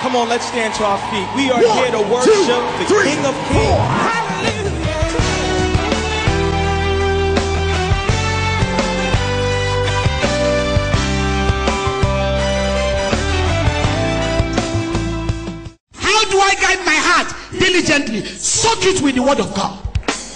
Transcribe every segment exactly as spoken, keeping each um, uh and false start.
Come on, let's stand to our feet. We are One, here to worship two, the three, King of Kings. Hallelujah. How do I guide my heart? Diligently. Soak it with the word of God.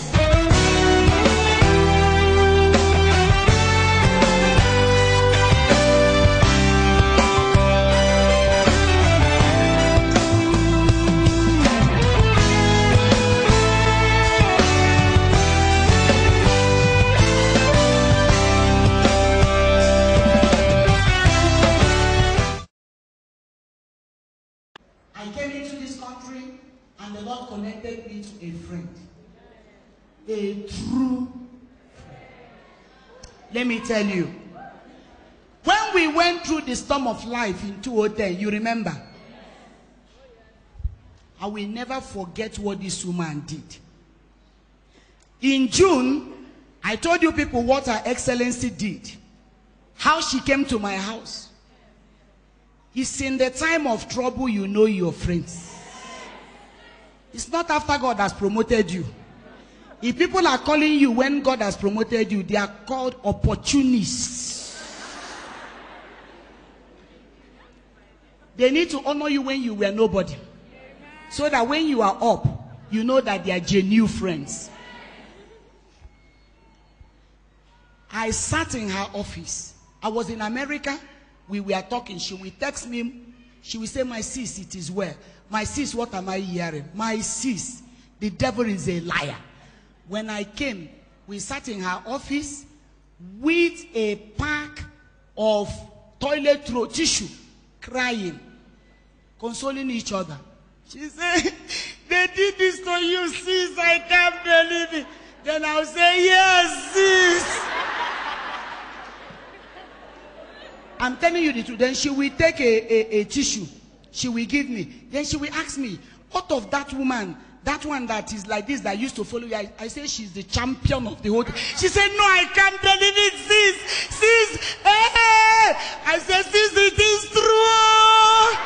I came into this country and the Lord connected me to a friend. A true friend. Let me tell you. When we went through the storm of life in two thousand ten, you remember? I will never forget what this woman did. In June, I told you people what Her Excellency did. How she came to my house. It's in the time of trouble you know your friends. It's not after God has promoted you. If people are calling you when God has promoted you, they are called opportunists. They need to honor you when you were nobody. So that when you are up, you know that they are genuine friends. I sat in her office. I was in America. We were talking. She will text me. She will say, my sis, it is well. My sis, what am I hearing? My sis, the devil is a liar. When I came, we sat in her office with a pack of toilet roll tissue, crying, consoling each other. She said, they did this to you, sis. I can't believe it. Then I'll say, yes, sis. I'm telling you the truth. Then she will take a, a, a tissue. She will give me. Then she will ask me, what of that woman, that one that is like this, that used to follow you? I, I say she's the champion of the whole thing. She said, no, I can't believe it, sis. Sis, hey. I said, sis, it is true.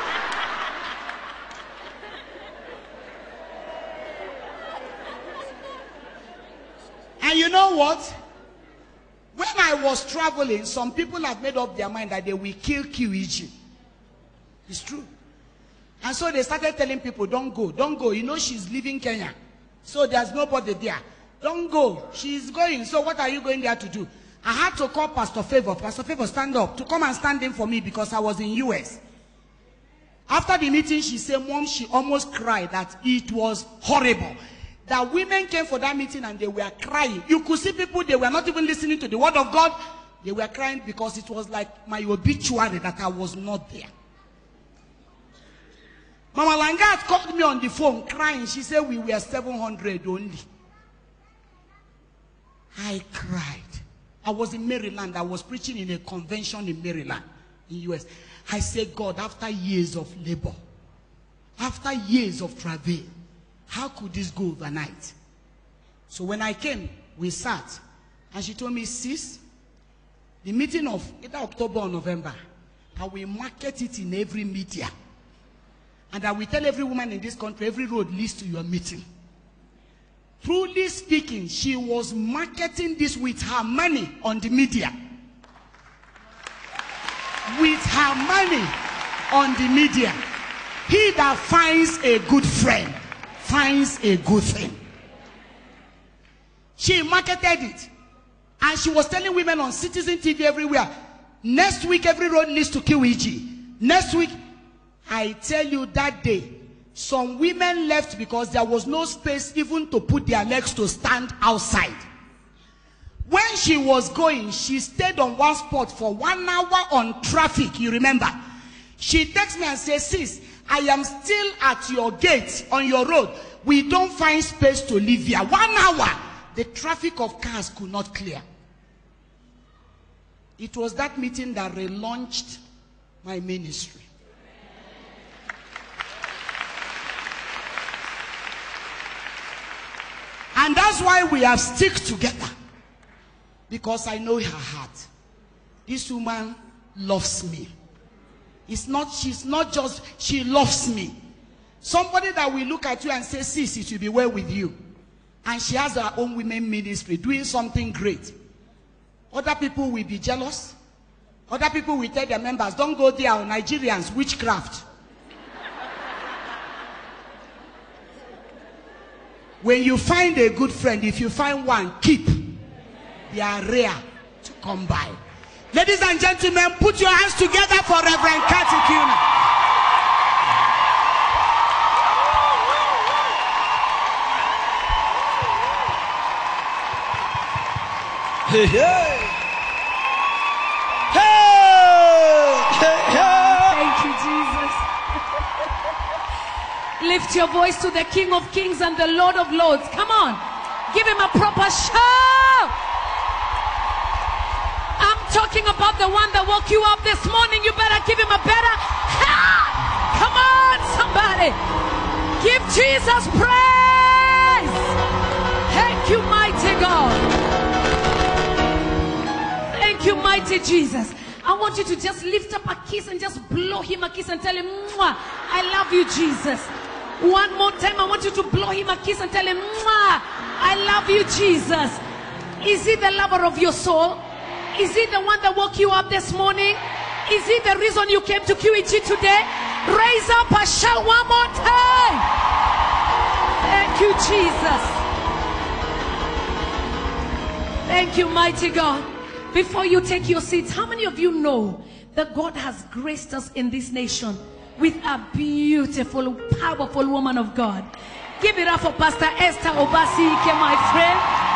And you know what? When I was traveling, some people have made up their mind that they will kill Q E G. It's true. And so they started telling people, don't go, don't go. You know she's leaving Kenya. So there's nobody there. Don't go. She's going. So what are you going there to do? I had to call Pastor Favor. Pastor Favor, stand up. To come and stand in for me because I was in U S. After the meeting, she said, Mom, she almost cried that it was horrible. That women came for that meeting and they were crying. You could see people, they were not even listening to the word of God. They were crying because it was like my obituary that I was not there. Mama Langat called me on the phone crying. She said we were seven hundred only. I cried. I was in Maryland. I was preaching in a convention in Maryland, in U S. I said, God, after years of labor, after years of travail, how could this go overnight? So when I came, we sat. And she told me, sis, the meeting of either October or November, I will market it in every media. And I will tell every woman in this country, every road leads to your meeting. Truly speaking, she was marketing this with her money on the media. With her money on the media. He that finds a good friend finds a good thing. She marketed it. And she was telling women on Citizen T V everywhere, next week every road leads to Q E G. Next week, I tell you that day, some women left because there was no space even to put their legs to stand outside. When she was going, she stayed on one spot for one hour on traffic, you remember. She texts me and says, sis, I am still at your gate on your road. We don't find space to live here. One hour, the traffic of cars could not clear. It was that meeting that relaunched my ministry. And that's why we have stick together. Because I know her heart. This woman loves me. It's not, she's not just, she loves me. Somebody that will look at you and say, sis, it will be well with you. And she has her own women ministry, doing something great. Other people will be jealous. Other people will tell their members, don't go there, Nigerians, witchcraft. When you find a good friend, if you find one, keep. They are rare to come by. Ladies and gentlemen, put your hands together for Reverend Kiuna. Hey, hey. Hey, hey, hey. Thank you, Jesus. Lift your voice to the King of Kings and the Lord of Lords. Come on. Give him a proper shout. I'm talking about the one that woke you up this morning. You better give him a better ha! Come on, somebody. Give Jesus praise. Thank you, mighty God. Thank you, mighty Jesus. I want you to just lift up a kiss and just blow him a kiss and tell him, mwah, I love you, Jesus. One more time, I want you to blow him a kiss and tell him, mwah, I love you, Jesus. Is he the lover of your soul? Is he the one that woke you up this morning? Is he the reason you came to Q E G today? Raise up a shout one more time. Thank you, Jesus. Thank you, mighty God. Before you take your seats, how many of you know that God has graced us in this nation with a beautiful, powerful woman of God? Give it up for Pastor Esther Obasi-Ike, my friend.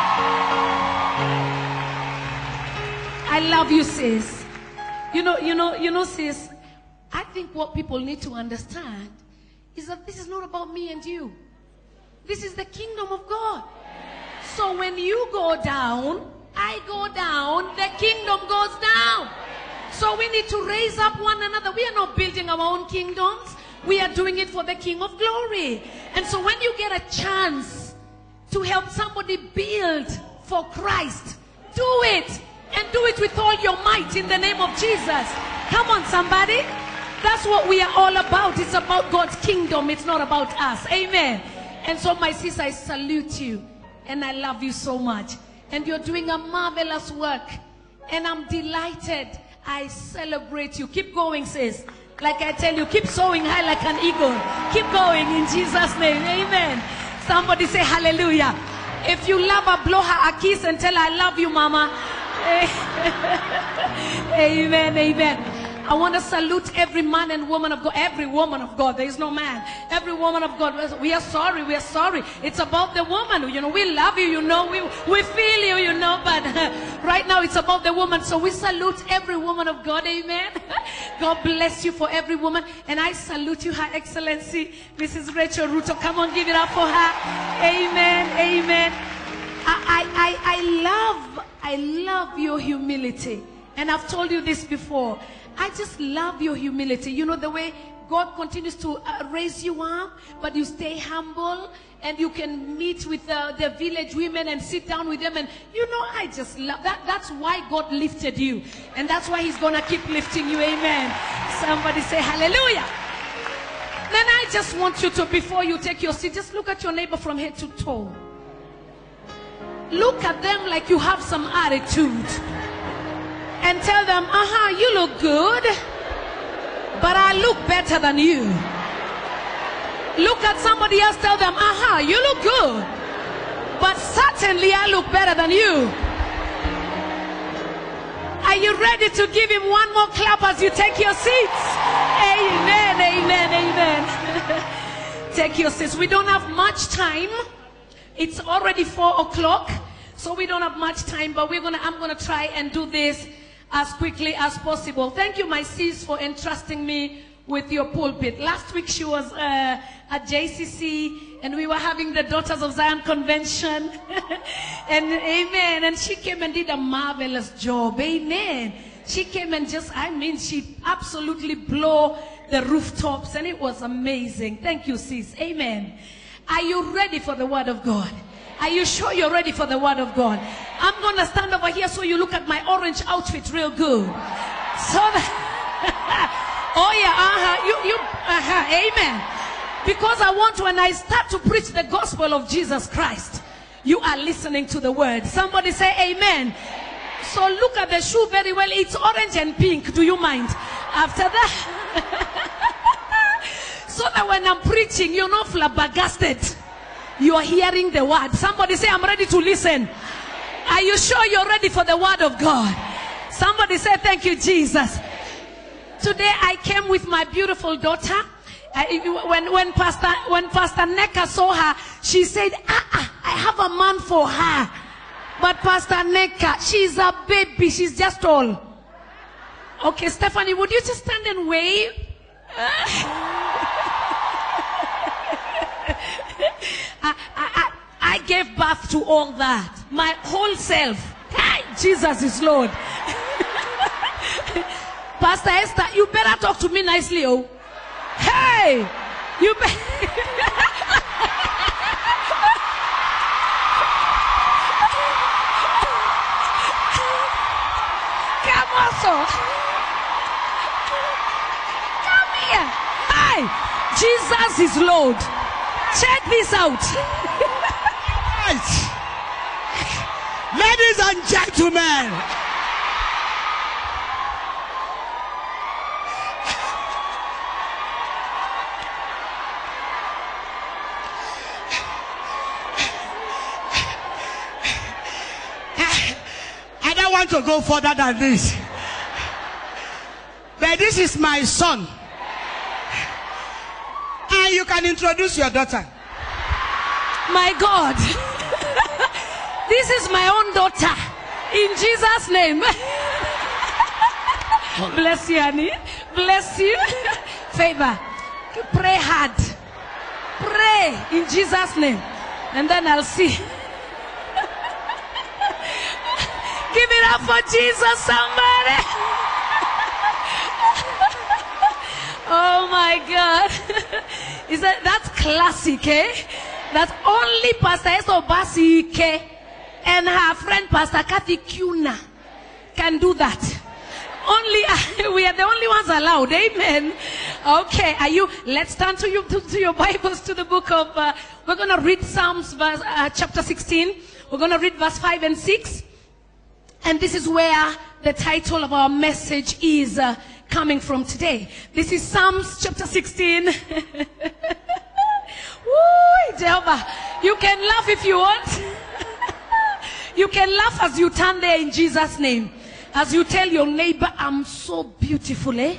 I love you, sis. You know, you know, you know, sis, I think what people need to understand is that this is not about me and you. This is the kingdom of God. So when you go down, I go down, the kingdom goes down. So we need to raise up one another. We are not building our own kingdoms. We are doing it for the King of Glory. And so when you get a chance to help somebody build for Christ, do it. And do it with all your might in the name of Jesus. Come on, somebody. That's what we are all about. It's about God's kingdom. It's not about us. Amen. And so, my sis, I salute you. And I love you so much. And you're doing a marvelous work. And I'm delighted. I celebrate you. Keep going, sis. Like I tell you, keep soaring high like an eagle. Keep going in Jesus' name. Amen. Somebody say hallelujah. If you love her, blow her a kiss and tell her, I love you, mama. Amen, amen. I want to salute every man and woman of God. Every woman of God. There is no man. Every woman of God. We are sorry. We are sorry. It's about the woman. You know, we love you. You know, we, we feel you, you know. But uh, right now it's about the woman. So we salute every woman of God. Amen. God bless you for every woman. And I salute you, Her Excellency, Missus Rachel Ruto. Come on, give it up for her. Amen, amen. I, I, I love, I love your humility. And I've told you this before. I just love your humility. You know, the way God continues to uh, raise you up, but you stay humble, and you can meet with uh, the village women and sit down with them. And, you know, I just love that. That's why God lifted you. And that's why he's going to keep lifting you. Amen. Somebody say hallelujah. Then I just want you to, before you take your seat, just look at your neighbor from head to toe. Look at them like you have some attitude. And tell them, uh-huh, you look good, but I look better than you. Look at somebody else, tell them, uh-huh, you look good, but certainly I look better than you. Are you ready to give him one more clap as you take your seats? Amen, amen, amen. Take your seats. We don't have much time. It's already four o'clock, so we don't have much time, but we're gonna, I'm gonna try and do this as quickly as possible. Thank you, my sis, for entrusting me with your pulpit. Last week she was uh, at J C C, and we were having the Daughters of Zion convention. And amen. And she came and did a marvelous job. Amen. She came and just, I mean, she absolutely blew the rooftops, and it was amazing. Thank you, sis. Amen. Are you ready for the word of God? Are you sure you're ready for the word of God? I'm going to stand over here so you look at my orange outfit real good. So that, Oh yeah, uh-huh. You, you, uh-huh. Amen. Because I want to, when I start to preach the gospel of Jesus Christ, you are listening to the word. Somebody say amen. So look at the shoe very well. It's orange and pink. Do you mind? After that, so that when I'm preaching, you're not flabbergasted. You are hearing the word. Somebody say, I'm ready to listen. Are you sure you're ready for the word of God? Somebody say, thank you, Jesus. Today I came with my beautiful daughter. I, when when Pastor when Pastor Neka saw her, she said, ah, ah, I have a man for her. But Pastor Neka, she's a baby. She's just all. Okay, Stephanie, would you just stand and wave? I, I, I gave birth to all that. My whole self. Hey, Jesus is Lord. Pastor Esther, you better talk to me nicely, oh. Hey, you better. Come on, so. Come here. Hey, Jesus is Lord. Check this out. Right. Ladies and gentlemen, I don't want to go further than this, but this is my son, and you can introduce your daughter. My God. This is my own daughter. In Jesus' name. Bless you, honey. Bless you. Favor. Pray hard. Pray in Jesus' name. And then I'll see. Give it up for Jesus, somebody. Oh my God. Is that that's classic, eh? That only Pastor Obasi-Ike and her friend Pastor Kiuna can do that. Only uh, we are the only ones allowed. Amen. Okay, are you? Let's turn to you to, to your Bibles to the book of. Uh, we're going to read Psalms, verse, uh, chapter sixteen. We're going to read verse five and six, and this is where the title of our message is uh, coming from today. This is Psalms chapter sixteen. Woo, Jehovah, you can laugh if you want. You can laugh as you turn there in Jesus' name. As you tell your neighbor, I'm so beautiful, eh?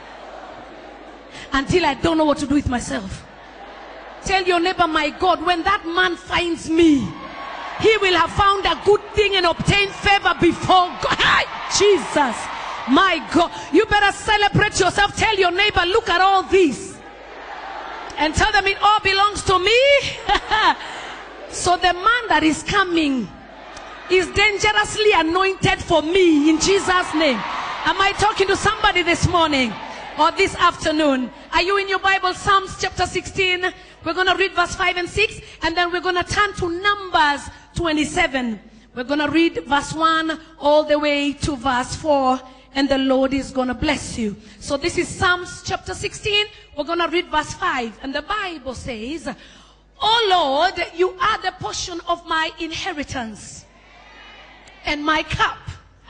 Until I don't know what to do with myself. Tell your neighbor, my God, when that man finds me, he will have found a good thing and obtained favor before God. Hey, Jesus, my God. You better celebrate yourself. Tell your neighbor, look at all this. And tell them it all belongs to me. So the man that is coming is dangerously anointed for me in Jesus' name. Am I talking to somebody this morning or this afternoon? Are you in your Bible? Psalms chapter sixteen. We're going to read verse five and six, and then we're going to turn to Numbers twenty-seven. We're going to read verse one all the way to verse four, and the Lord is going to bless you. So this is Psalms chapter sixteen. We're going to read verse five, and the Bible says, "O Lord, you are the portion of my inheritance and my cup.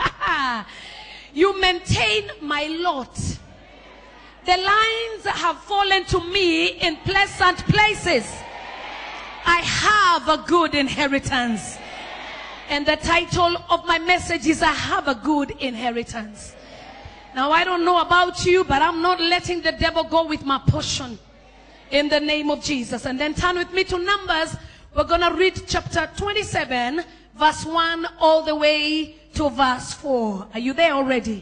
You maintain my lot. The lines have fallen to me in pleasant places. I have a good inheritance." And the title of my message is, I have a good inheritance. Now, I don't know about you, but I'm not letting the devil go with my portion. In the name of Jesus. And then turn with me to Numbers. We're going to read chapter twenty-seven, verse one all the way to verse four. Are you there already?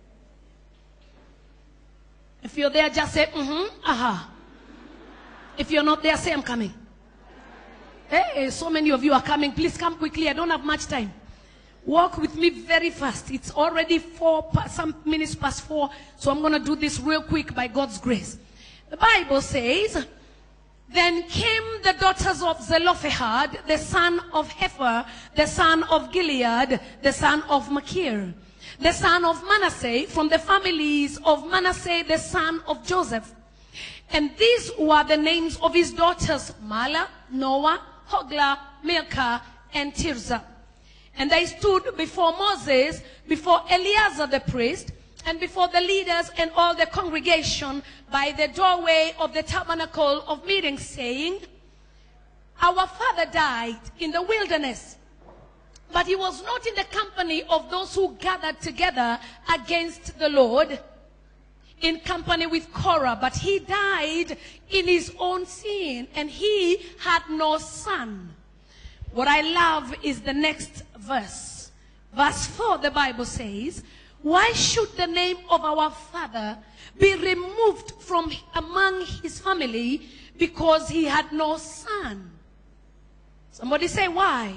If you're there, just say, mm-hmm, aha. If you're not there, say, I'm coming. Hey, so many of you are coming. Please come quickly. I don't have much time. Walk with me very fast. It's already four, some minutes past four. So I'm going to do this real quick by God's grace. The Bible says, "Then came the daughters of Zelophehad, the son of Hepher, the son of Gilead, the son of Machir. the son of Manasseh, from the families of Manasseh, the son of Joseph. And these were the names of his daughters, Mahlah, Noah, Hoglah, Milcah, and Tirzah. And they stood before Moses, before Eleazar the priest, and before the leaders and all the congregation by the doorway of the tabernacle of meeting, saying, our father died in the wilderness, but he was not in the company of those who gathered together against the Lord, in company with Korah, but he died in his own sin, and he had no son. What I love is the next verse. Verse four, the Bible says, why should the name of our father be removed from among his family because he had no son? Somebody say, why?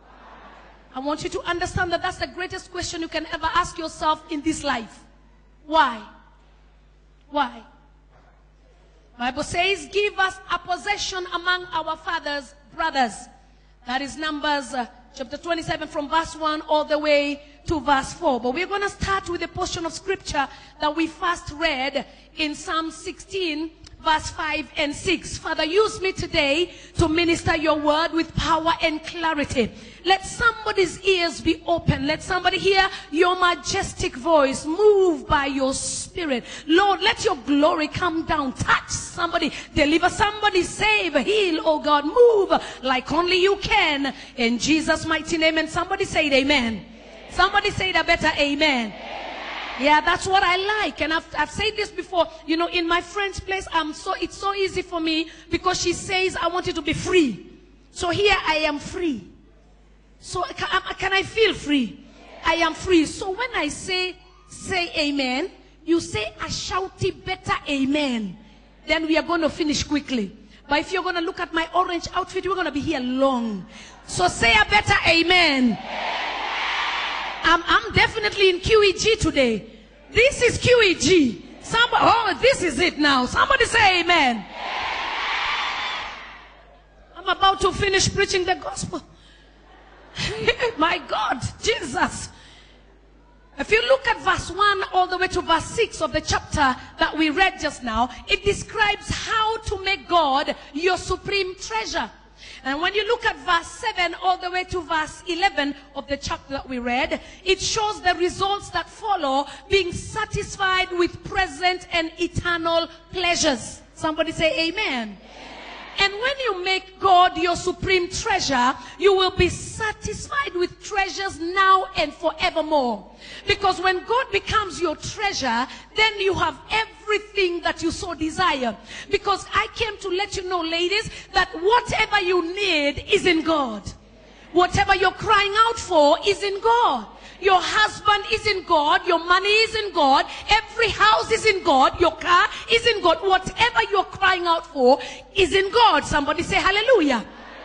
I want you to understand that that's the greatest question you can ever ask yourself in this life. Why? Why? Bible says, give us a possession among our father's brothers. That is Numbers uh, chapter twenty-seven from verse one all the way to verse four. But we're going to start with a portion of scripture that we first read in Psalm sixteen, verse five and six. Father, use me today to minister your word with power and clarity. Let somebody's ears be open. Let somebody hear your majestic voice. Move by your spirit. Lord, let your glory come down. Touch somebody. Deliver somebody. Save. Heal, oh God. Move like only you can. In Jesus' mighty name. And somebody say it, amen. Amen. Somebody say it a better amen. Amen. Yeah, that's what I like. And I've, I've said this before. You know, in my friend's place, I'm so it's so easy for me because she says, I want you to be free. So here I am free. So can, can I feel free? I am free. So when I say, say amen, you say a shouty better amen. Then we are going to finish quickly. But if you're going to look at my orange outfit, we're going to be here long. So say a better amen. I'm, I'm definitely in Q E G today. This is Q E G. Somebody, oh, this is it now. Somebody say amen. I'm about to finish preaching the gospel. My God, Jesus. If you look at verse one all the way to verse six of the chapter that we read just now, it describes how to make God your supreme treasure. And when you look at verse seven all the way to verse eleven of the chapter that we read, it shows the results that follow being satisfied with present and eternal pleasures. Somebody say amen. And when you make God your supreme treasure, you will be satisfied with treasures now and forevermore. Because when God becomes your treasure, then you have everything that you so desire. Because I came to let you know, ladies, that whatever you need is in God. Whatever you're crying out for is in God. Your husband is in God. Your money is in God. Every house is in God. Your car is in God. Whatever you're crying out for is in God. Somebody say hallelujah.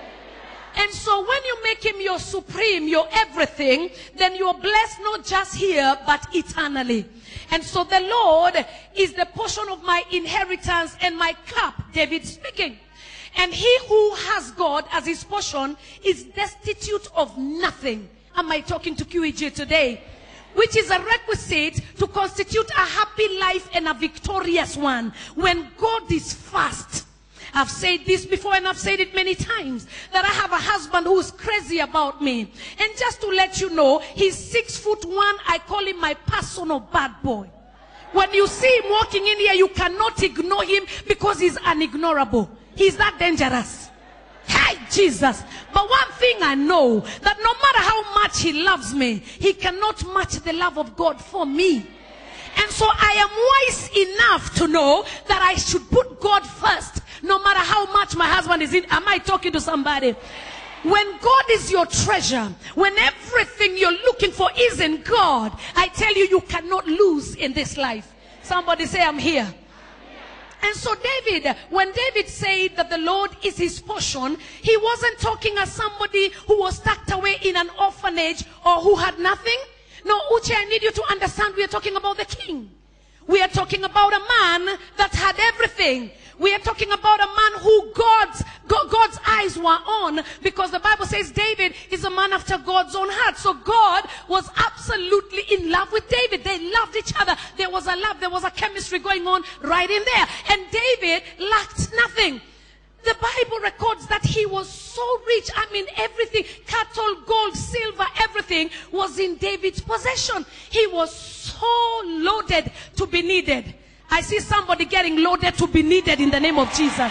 And so when you make him your supreme, your everything, then you're blessed not just here, but eternally. And so the Lord is the portion of my inheritance and my cup, David speaking. And he who has God as his portion is destitute of nothing. Am I talking to Q E G today? Which is a requisite to constitute a happy life and a victorious one. When God is first. I've said this before and I've said it many times. That I have a husband who is crazy about me. And just to let you know, he's six foot one. I call him my personal bad boy. When you see him walking in here, you cannot ignore him because he's unignorable. He's that dangerous. Hey, Jesus. But one thing I know, that no matter how much he loves me, he cannot match the love of God for me. And so I am wise enough to know that I should put God first, no matter how much my husband is in. Am I talking to somebody? When God is your treasure, when everything you're looking for is in God, I tell you, you cannot lose in this life. Somebody say, I'm here. And so David, when David said that the Lord is his portion, he wasn't talking as somebody who was tucked away in an orphanage or who had nothing. No, Uche, I need you to understand we are talking about the king. We are talking about a man that had everything. We are talking about a man who God's, God God's eyes were on, because the Bible says David is a man after God's own heart. So God was absolutely in love with David. They loved each other. There was a love, there was a chemistry going on right in there. And David lacked nothing. The Bible records that he was so rich. I mean, everything, cattle, gold, silver, everything was in David's possession. He was so loaded to be needed. I see somebody getting loaded to be needed in the name of Jesus.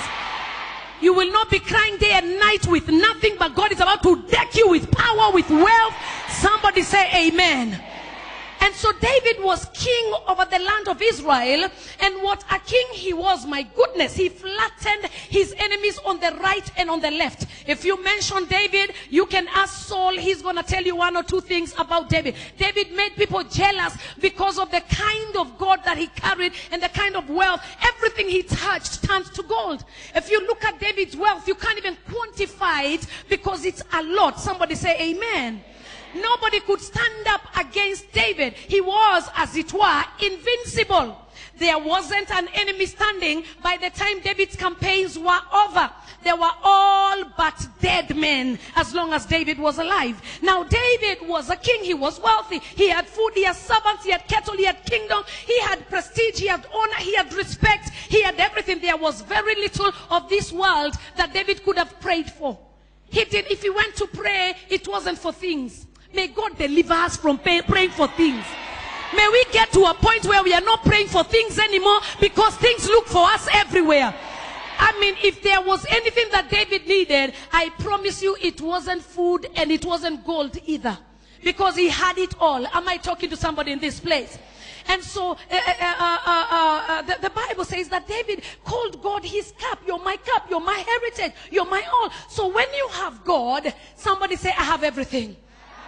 You will not be crying day and night with nothing, but God is about to deck you with power, with wealth. Somebody say amen. And so David was king over the land of Israel. And what a king he was, my goodness. He flattened his enemies on the right and on the left. If you mention David, you can ask Saul. He's going to tell you one or two things about David. David made people jealous because of the kind of God that he carried and the kind of wealth. Everything he touched turned to gold. If you look at David's wealth, you can't even quantify it because it's a lot. Somebody say amen. Nobody could stand up against David. He was, as it were, invincible. There wasn't an enemy standing by the time David's campaigns were over. They were all but dead men as long as David was alive. Now, David was a king. He was wealthy. He had food. He had servants. He had cattle. He had kingdom. He had prestige. He had honor. He had respect. He had everything. There was very little of this world that David could have prayed for. He did. If he went to pray, it wasn't for things. May God deliver us from pay, praying for things. May we get to a point where we are not praying for things anymore, because things look for us everywhere. I mean, if there was anything that David needed, I promise you it wasn't food and it wasn't gold either, because he had it all. Am I talking to somebody in this place? And so uh, uh, uh, uh, uh, the, the Bible says that David called God his cup. You're my cup. You're my heritage. You're my all. So when you have God, somebody say, I have everything.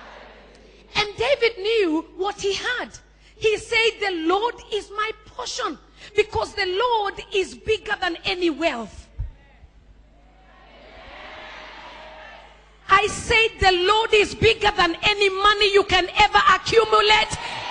And David knew what he had. He said, the Lord is my portion, because the Lord is bigger than any wealth. I said, the Lord is bigger than any money you can ever accumulate.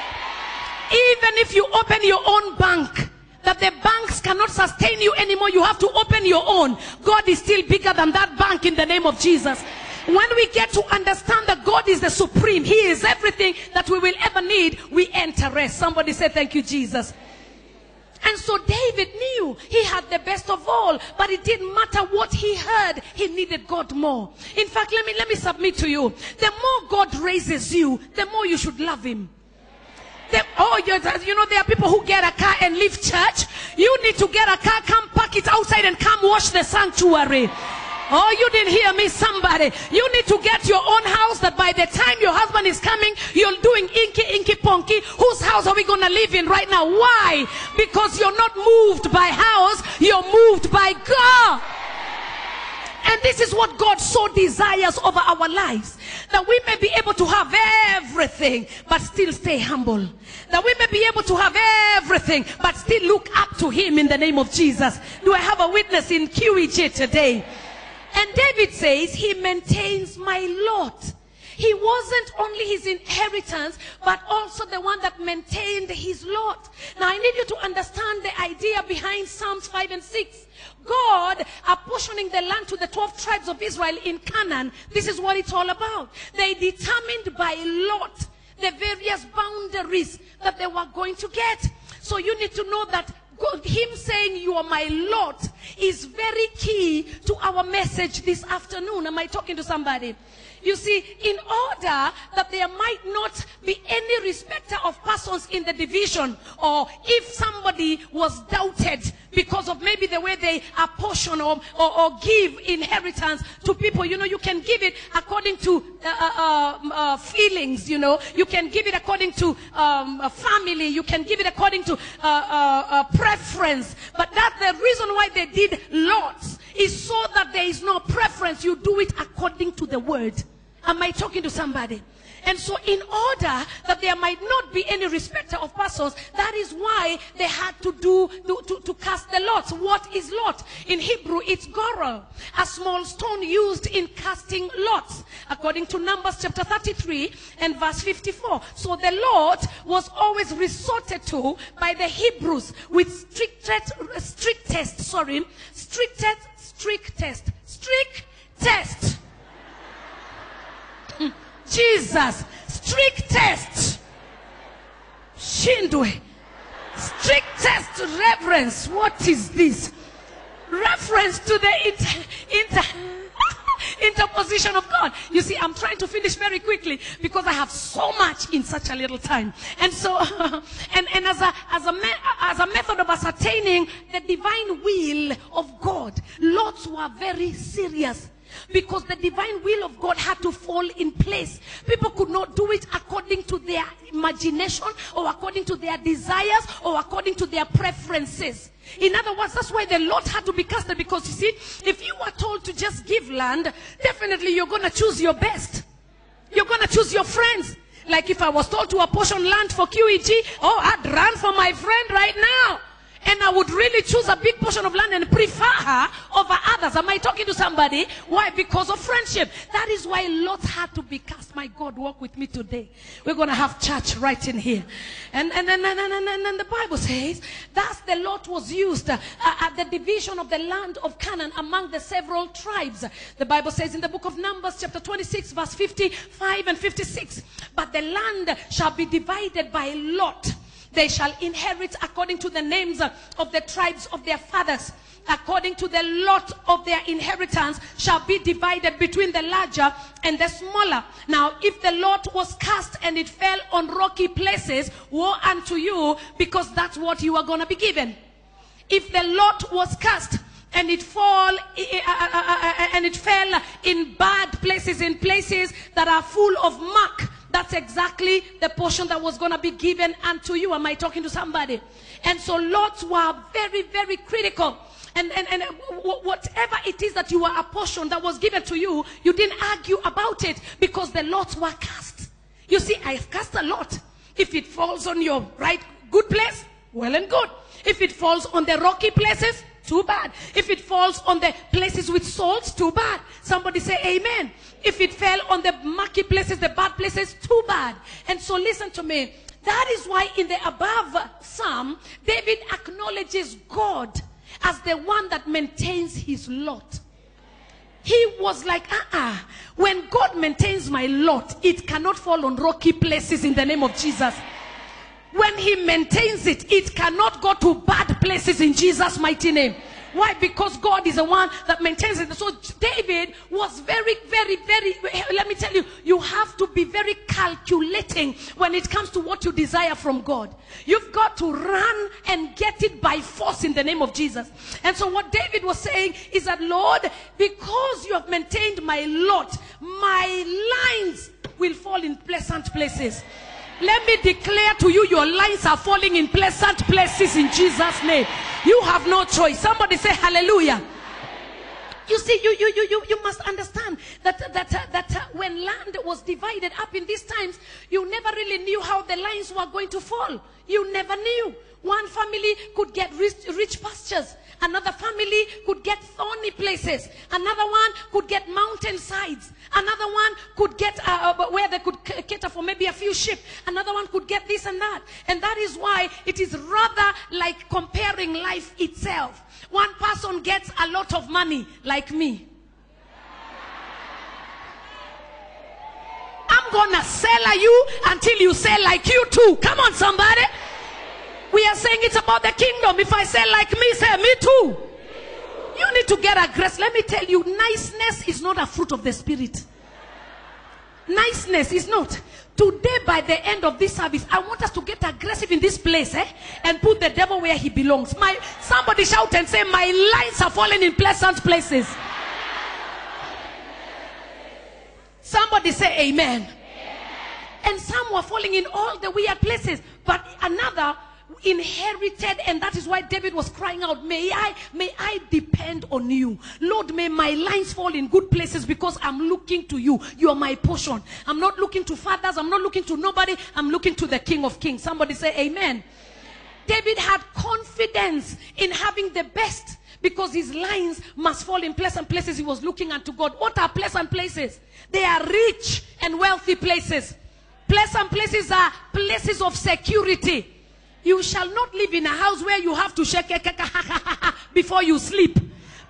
Even if you open your own bank, that the banks cannot sustain you anymore, you have to open your own. God is still bigger than that bank in the name of Jesus. When we get to understand that God is the supreme, He is everything that we will ever need, we enter rest. Somebody say, thank you, Jesus. And so David knew he had the best of all, but it didn't matter what he heard, he needed God more. In fact, let me, let me submit to you. The more God raises you, the more you should love Him. The, oh, you know, there are people who get a car and leave church. You need to get a car, come park it outside and come wash the sanctuary. Oh, you didn't hear me, somebody. You need to get your own house, that by the time your husband is coming, you're doing inky, inky, ponky. Whose house are we going to live in right now? Why? Because you're not moved by house, you're moved by God. And this is what God so desires over our lives. That we may be able to have everything, but still stay humble. That we may be able to have everything, but still look up to Him in the name of Jesus. Do I have a witness in Q E G today? And David says, He maintains my lot. He wasn't only his inheritance, but also the one that maintained his lot. Now I need you to understand the idea behind Psalms five and six. God apportioning the land to the twelve tribes of Israel in Canaan. This is what it's all about. They determined by lot the various boundaries that they were going to get. So you need to know that God, Him saying you are my lot, is very key to our message this afternoon. Am I talking to somebody? You see, in order that there might not be any respecter of persons in the division, or if somebody was doubted because of maybe the way they apportion or, or, or give inheritance to people, you know, you can give it according to uh, uh, uh, feelings, you know. You can give it according to um, a family. You can give it according to uh, uh, uh, preference. But that's the reason why they did lots, is so that there is no preference. You do it according to the word. Am I talking to somebody? And so in order that there might not be any respecter of persons, that is why they had to do to, to, to cast the lots. What is lot? In Hebrew, it's goral, a small stone used in casting lots, according to Numbers chapter thirty-three and verse fifty-four. So the lot was always resorted to by the Hebrews with strictest, strictest, sorry, strictest, strictest, strict test. Jesus, strict test. Shindwe. Strict test reverence. What is this? Reference to the inter, inter, interposition of God. You see, I'm trying to finish very quickly because I have so much in such a little time. And so, and, and as a, as a, me, as a method of ascertaining the divine will of God, lots were very serious. Because the divine will of God had to fall in place. People could not do it according to their imagination or according to their desires or according to their preferences. In other words, that's why the lot had to be casted. Because you see, if you were told to just give land, definitely you're going to choose your best. You're going to choose your friends. Like if I was told to apportion land for Q E G, oh, I'd run for my friend right now. And I would really choose a big portion of land and prefer her over others. Am I talking to somebody? Why? Because of friendship. That is why lots had to be cast. My God, walk with me today. We're going to have church right in here. And and, and, and, and, and, and the Bible says, thus the lot was used uh, at the division of the land of Canaan among the several tribes. The Bible says in the book of Numbers chapter twenty-six verse fifty-five and fifty-six, but the land shall be divided by lot. They shall inherit according to the names of the tribes of their fathers. According to the lot of their inheritance shall be divided between the larger and the smaller. Now, if the lot was cast and it fell on rocky places, woe unto you, because that's what you are going to be given. If the lot was cast and it fall and it fell in bad places, in places that are full of muck, that's exactly the portion that was going to be given unto you. Am I talking to somebody? And so lots were very, very critical. And, and, and whatever it is that you were apportioned that was given to you, you didn't argue about it because the lots were cast. You see, I've cast a lot. If it falls on your right good place, well and good. If it falls on the rocky places, too bad. If it falls on the places with salts, too bad. Somebody say amen. If it fell on the mucky places, the bad places, too bad. And so listen to me. That is why in the above psalm, David acknowledges God as the one that maintains his lot. He was like, uh-uh. When God maintains my lot, it cannot fall on rocky places in the name of Jesus. When he maintains it, it cannot go to bad places in Jesus' mighty name. Why? Because God is the one that maintains it. So David was very, very, very, let me tell you, you have to be very calculating when it comes to what you desire from God. You've got to run and get it by force in the name of Jesus. And so what David was saying is that, Lord, because you have maintained my lot, my lines will fall in pleasant places. Let me declare to you, your lines are falling in pleasant places in Jesus' name. You have no choice. Somebody say hallelujah. You see, you you you you, you must understand that that uh, that uh, when land was divided up in these times, you never really knew how the lines were going to fall. You never knew. One family could get rich, rich pastures. Another family could get thorny places. Another one could get mountain sides. Another one could get uh, where they could cater for maybe a few sheep. Another one could get this and that. And that is why it is rather like comparing life itself. One person gets a lot of money, like me. I'm gonna sell you until you sell like you too. Come on, somebody. We are saying it's about the kingdom. If I say like me, say me too. You need to get aggressive. Let me tell you, niceness is not a fruit of the spirit. Niceness is not. Today, by the end of this service, I want us to get aggressive in this place, eh? And put the devil where he belongs. My somebody shout and say, my lines are falling in pleasant places. Somebody say amen. Amen. And some were falling in all the weird places, but another inherited, and that is why David was crying out, may I may I depend on you, Lord. May my lines fall in good places because I'm looking to you. You are my portion. I'm not looking to fathers, I'm not looking to nobody, I'm looking to the King of Kings. Somebody say amen. David had confidence in having the best because his lines must fall in pleasant places. He was looking unto God. What are pleasant places? They are rich and wealthy places. Pleasant places are places of security. You shall not live in a house where you have to shake before you sleep.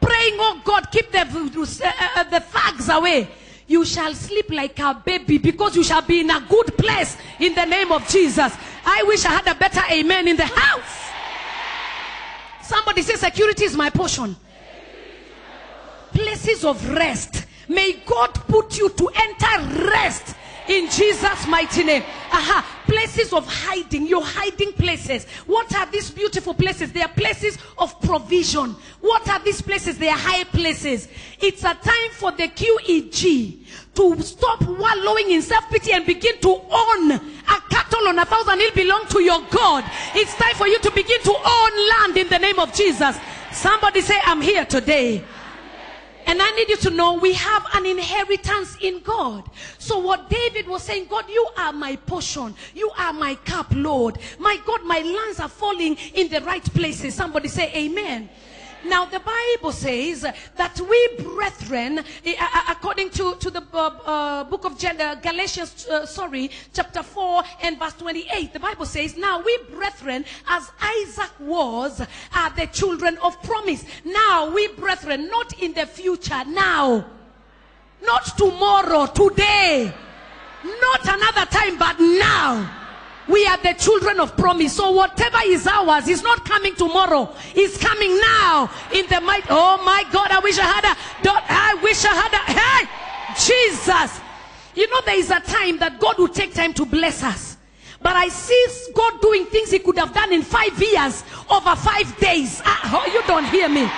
praying, oh God, keep the, uh, the thugs away. You shall sleep like a baby because you shall be in a good place in the name of Jesus. I wish I had a better amen in the house. Somebody say security is my portion. Places of rest. May God put you to enter rest in Jesus' mighty name. Aha. Places of hiding. You're hiding places. What are these beautiful places? They are places of provision. What are these places? They are high places. It's a time for the Q E G to stop wallowing in self-pity and begin to own a cattle on a thousand hill belong to your God. It's time for you to begin to own land in the name of Jesus. Somebody say, I'm here today. And I need you to know we have an inheritance in God. So what David was saying, God, you are my portion. You are my cup, Lord. My God, my lands are falling in the right places. Somebody say amen. Now the Bible says that we brethren, according to, to the uh, uh, book of Galatians, uh, sorry, chapter four and verse twenty-eight, the Bible says, now we brethren, as Isaac was, are the children of promise. Now we brethren, not in the future, now. Not tomorrow, today. Not another time, but now. We are the children of promise. So whatever is ours is not coming tomorrow. It's coming now. In the might. Oh my God, I wish I had a. I wish I had a. Hey, Jesus. You know there is a time that God will take time to bless us. But I see God doing things he could have done in five years over five days. Ah, oh, you don't hear me.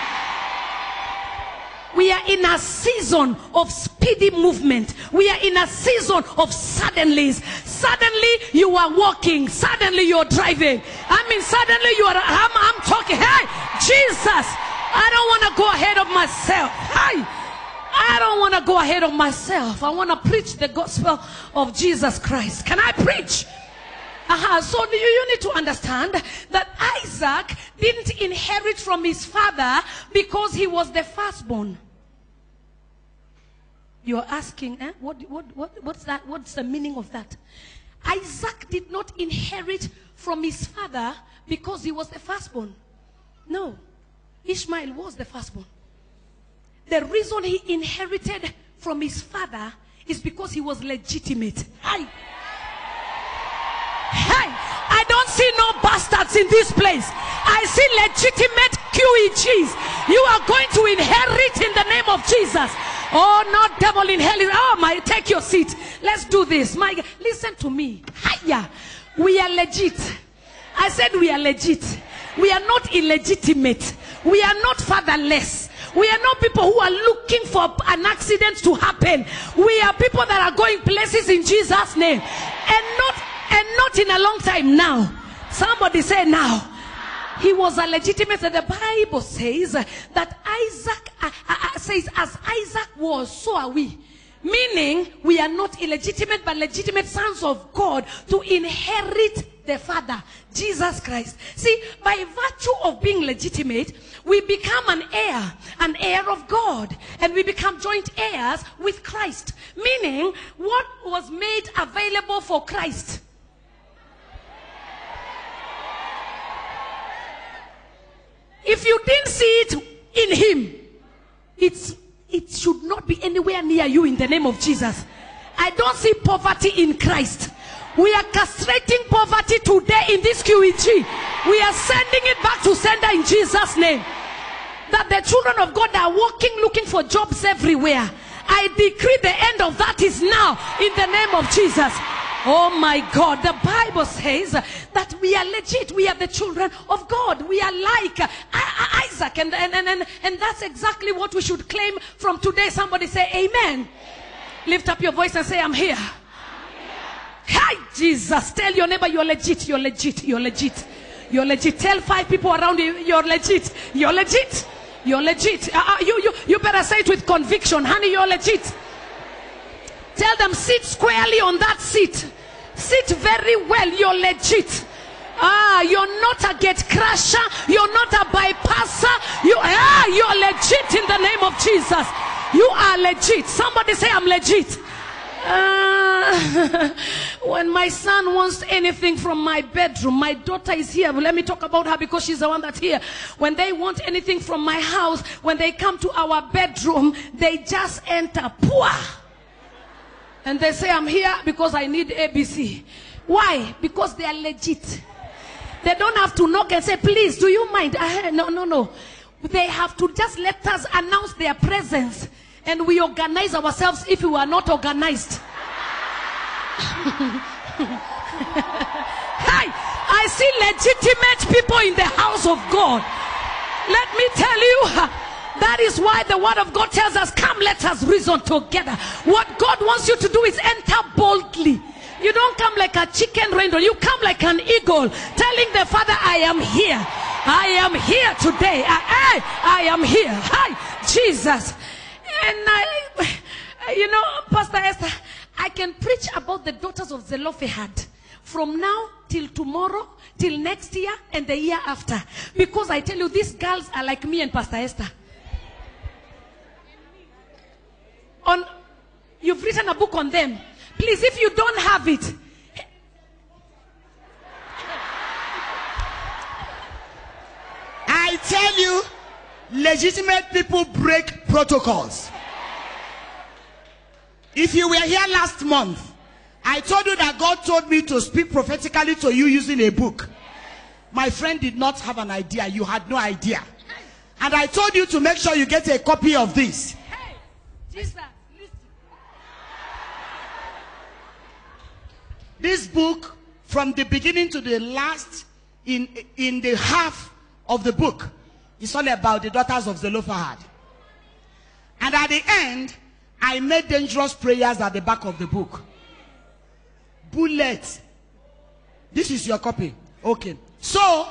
We are in a season of speedy movement. We are in a season of suddenlies. Suddenly you are walking. Suddenly you are driving. I mean, suddenly you are. I'm, I'm talking. Hey, Jesus! I don't want to go ahead of myself. Hey, I don't want to go ahead of myself. I want to preach the gospel of Jesus Christ. Can I preach? Uh-huh. So you, you need to understand that Isaac didn't inherit from his father because he was the firstborn. You're asking, eh? what, what, what, what's that? What's the meaning of that? Isaac did not inherit from his father because he was the firstborn. No. Ishmael was the firstborn. The reason he inherited from his father is because he was legitimate. Hi. Hey, I don't see no bastards in this place. I see legitimate Q E Gs. You are going to inherit in the name of Jesus. Oh, not devil in hell. Oh my, take your seat. Let's do this. My, listen to me. Hiya. We are legit. I said we are legit. We are not illegitimate. We are not fatherless. We are not people who are looking for an accident to happen. We are people that are going places in Jesus' name. And not and not in a long time now. Somebody say now. He was a legitimate. The Bible says that Isaac uh, uh, says as Isaac was, so are we. Meaning we are not illegitimate but legitimate sons of God to inherit the Father, Jesus Christ. See, by virtue of being legitimate, we become an heir, an heir of God, and we become joint heirs with Christ. Meaning what was made available for Christ, if you didn't see it in him, it's, it should not be anywhere near you in the name of Jesus. I don't see poverty in Christ. We are castrating poverty today in this Q E G. We are sending it back to sender in Jesus' name. That the children of God are walking looking for jobs everywhere. I decree the end of that is now in the name of Jesus. Oh my God, the Bible says that we are legit. We are the children of God. We are like Isaac, and, and, and, and that's exactly what we should claim from today. Somebody say amen. Amen. Lift up your voice and say, I'm here. I'm here. Hi, Jesus. Tell your neighbor you're legit, you're legit, you're legit. You're legit. Tell five people around you you're legit. You're legit. You're legit. Uh, uh, you, you, you better say it with conviction. Honey, you're legit. Tell them, sit squarely on that seat. Sit very well. You're legit. Ah, you're not a gate crasher. You're not a bypasser. You, ah, you're legit in the name of Jesus. You are legit. Somebody say, I'm legit. Uh, Uh, when my son wants anything from my bedroom, my daughter is here. Let me talk about her because she's the one that's here. When they want anything from my house, when they come to our bedroom, they just enter. Poor. And they say, I'm here because I need A B C. Why? Because they are legit. They don't have to knock and say, please, do you mind? Uh, no, no, no. They have to just let us announce their presence. And we organize ourselves if we are not organized. Hey, I see legitimate people in the house of God. Let me tell you, that is why the word of God tells us, come, let us reason together. What God wants you to do is enter boldly. You don't come like a chicken random. You come like an eagle, telling the Father, I am here. I am here today. I, I, I am here. Hi, Jesus. And I, you know, Pastor Esther, I can preach about the daughters of Zelophehad from now till tomorrow, till next year, and the year after. Because I tell you, these girls are like me and Pastor Esther. On, you've written a book on them. Please, if you don't have it, I tell you, legitimate people break protocols. If you were here last month, I told you that God told me to speak prophetically to you using a book. My friend did not have an idea. You had no idea. And I told you to make sure you get a copy of this. Hey, Jesus, listen. This book, from the beginning to the last, in, in the half of the book, is all about the daughters of Zelophehad. And at the end, I made dangerous prayers at the back of the book. Bullets. This is your copy. Okay. So,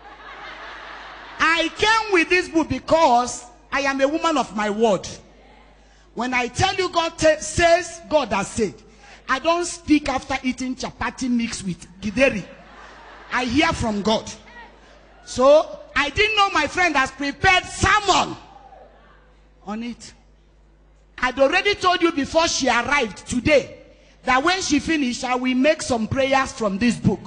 I came with this book because I am a woman of my word. When I tell you God says, God has said. I don't speak after eating chapati mixed with gideri. I hear from God. So, I didn't know my friend has prepared sermon on it. I'd already told you before she arrived today that when she finished, I will make some prayers from this book.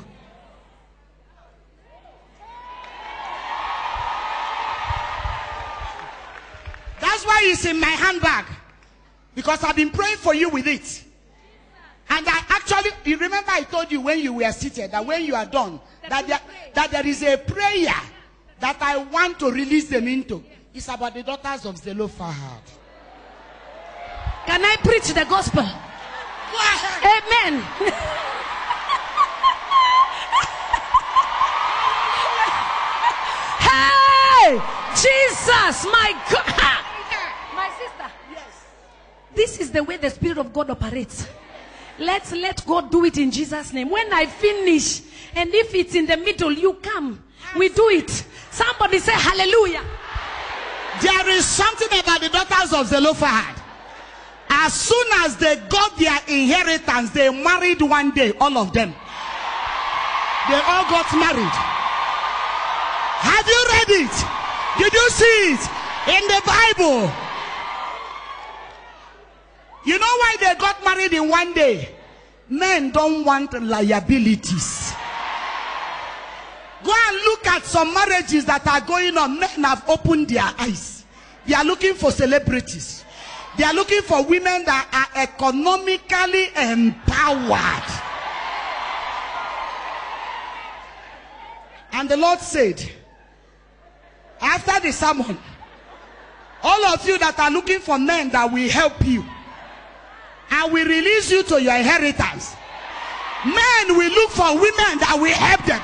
That's why it's in my handbag. Because I've been praying for you with it. And I actually, you remember I told you when you were seated, that when you are done, that there, that there is a prayer that I want to release them into. It's about the daughters of Zelophehad. Can I preach the gospel? Amen. Hey, Jesus, my God. My sister. Yes. This is the way the Spirit of God operates. Let's let God do it in Jesus' name. When I finish, and if it's in the middle, you come. We do it. Somebody say hallelujah. There is something about the daughters of Zelophehad. As soon as they got their inheritance, they married one day, all of them. They all got married. Have you read it? Did you see it in the Bible? You know why they got married in one day? Men don't want liabilities. Go and look at some marriages that are going on. Men have opened their eyes. They are looking for celebrities. They are looking for women that are economically empowered. And the Lord said, after the sermon, all of you that are looking for men that will help you, I will release you to your inheritance. Men will look for women that will help them.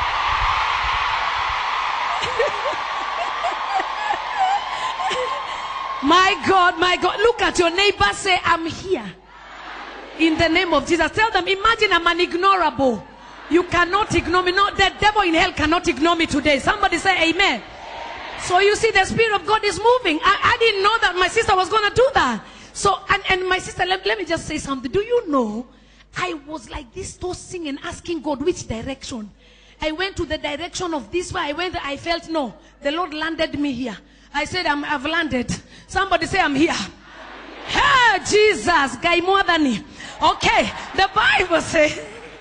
My God, my God. Look at your neighbor, say, I'm here. In the name of Jesus. Tell them, imagine I'm an ignorable. You cannot ignore me. No, the devil in hell cannot ignore me today. Somebody say amen. So you see, the Spirit of God is moving. I, I didn't know that my sister was going to do that. So, and, and my sister, let, let me just say something. Do you know, I was like this, tossing and asking God which direction. I went to the direction of this way. I went, I felt, no, the Lord landed me here. I said, I'm, I've landed. Somebody say, I'm here. Hey, Jesus. Okay, the Bible says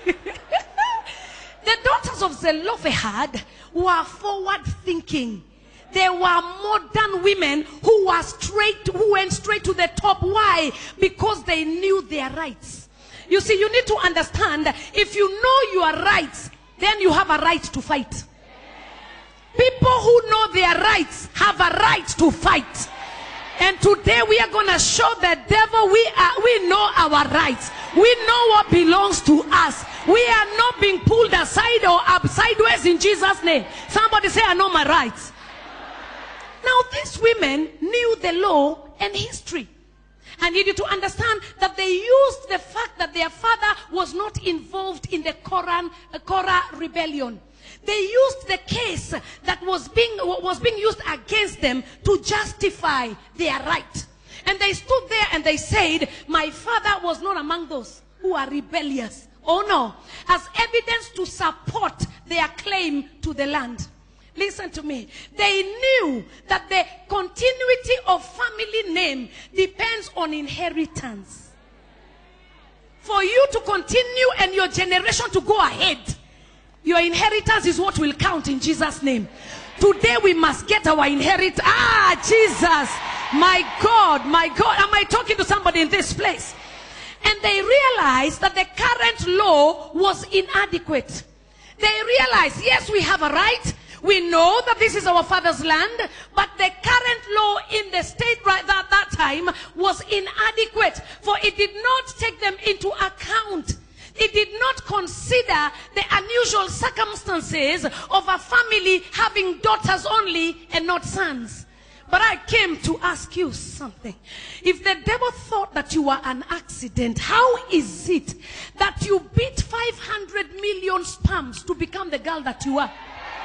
the daughters of Zelophehad were forward thinking. They were modern women who were straight, who went straight to the top. Why? Because they knew their rights. You see, you need to understand, if you know your rights, then you have a right to fight. People who know their rights have a right to fight. And today we are going to show the devil we are, we know our rights. We know what belongs to us. We are not being pulled aside or up sideways in Jesus' name. Somebody say, I know my rights. Now these women knew the law and history. I need you to understand that they used the fact that their father was not involved in the Korah, Korah rebellion. They used the case that was being, was being used against them to justify their right. And they stood there and they said, my father was not among those who are rebellious. Oh no. As evidence to support their claim to the land. Listen to me. They knew that the continuity of family name depends on inheritance. For you to continue and your generation to go ahead, your inheritance is what will count in Jesus' name. Today we must get our inheritance. Ah, Jesus. My God, my God. Am I talking to somebody in this place? And they realized that the current law was inadequate. They realized, yes, we have a right. We know that this is our father's land, but the current law in the state right at that time was inadequate, for it did not take them into account. It did not consider the unusual circumstances of a family having daughters only and not sons. But I came to ask you something. If the devil thought that you were an accident, how is it that you beat five hundred million sperms to become the girl that you are?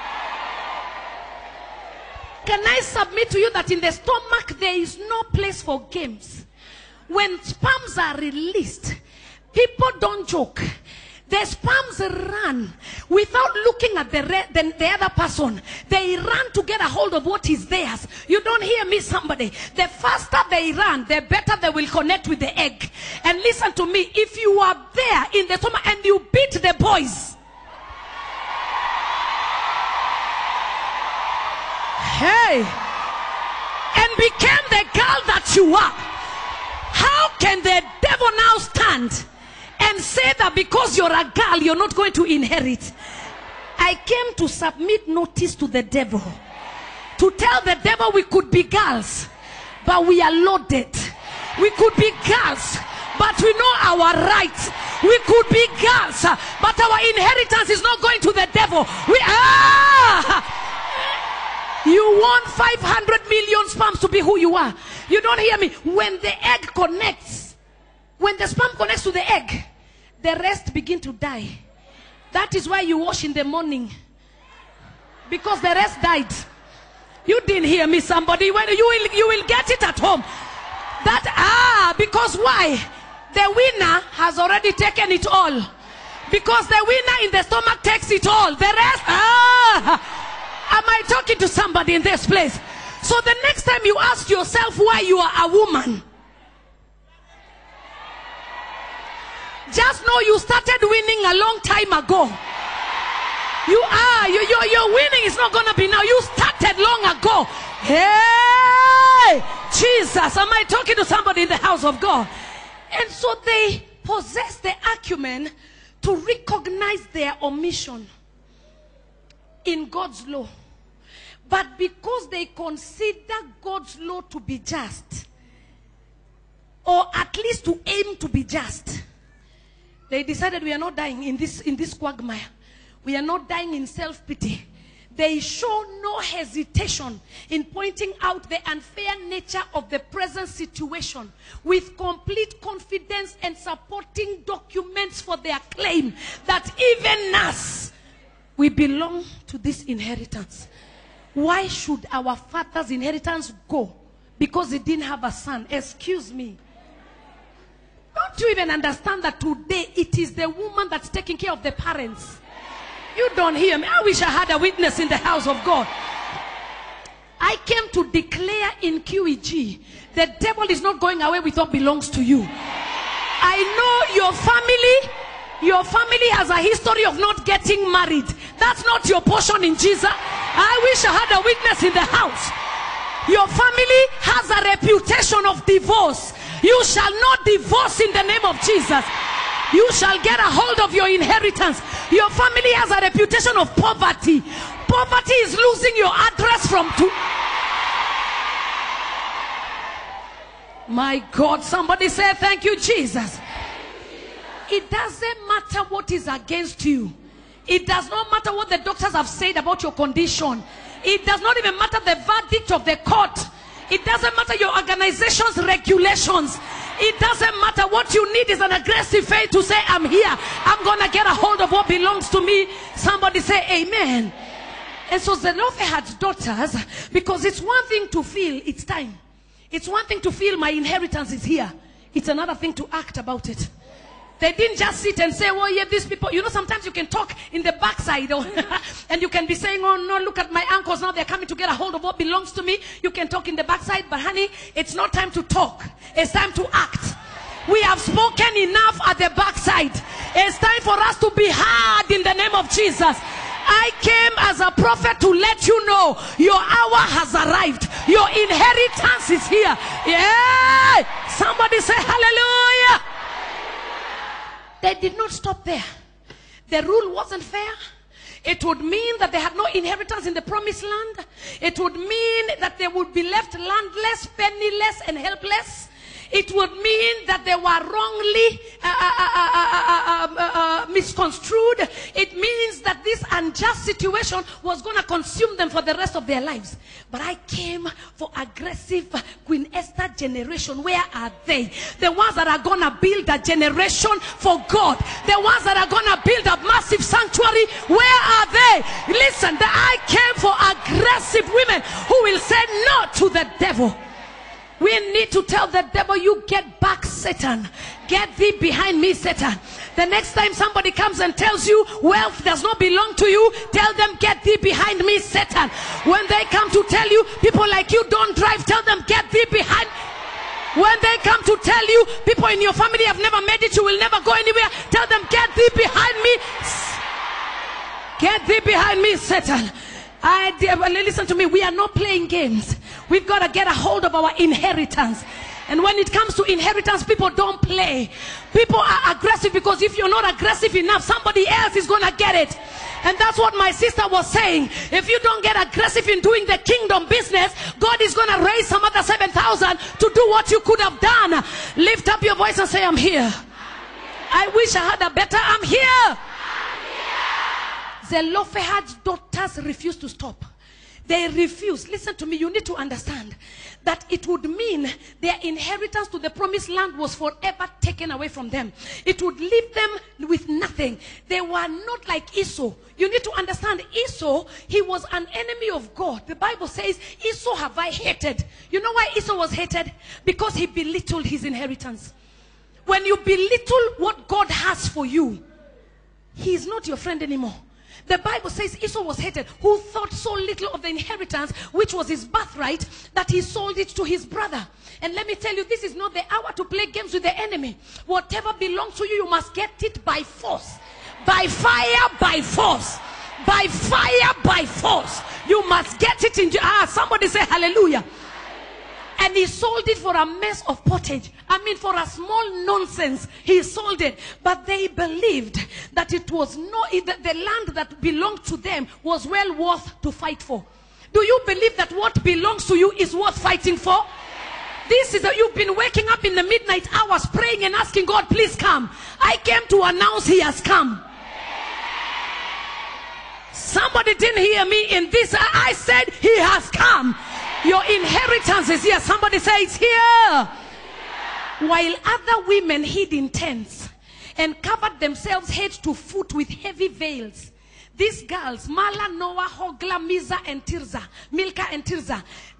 Can I submit to you that in the stomach there is no place for games? When sperms are released, people don't joke. The sperms run without looking at the, re- the, the other person. They run to get a hold of what is theirs. You don't hear me, somebody. The faster they run, the better they will connect with the egg. And listen to me. If you are there in the stomach and you beat the boys, hey, and became the girl that you are, how can the devil now stand and say that because you're a girl, you're not going to inherit? I came to submit notice to the devil, to tell the devil we could be girls, but we are loaded. We could be girls, but we know our rights. We could be girls, but our inheritance is not going to the devil. We ah! You want five hundred million sperms to be who you are. You don't hear me. When the egg connects, when the sperm connects to the egg, the rest begin to die. That is why you wash in the morning, because the rest died. You didn't hear me, somebody. When you will, you will get it at home. That ah, because why? The winner has already taken it all. Because the winner in the stomach takes it all. The rest ah. Am I talking to somebody in this place? So the next time you ask yourself why you are a woman, just know you started winning a long time ago. You are, you, your, your winning is not going to be now. You started long ago. Hey, Jesus, am I talking to somebody in the house of God? And so they possess the acumen to recognize their omission in God's law. But because they consider God's law to be just, or at least to aim to be just, they decided we are not dying in this in this quagmire. We are not dying in self-pity. They show no hesitation in pointing out the unfair nature of the present situation with complete confidence and supporting documents for their claim that even us, we belong to this inheritance. Why should our father's inheritance go? Because he didn't have a son. Excuse me. Don't you even understand that today it is the woman that's taking care of the parents? You don't hear me. I wish I had a witness in the house of God. I came to declare in Q E G, the devil is not going away with what belongs to you. I I know your family, your family has a history of not getting married. That's not your portion in Jesus. I wish I had a witness in the house. Your family has a reputation of divorce. You shall not divorce in the name of Jesus. You shall get a hold of your inheritance. Your family has a reputation of poverty. Poverty is losing your address from two. My God, somebody say thank you, Jesus. It doesn't matter what is against you. It does not matter what the doctors have said about your condition. It does not even matter the verdict of the court. It doesn't matter your organization's regulations. It doesn't matter. What you need is an aggressive faith to say, I'm here. I'm going to get a hold of what belongs to me. Somebody say amen. And so Zelophehad's daughters, because it's one thing to feel it's time. It's one thing to feel my inheritance is here. It's another thing to act about it. They didn't just sit and say, oh yeah, these people, you know, sometimes you can talk in the backside or, and you can be saying, oh no, look at my uncles now, they're coming to get a hold of what belongs to me. You can talk in the backside, but honey, it's not time to talk. It's time to act. We have spoken enough at the backside. It's time for us to be heard in the name of Jesus. I came as a prophet to let you know your hour has arrived. Your inheritance is here. Yeah. Somebody say hallelujah. They did not stop there. The rule wasn't fair. It would mean that they had no inheritance in the promised land. It would mean that they would be left landless, penniless, and helpless. It would mean that they were wrongly uh, uh, uh, uh, uh, uh, misconstrued. It means that this unjust situation was going to consume them for the rest of their lives. But I came for aggressive Queen Esther generation. Where are they? The ones that are going to build a generation for God. The ones that are going to build a massive sanctuary. Where are they? Listen, I came for aggressive women who will say no to the devil. We need to tell the devil, you get back, Satan. Get thee behind me, Satan. The next time somebody comes and tells you wealth does not belong to you, tell them, get thee behind me, Satan. When they come to tell you people like you don't drive, tell them, get thee behind. When they come to tell you people in your family have never made it, you will never go anywhere, tell them, get thee behind me. Get thee behind me, Satan. I, listen to me, we are not playing games. We've got to get a hold of our inheritance. And when it comes to inheritance, people don't play. People are aggressive because if you're not aggressive enough, somebody else is going to get it. And that's what my sister was saying. If you don't get aggressive in doing the kingdom business, God is going to raise some other seven thousand to do what you could have done. Lift up your voice and say, I'm here. I wish I had a better, I'm here. Zelophehad's daughters refused to stop. They refused. Listen to me, you need to understand that it would mean their inheritance to the promised land was forever taken away from them. It would leave them with nothing. They were not like Esau. You need to understand, Esau, he was an enemy of God. The Bible says, Esau have I hated. You know why Esau was hated? Because he belittled his inheritance. When you belittle what God has for you, he is not your friend anymore. The Bible says Esau was hated, who thought so little of the inheritance, which was his birthright, that he sold it to his brother. And let me tell you, this is not the hour to play games with the enemy. Whatever belongs to you, you must get it by force. By fire, by force. By fire, by force. You must get it in. Ah, somebody say hallelujah. And he sold it for a mess of pottage. I mean, for a small nonsense, he sold it. But they believed that it was no, that the land that belonged to them was well worth to fight for. Do you believe that what belongs to you is worth fighting for? This is that you've been waking up in the midnight hours praying and asking God, please come. I came to announce he has come. Somebody didn't hear me in this. I said he has come. Your inheritance is here. Somebody say it's here. While other women hid in tents and covered themselves head to foot with heavy veils, these girls, Mala, Noah, Hogla, Miza, and Tirza, Milcah and Tirza,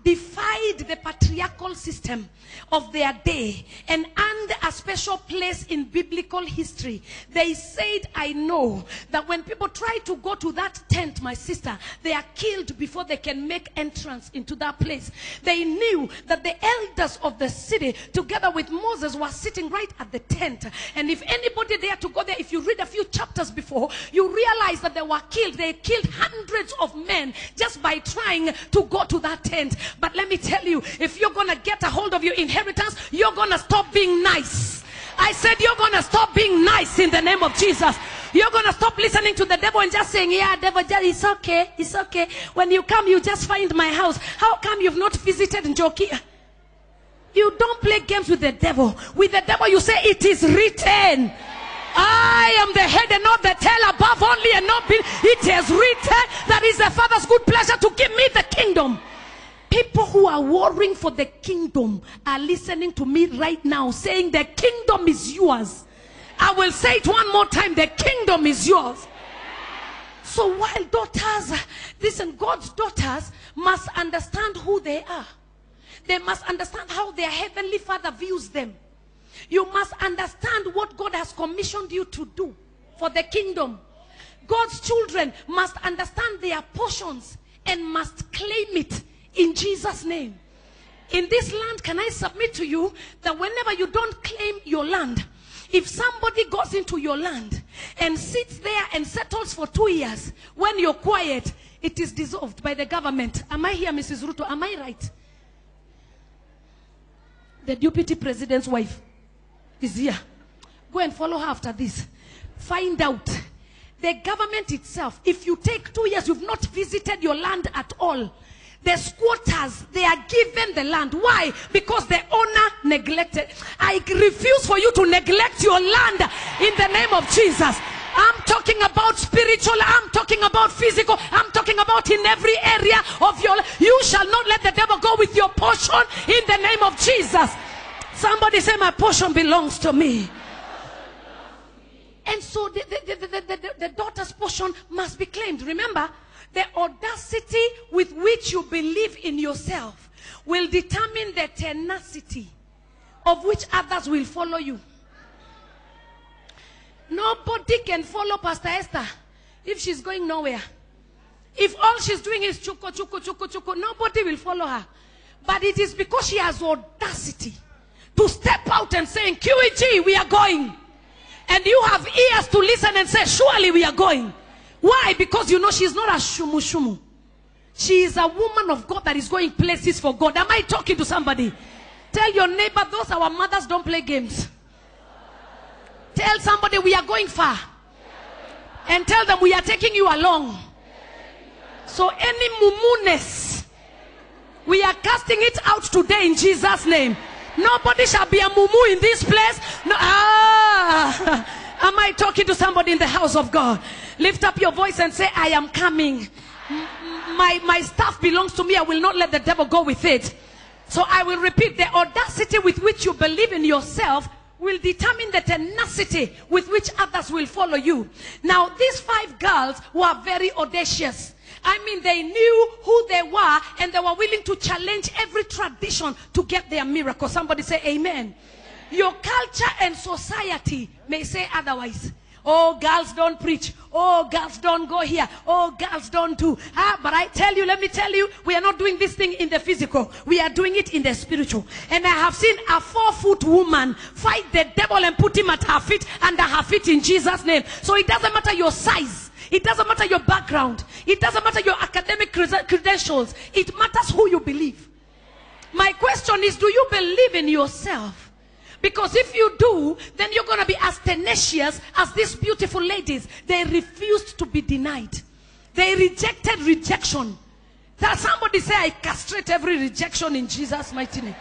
defied the patriarchal system of their day and earned a special place in biblical history. They said, I know that when people try to go to that tent, my sister, they are killed before they can make entrance into that place. They knew that the elders of the city, together with Moses, were sitting right at the tent. And if anybody there to go there, if you read a few chapters before, you realize that they were killed. They killed hundreds of men just by trying to go to that tent. But let me tell you, if you're going to get a hold of your inheritance, you're going to stop being nice. I said you're going to stop being nice in the name of Jesus. You're going to stop listening to the devil and just saying, yeah, devil, it's okay, it's okay. When you come, you just find my house. How come you've not visited Njokia? You don't play games with the devil. With the devil, you say, it is written. I am the head and not the tail, above only and not beneath. It is written that is the Father's good pleasure to give me the kingdom. People who are warring for the kingdom are listening to me right now, saying the kingdom is yours. I will say it one more time, the kingdom is yours. So while daughters, listen, God's daughters must understand who they are. They must understand how their heavenly Father views them. You must understand what God has commissioned you to do for the kingdom. God's children must understand their portions and must claim it in Jesus' name. In this land, can I submit to you that whenever you don't claim your land, if somebody goes into your land and sits there and settles for two years, when you're quiet, it is dissolved by the government. Am I here, Missus Ruto? Am I right? The deputy president's wife is here. Go and follow her after this. Find out. The government itself, if you take two years, you've not visited your land at all. The squatters, they are given the land. Why? Because the owner neglected. I refuse for you to neglect your land in the name of Jesus. I'm talking about spiritual, I'm talking about physical, I'm talking about in every area of your life. You shall not let the devil go with your portion in the name of Jesus. Somebody say, my portion belongs to me. And so the, the, the, the, the, the daughter's portion must be claimed. Remember, the audacity with which you believe in yourself will determine the tenacity of which others will follow you. Nobody can follow Pastor Esther if she's going nowhere. If all she's doing is chuko, chuko, chuko, chuko, nobody will follow her. But it is because she has audacity to step out and saying, Q E G, we are going. And you have ears to listen and say, surely we are going. Why? Because you know she's not a shumu shumu. She is a woman of God that is going places for God. Am I talking to somebody? Tell your neighbor, those our mothers don't play games. Tell somebody we are going far. And tell them we are taking you along. So any mumuness, we are casting it out today in Jesus' name. Nobody shall be a mumu in this place. No, ah, am I talking to somebody in the house of God? Lift up your voice and say, I am coming. My, my stuff belongs to me. I will not let the devil go with it. So I will repeat, the audacity with which you believe in yourself will determine the tenacity with which others will follow you. Now, these five girls were very audacious. I mean, they knew who they were and they were willing to challenge every tradition to get their miracle. Somebody say amen. Your culture and society may say otherwise. Oh, girls don't preach. Oh, girls don't go here. Oh, girls don't do. Ah, but I tell you, let me tell you, we are not doing this thing in the physical. We are doing it in the spiritual. And I have seen a four-foot woman fight the devil and put him at her feet, under her feet in Jesus' name. So it doesn't matter your size. It doesn't matter your background. It doesn't matter your academic credentials. It matters who you believe. My question is, do you believe in yourself? Because if you do, then you're going to be as tenacious as these beautiful ladies. They refused to be denied. They rejected rejection. That somebody say, I castrate every rejection in Jesus' mighty name.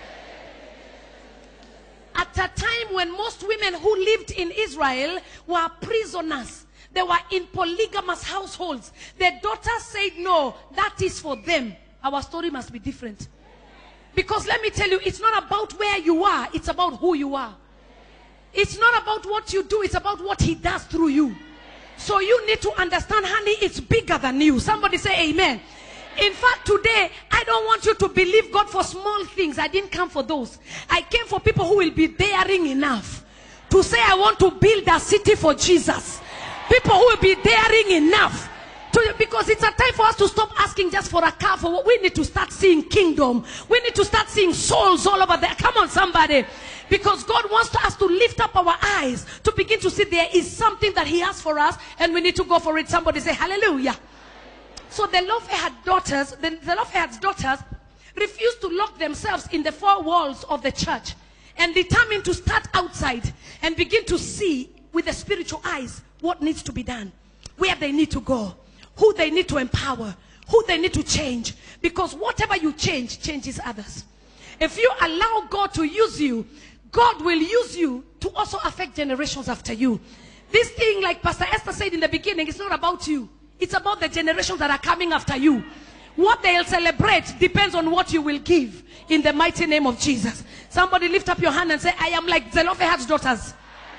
At a time when most women who lived in Israel were prisoners. They were in polygamous households. Their daughters said, no, that is for them. Our story must be different. Because let me tell you, it's not about where you are. It's about who you are. It's not about what you do. It's about what he does through you. So you need to understand, honey, it's bigger than you. Somebody say amen. In fact, today, I don't want you to believe God for small things. I didn't come for those. I came for people who will be daring enough to say, I want to build a city for Jesus. People who will be daring enough. To, because it's a time for us to stop asking just for a car. For what we need to start seeing kingdom. We need to start seeing souls all over there. Come on, somebody. Because God wants us to lift up our eyes to begin to see there is something that He has for us, and we need to go for it. Somebody say hallelujah. So the Zelophehad daughters, the Zelophehad's daughters refused to lock themselves in the four walls of the church and determined to start outside and begin to see with the spiritual eyes what needs to be done, where they need to go, who they need to empower, who they need to change. Because whatever you change, changes others. If you allow God to use you, God will use you to also affect generations after you. This thing, like Pastor Esther said in the beginning, it's not about you. It's about the generations that are coming after you. What they'll celebrate depends on what you will give in the mighty name of Jesus. Somebody lift up your hand and say, I am like Zelophehad's daughters.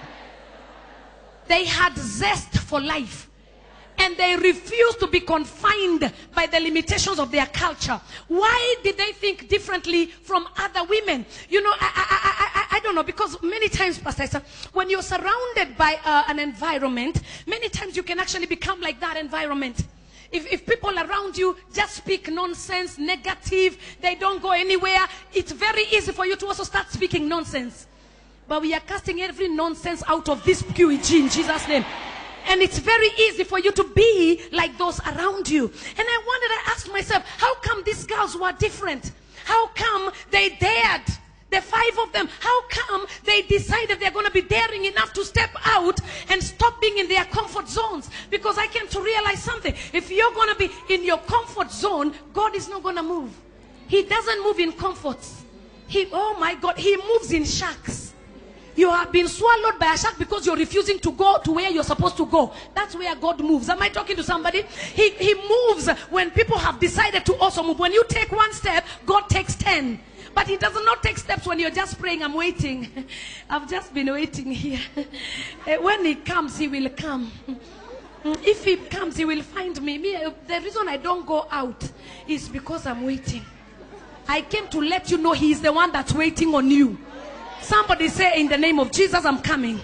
They had zest for life. And they refused to be confined by the limitations of their culture. Why did they think differently from other women? You know, I, I, I, I don't know, because many times, Pastor, when you're surrounded by uh, an environment, many times you can actually become like that environment. If, if people around you just speak nonsense, negative, they don't go anywhere, it's very easy for you to also start speaking nonsense. But we are casting every nonsense out of this Q E G in Jesus' name. And it's very easy for you to be like those around you. And I wondered, I asked myself, how come these girls were different? How come they dared? The five of them, how come they decided they're going to be daring enough to step out and stop being in their comfort zones? Because I came to realize something. If you're going to be in your comfort zone, God is not going to move. He doesn't move in comforts. He, oh my God, He moves in sharks. You have been swallowed by a shark because you're refusing to go to where you're supposed to go. That's where God moves. Am I talking to somebody? He, he moves when people have decided to also move. When you take one step, God takes ten. But He does not take steps when you're just praying, I'm waiting. I've just been waiting here. When He comes, He will come. If He comes, He will find me. me. The reason I don't go out is because I'm waiting. I came to let you know He is the one that's waiting on you. Somebody say, in the name of Jesus, I'm coming.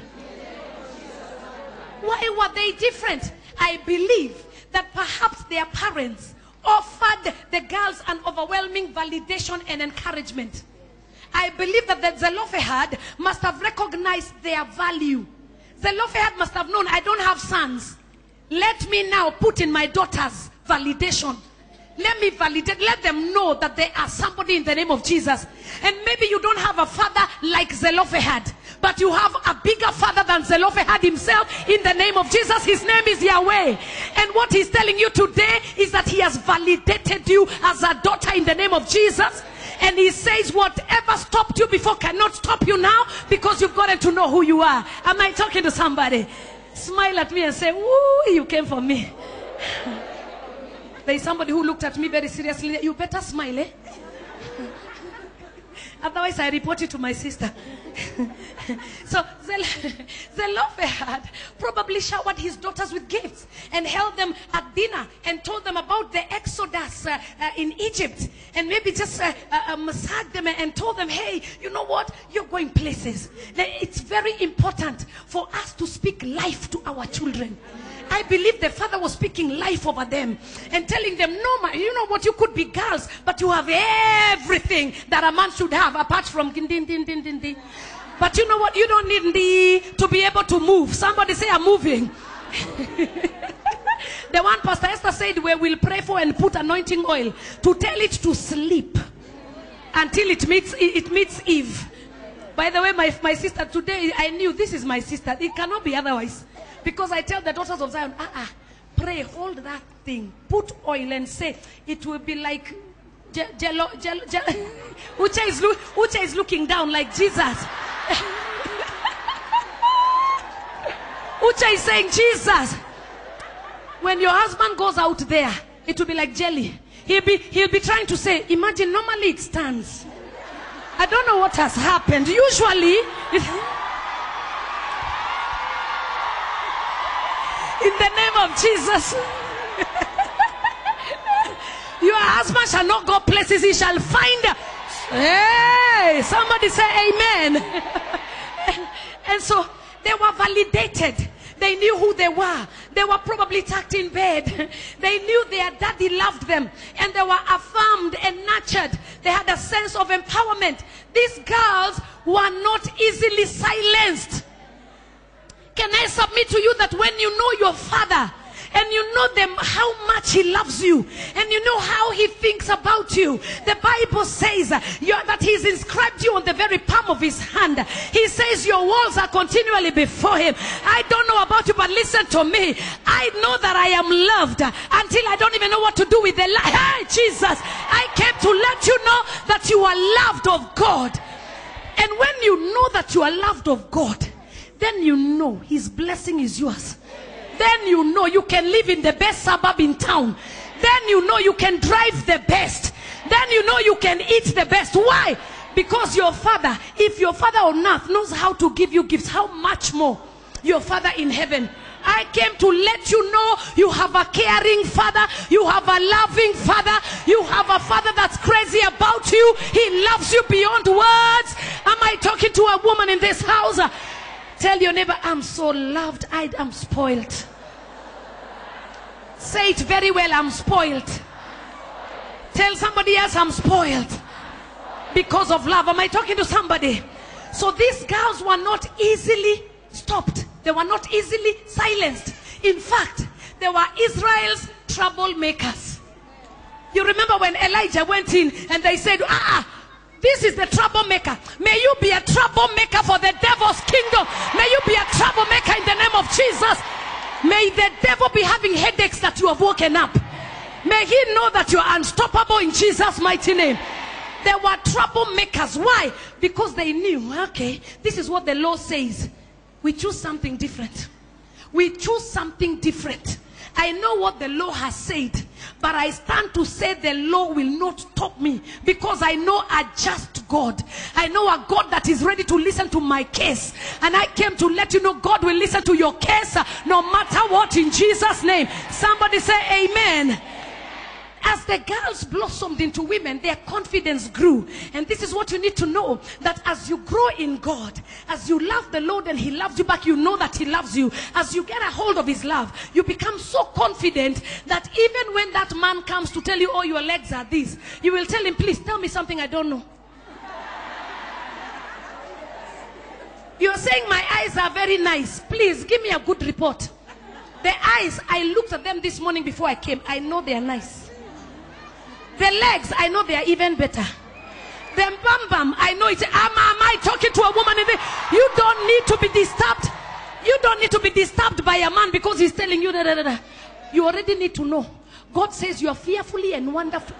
Why were they different? I believe that perhaps their parents offered the girls an overwhelming validation and encouragement. I believe that the Zelophehad must have recognized their value. Zelophehad must have known, I don't have sons. Let me now put in my daughters validation. Let me validate, let them know that they are somebody in the name of Jesus. And maybe you don't have a father like Zelophehad, but you have a bigger father than Zelophehad himself in the name of Jesus. His name is Yahweh. And what He's telling you today is that He has validated you as a daughter in the name of Jesus. And He says whatever stopped you before cannot stop you now, because you've gotten to know who you are. Am I talking to somebody? Smile at me and say, woo, you came for me. There is somebody who looked at me very seriously. You better smile, eh? Otherwise, I report it to my sister. So, Zelophehad probably showered his daughters with gifts and held them at dinner and told them about the exodus uh, uh, in Egypt. And maybe just uh, uh, massaged them and told them, hey, you know what? You're going places. It's very important for us to speak life to our children. I believe the father was speaking life over them and telling them, no, man, you know what, you could be girls, but you have everything that a man should have apart from din, din, din, din, din. But you know what, you don't need the to be able to move. Somebody say, I'm moving. The one Pastor Esther said, we will pray for and put anointing oil to tell it to sleep until it meets, it meets Eve. By the way, my, my sister, today I knew this is my sister. It cannot be otherwise. Because I tell the daughters of Zion, ah, ah, pray, hold that thing, put oil and say, it will be like, jello, jello, jello. Uche is, look, Uche is looking down like Jesus. Uche is saying, Jesus, when your husband goes out there, it will be like jelly. He'll be, he'll be trying to say, imagine, normally it stands. I don't know what has happened. Usually, it, in the name of Jesus. Your husband shall not go places, he shall find. Hey, somebody say amen. and, and so they were validated. They knew who they were. They were probably tucked in bed. They knew their daddy loved them. And they were affirmed and nurtured. They had a sense of empowerment. These girls were not easily silenced. Can I submit to you that when you know your father, and you know them how much he loves you, and you know how he thinks about you, the Bible says uh, that he's inscribed you on the very palm of his hand. He says your walls are continually before him. I don't know about you, but listen to me. I know that I am loved uh, until I don't even know what to do with the life. Hey, Jesus, I came to let you know that you are loved of God. And when you know that you are loved of God, then you know his blessing is yours. Then you know you can live in the best suburb in town. Then you know you can drive the best. Then you know you can eat the best. Why? Because your father, if your father on earth knows how to give you gifts, how much more your father in heaven. I came to let you know you have a caring father. You have a loving father. You have a father that's crazy about you. He loves you beyond words. Am I talking to a woman in this house? Tell your neighbor, I'm so loved, I am spoiled. Say it very well, I'm spoiled. Tell somebody else, I'm spoiled because of love. Am I talking to somebody? So these girls were not easily stopped. They were not easily silenced. In fact, they were Israel's troublemakers. You remember when Elijah went in and they said, ah, this is the troublemaker. May you be a troublemaker for the devil's kingdom. May you be a troublemaker in the name of Jesus. May the devil be having headaches that you have woken up. May he know that you are unstoppable in Jesus' mighty name. They were troublemakers. Why? Because they knew, okay, this is what the law says. We choose something different. We choose something different. I know what the law has said, but I stand to say the law will not stop me, because I know a just God. I know a God that is ready to listen to my case. And I came to let you know God will listen to your case uh, no matter what, in Jesus' name. Somebody say amen. As the girls blossomed into women, their confidence grew. And this is what you need to know, that as you grow in God, as you love the Lord and he loves you back, you know that he loves you. As you get a hold of his love, you become so confident that even when that man comes to tell you, oh, your legs are these, you will tell him, please tell me something I don't know. You're saying my eyes are very nice. Please give me a good report. The eyes, I looked at them this morning before I came. I know they are nice. The legs, I know they are even better. The bam bam, I know it. Am, am I talking to a woman in there? You don't need to be disturbed. You don't need to be disturbed by a man because he's telling you da, da, da, da. You already need to know. God says you are fearfully and wonderful.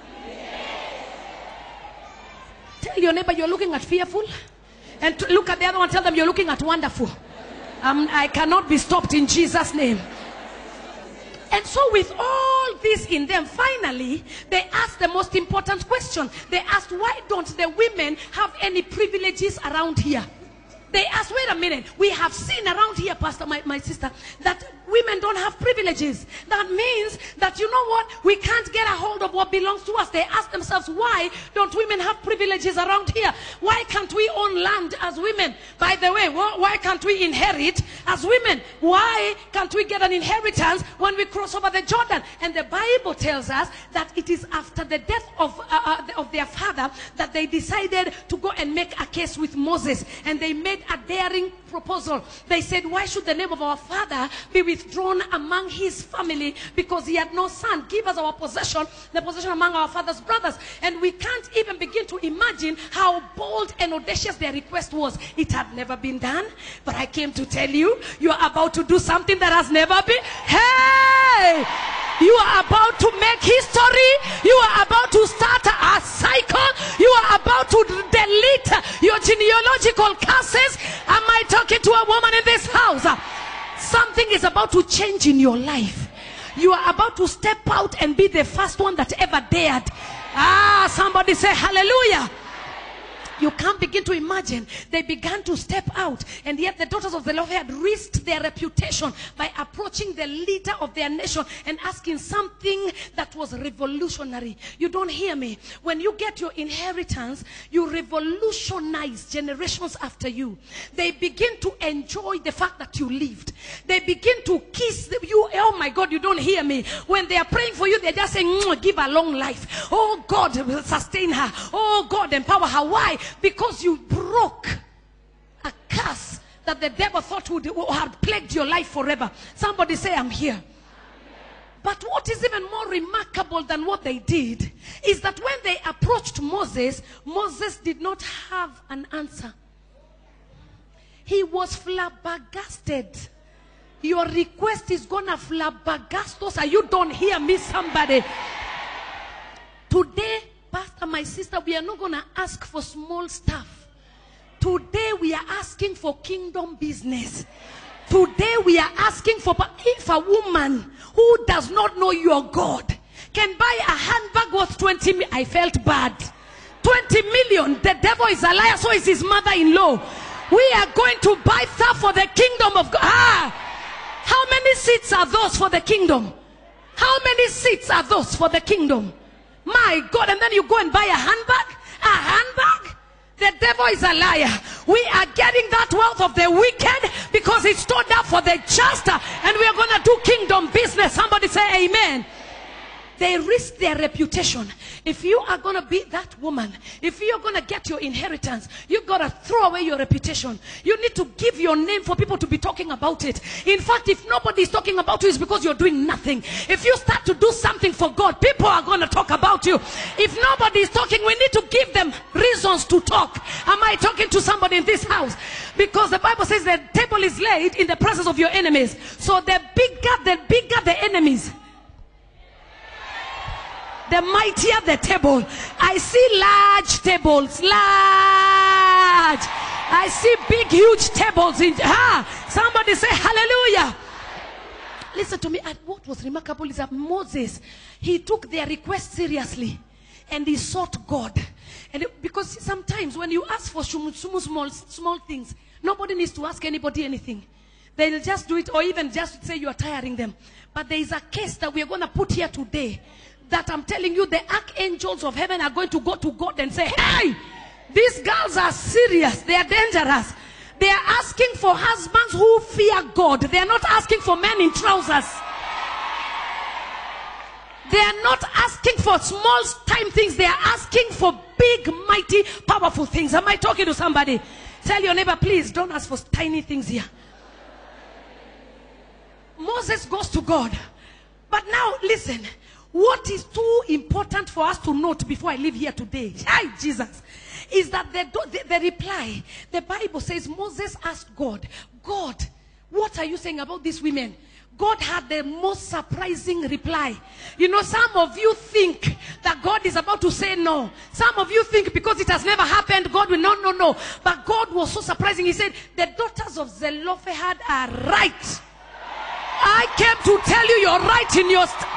Tell your neighbor you're looking at fearful, and to look at the other one, tell them you're looking at wonderful. Um, I cannot be stopped in Jesus' name. And so with all this in them, finally, they asked the most important question. They asked, why don't the women have any privileges around here? They asked, wait a minute, we have seen around here, Pastor, my, my sister, that women don't have privileges. That means that, you know what, we can't get a hold of what belongs to us. They asked themselves, why don't women have privileges around here? Why can't we own land as women? By the way, why can't we inherit as women? Why can't we get an inheritance when we cross over the Jordan? And the Bible tells us that it is after the death of, uh, of their father that they decided to go and make a case with Moses. And they made a daring proposal. They said, why should the name of our father be withdrawn among his family, because he had no son? Give us our possession, the possession among our father's brothers. And we can't even begin to imagine how bold and audacious their request was. It had never been done, but I came to tell you, you are about to do something that has never been. Hey! You are about to make history. You are about to start a cycle. You are about to delete your genealogical curses. Am I talking to a woman in this house? Something is about to change in your life. You are about to step out and be the first one that ever dared. Ah, somebody say hallelujah. You can't begin to imagine. They began to step out, and yet the daughters of the Lord had risked their reputation by approaching the leader of their nation and asking something that was revolutionary. You don't hear me? When you get your inheritance, you revolutionize generations after you. They begin to enjoy the fact that you lived. They begin to kiss you. Oh my God, you don't hear me? When they are praying for you, they're just saying, give her long life. Oh God, sustain her. Oh God, empower her. Why? Because you broke a curse that the devil thought would have plagued your life forever. Somebody say, I'm here. But what is even more remarkable than what they did is that when they approached Moses, Moses did not have an answer. He was flabbergasted. Your request is gonna flabbergast us. You don't hear me, somebody. Today, Pastor, my sister, we are not going to ask for small stuff. Today, we are asking for kingdom business. Today, we are asking for, if a woman who does not know your God can buy a handbag worth twenty million, I felt bad. twenty million, the devil is a liar, so is his mother-in-law. We are going to buy stuff for the kingdom of God. Ah, how many seats are those for the kingdom? How many seats are those for the kingdom? My God, and then you go and buy a handbag? A handbag? The devil is a liar. We are getting that wealth of the wicked because it's stored up for the just, and we are going to do kingdom business. Somebody say amen. They risk their reputation. If you are going to be that woman, if you're going to get your inheritance, you've got to throw away your reputation. You need to give your name for people to be talking about it. In fact, if nobody is talking about you, it's because you're doing nothing. If you start to do something for God, people are going to talk about you. If nobody is talking, we need to give them reasons to talk. Am I talking to somebody in this house? Because the Bible says the table is laid in the presence of your enemies. So the bigger, the bigger the enemies, the mightier the table. I see large tables, large. I see big, huge tables. In, ah, somebody say hallelujah. Listen to me. And what was remarkable is that Moses, he took their request seriously, and he sought God. And it, because sometimes when you ask for small, small, small things, nobody needs to ask anybody anything. They'll just do it, or even just say you are tiring them. But there is a case that we are going to put here today, that I'm telling you, the archangels of heaven are going to go to God and say, hey, these girls are serious. They are dangerous. They are asking for husbands who fear God. They are not asking for men in trousers. They are not asking for small time things. They are asking for big, mighty, powerful things. Am I talking to somebody? Tell your neighbor, please don't ask for tiny things here. Moses goes to God. But now, listen. What is too important for us to note before I leave here today, hi Jesus, is that the, the, the reply, the Bible says Moses asked God, God, what are you saying about these women? God had the most surprising reply. You know, some of you think that God is about to say no. Some of you think because it has never happened, God will no, no, no. But God was so surprising. He said, the daughters of Zelophehad are right. I came to tell you you're right in your... St-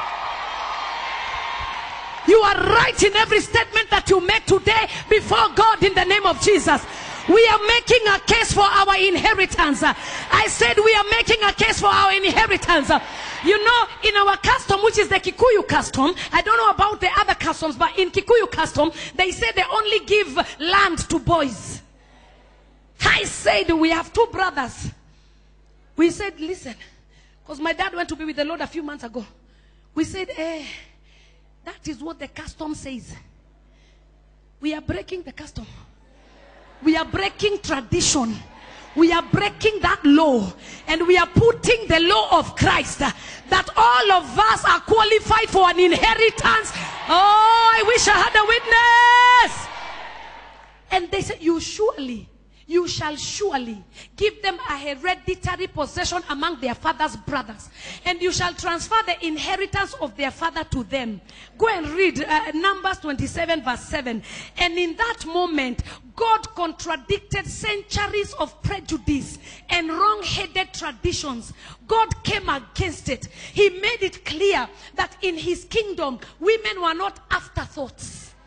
You are right in every statement that you make today before God in the name of Jesus. We are making a case for our inheritance. I said we are making a case for our inheritance. You know, in our custom, which is the Kikuyu custom, I don't know about the other customs, but in Kikuyu custom, they say they only give land to boys. I said we have two brothers. We said, listen, because my dad went to be with the Lord a few months ago. We said, eh, that is what the custom says. We are breaking the custom. We are breaking tradition. We are breaking that law. And we are putting the law of Christ, that all of us are qualified for an inheritance. Oh, I wish I had a witness. And they said, you surely, you shall surely give them a hereditary possession among their father's brothers, and you shall transfer the inheritance of their father to them. Go and read uh, Numbers twenty-seven verse seven. And in that moment, God contradicted centuries of prejudice and wrong-headed traditions. God came against it. He made it clear that in his kingdom, women were not afterthoughts.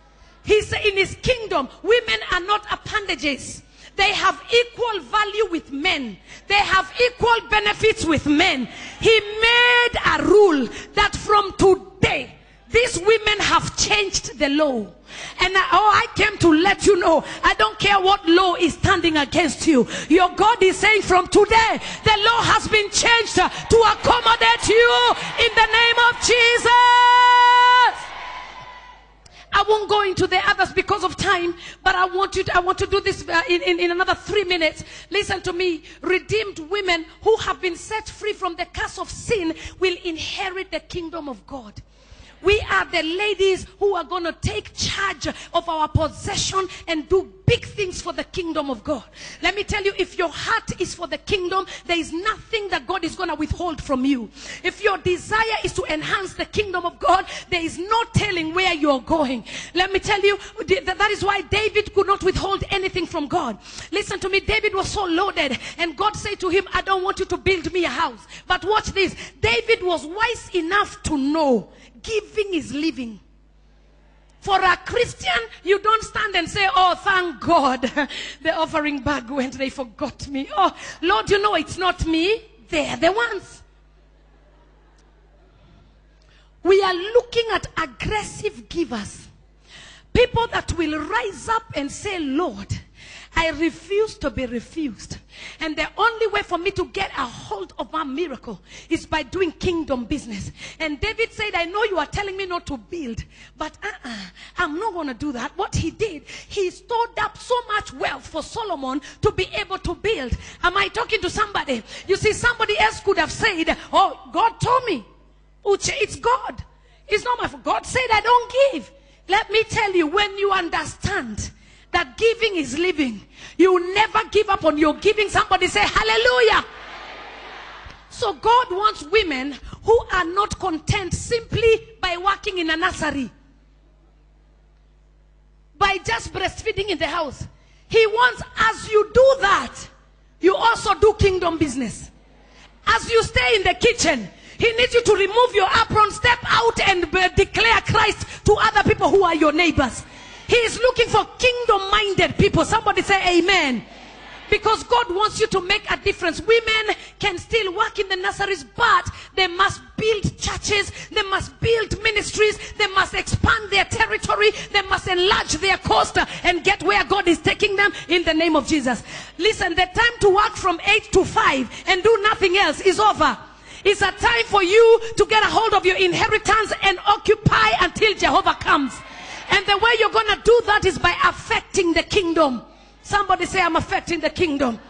He's in his kingdom. Women are not appendages. They have equal value with men. They have equal benefits with men. He made a rule that from today, these women have changed the law. And I, oh, I came to let you know, I don't care what law is standing against you. Your God is saying from today, the law has been changed to accommodate you in the name of Jesus. I won't go into the others because of time, but I want you to, I want to do this uh, in, in, in another three minutes. Listen to me. Redeemed women who have been set free from the curse of sin will inherit the kingdom of God. We are the ladies who are going to take charge of our possession and do big things for the kingdom of God. Let me tell you, if your heart is for the kingdom, there is nothing that God is going to withhold from you. If your desire is to enhance the kingdom of God, there is no telling where you're going. Let me tell you, that is why David could not withhold anything from God. Listen to me, David was so loaded, and God said to him, I don't want you to build me a house. But watch this, David was wise enough to know giving is living. For a Christian, you don't stand and say, oh, thank God, the offering bag went, they forgot me. Oh, Lord, you know it's not me. They're the ones. We are looking at aggressive givers. People that will rise up and say, Lord, I refuse to be refused. And the only way for me to get a hold of my miracle is by doing kingdom business. And David said, I know you are telling me not to build, but uh-uh, I'm not going to do that. What he did, he stored up so much wealth for Solomon to be able to build. Am I talking to somebody? You see, somebody else could have said, oh, God told me. Uche, it's God. It's not my fault. God said I don't give. Let me tell you, when you understand that giving is living, you never give up on your giving. Somebody say hallelujah. So God wants women who are not content simply by working in a nursery, by just breastfeeding in the house. He wants, as you do that, you also do kingdom business. As you stay in the kitchen, he needs you to remove your apron, step out and declare Christ to other people who are your neighbors. He is looking for kingdom-minded people. Somebody say amen. Because God wants you to make a difference. Women can still work in the nurseries, but they must build churches. They must build ministries. They must expand their territory. They must enlarge their coast and get where God is taking them in the name of Jesus. Listen, the time to work from eight to five and do nothing else is over. It's a time for you to get a hold of your inheritance and occupy until Jehovah comes. And the way you're going to do that is by affecting the kingdom. Somebody say, I'm affecting the kingdom.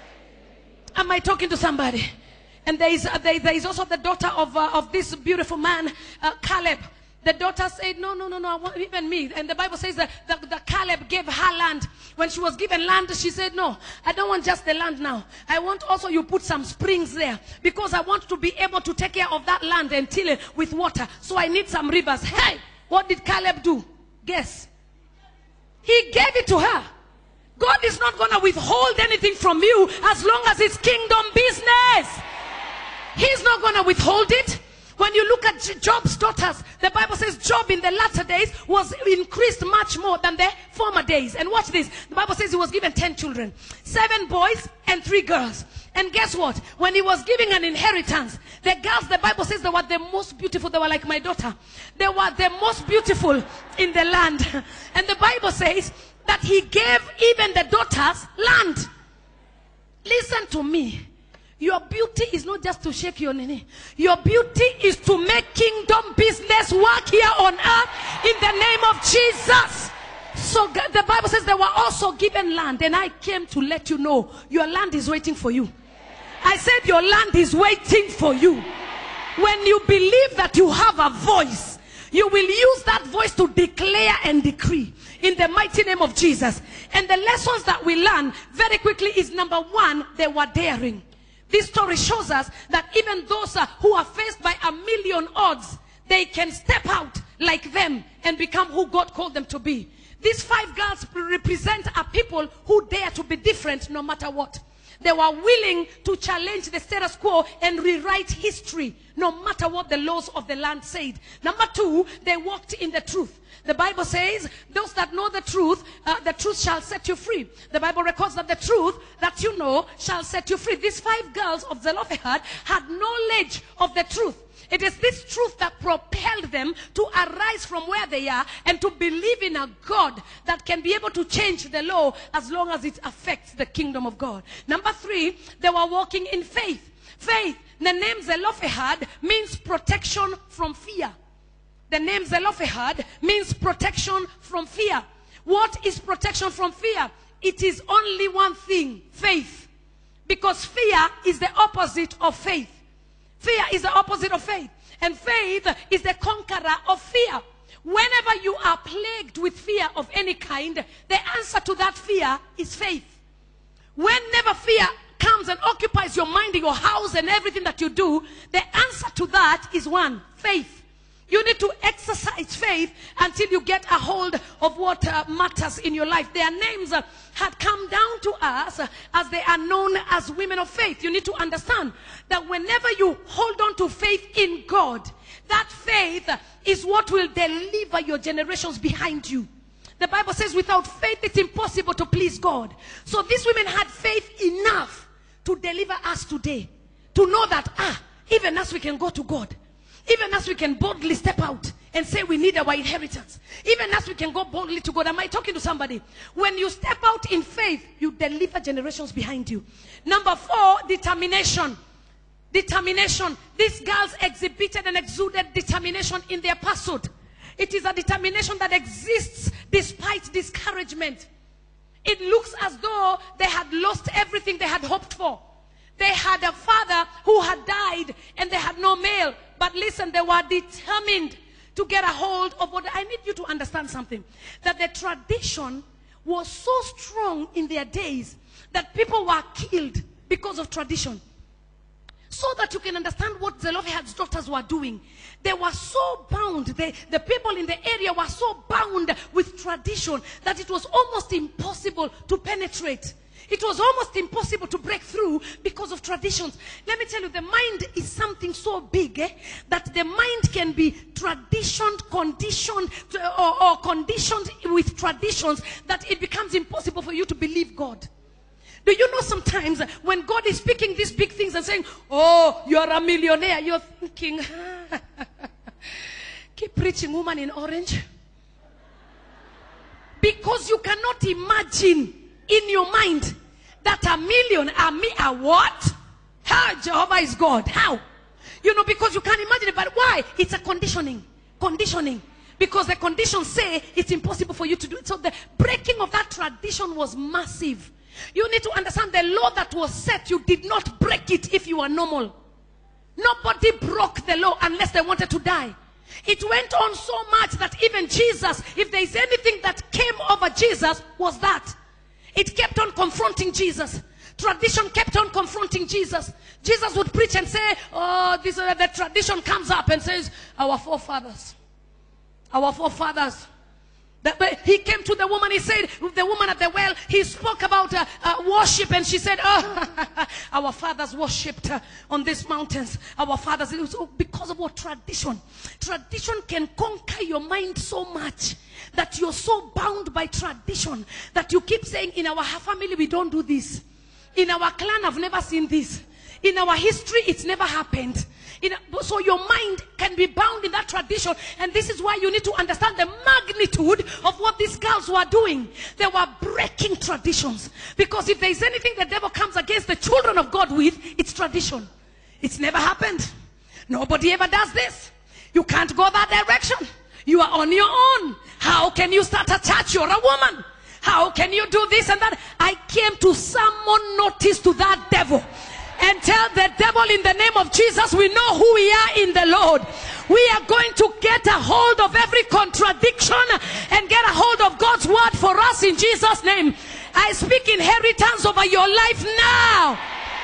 Am I talking to somebody? And there is, uh, there, there is also the daughter of, uh, of this beautiful man, uh, Caleb. The daughter said, no, no, no, no, I want even me. And the Bible says that the, the Caleb gave her land. When she was given land, she said, no, I don't want just the land now. I want also you put some springs there. Because I want to be able to take care of that land and till it with water. So I need some rivers. Hey, what did Caleb do? Guess. He gave it to her. God is not going to withhold anything from you as long as it's kingdom business. He's not going to withhold it. When you look at Job's daughters, the Bible says Job in the latter days was increased much more than the former days. And watch this. The Bible says he was given ten children. Seven boys and three girls. And guess what? When he was giving an inheritance, the girls, the Bible says they were the most beautiful. They were like my daughter. They were the most beautiful in the land. And the Bible says that he gave even the daughters land. Listen to me. Your beauty is not just to shake your nene. Your beauty is to make kingdom business work here on earth in the name of Jesus. So the Bible says they were also given land. And I came to let you know your land is waiting for you. I said your land is waiting for you. When you believe that you have a voice, you will use that voice to declare and decree in the mighty name of Jesus. And the lessons that we learn very quickly is, number one, they were daring. This story shows us that even those uh, who are faced by a million odds, they can step out like them and become who God called them to be. These five girls represent a people who dare to be different no matter what. They were willing to challenge the status quo and rewrite history, no matter what the laws of the land said. Number two, they walked in the truth. The Bible says, those that know the truth, uh, the truth shall set you free. The Bible records that the truth that you know shall set you free. These five girls of Zelophehad had knowledge of the truth. It is this truth that propelled them to arise from where they are and to believe in a God that can be able to change the law as long as it affects the kingdom of God. Number three, they were walking in faith. Faith, the name Zelophehad means protection from fear. The name Zelophehad means protection from fear. What is protection from fear? It is only one thing, faith. Because fear is the opposite of faith. Fear is the opposite of faith. And faith is the conqueror of fear. Whenever you are plagued with fear of any kind, the answer to that fear is faith. Whenever fear comes and occupies your mind, your house, and everything that you do, the answer to that is one, faith. You need to exercise faith until you get a hold of what uh, matters in your life. Their names uh, had come down to us uh, as they are known as women of faith. You need to understand that whenever you hold on to faith in God, that faith uh, is what will deliver your generations behind you. The Bible says without faith it's impossible to please God. So these women had faith enough to deliver us today. To know that, ah, even as we can go to God. Even as we can boldly step out and say we need our inheritance. Even as we can go boldly to God. Am I talking to somebody? When you step out in faith, you deliver generations behind you. Number four, determination. Determination. These girls exhibited and exuded determination in their pursuit. It is a determination that exists despite discouragement. It looks as though they had lost everything they had hoped for. They had a father who had died and they had no male. But listen, they were determined to get a hold of what. I need you to understand something. That the tradition was so strong in their days that people were killed because of tradition. So that you can understand what Zelophehad's daughters were doing. They were so bound. They, the people in the area were so bound with tradition that it was almost impossible to penetrate. It was almost impossible to break through because of traditions. Let me tell you, the mind is something so big eh, that the mind can be traditioned, conditioned, or, or conditioned with traditions that it becomes impossible for you to believe God. Do you know sometimes when God is speaking these big things and saying, oh, you're a millionaire, you're thinking, keep preaching, woman in orange. Because you cannot imagine in your mind that a million, a me, a what? How? Jehovah is God. How? You know, because you can't imagine it. But why? It's a conditioning. Conditioning. Because the conditions say it's impossible for you to do it. So the breaking of that tradition was massive. You need to understand the law that was set. You did not break it if you were normal. Nobody broke the law unless they wanted to die. It went on so much that even Jesus, if there is anything that came over Jesus, was that. It kept on confronting Jesus. Tradition kept on confronting Jesus. Jesus would preach and say, oh, this uh, the tradition comes up and says, our forefathers. Our forefathers. That, but he came to the woman, he said, the woman at the well, he spoke about uh, uh, worship, and she said, oh, our fathers worshipped uh, on these mountains. Our fathers, it was because of what? Tradition. Tradition can conquer your mind so much that you're so bound by tradition that you keep saying, in our family, we don't do this. In our clan, I've never seen this. In our history, it's never happened. In a, so your mind can be bound in that tradition. And this is why you need to understand the magnitude of what these girls were doing. They were breaking traditions. Because if there is anything the devil comes against the children of God with, it's tradition. It's never happened. Nobody ever does this. You can't go that direction. You are on your own. How can you start a church? You're a woman. How can you do this and that? I came to summon notice to that devil. And tell the devil, in the name of Jesus, we know who we are in the Lord. We are going to get a hold of every contradiction and get a hold of God's word for us in Jesus' name. I speak inheritance over your life now.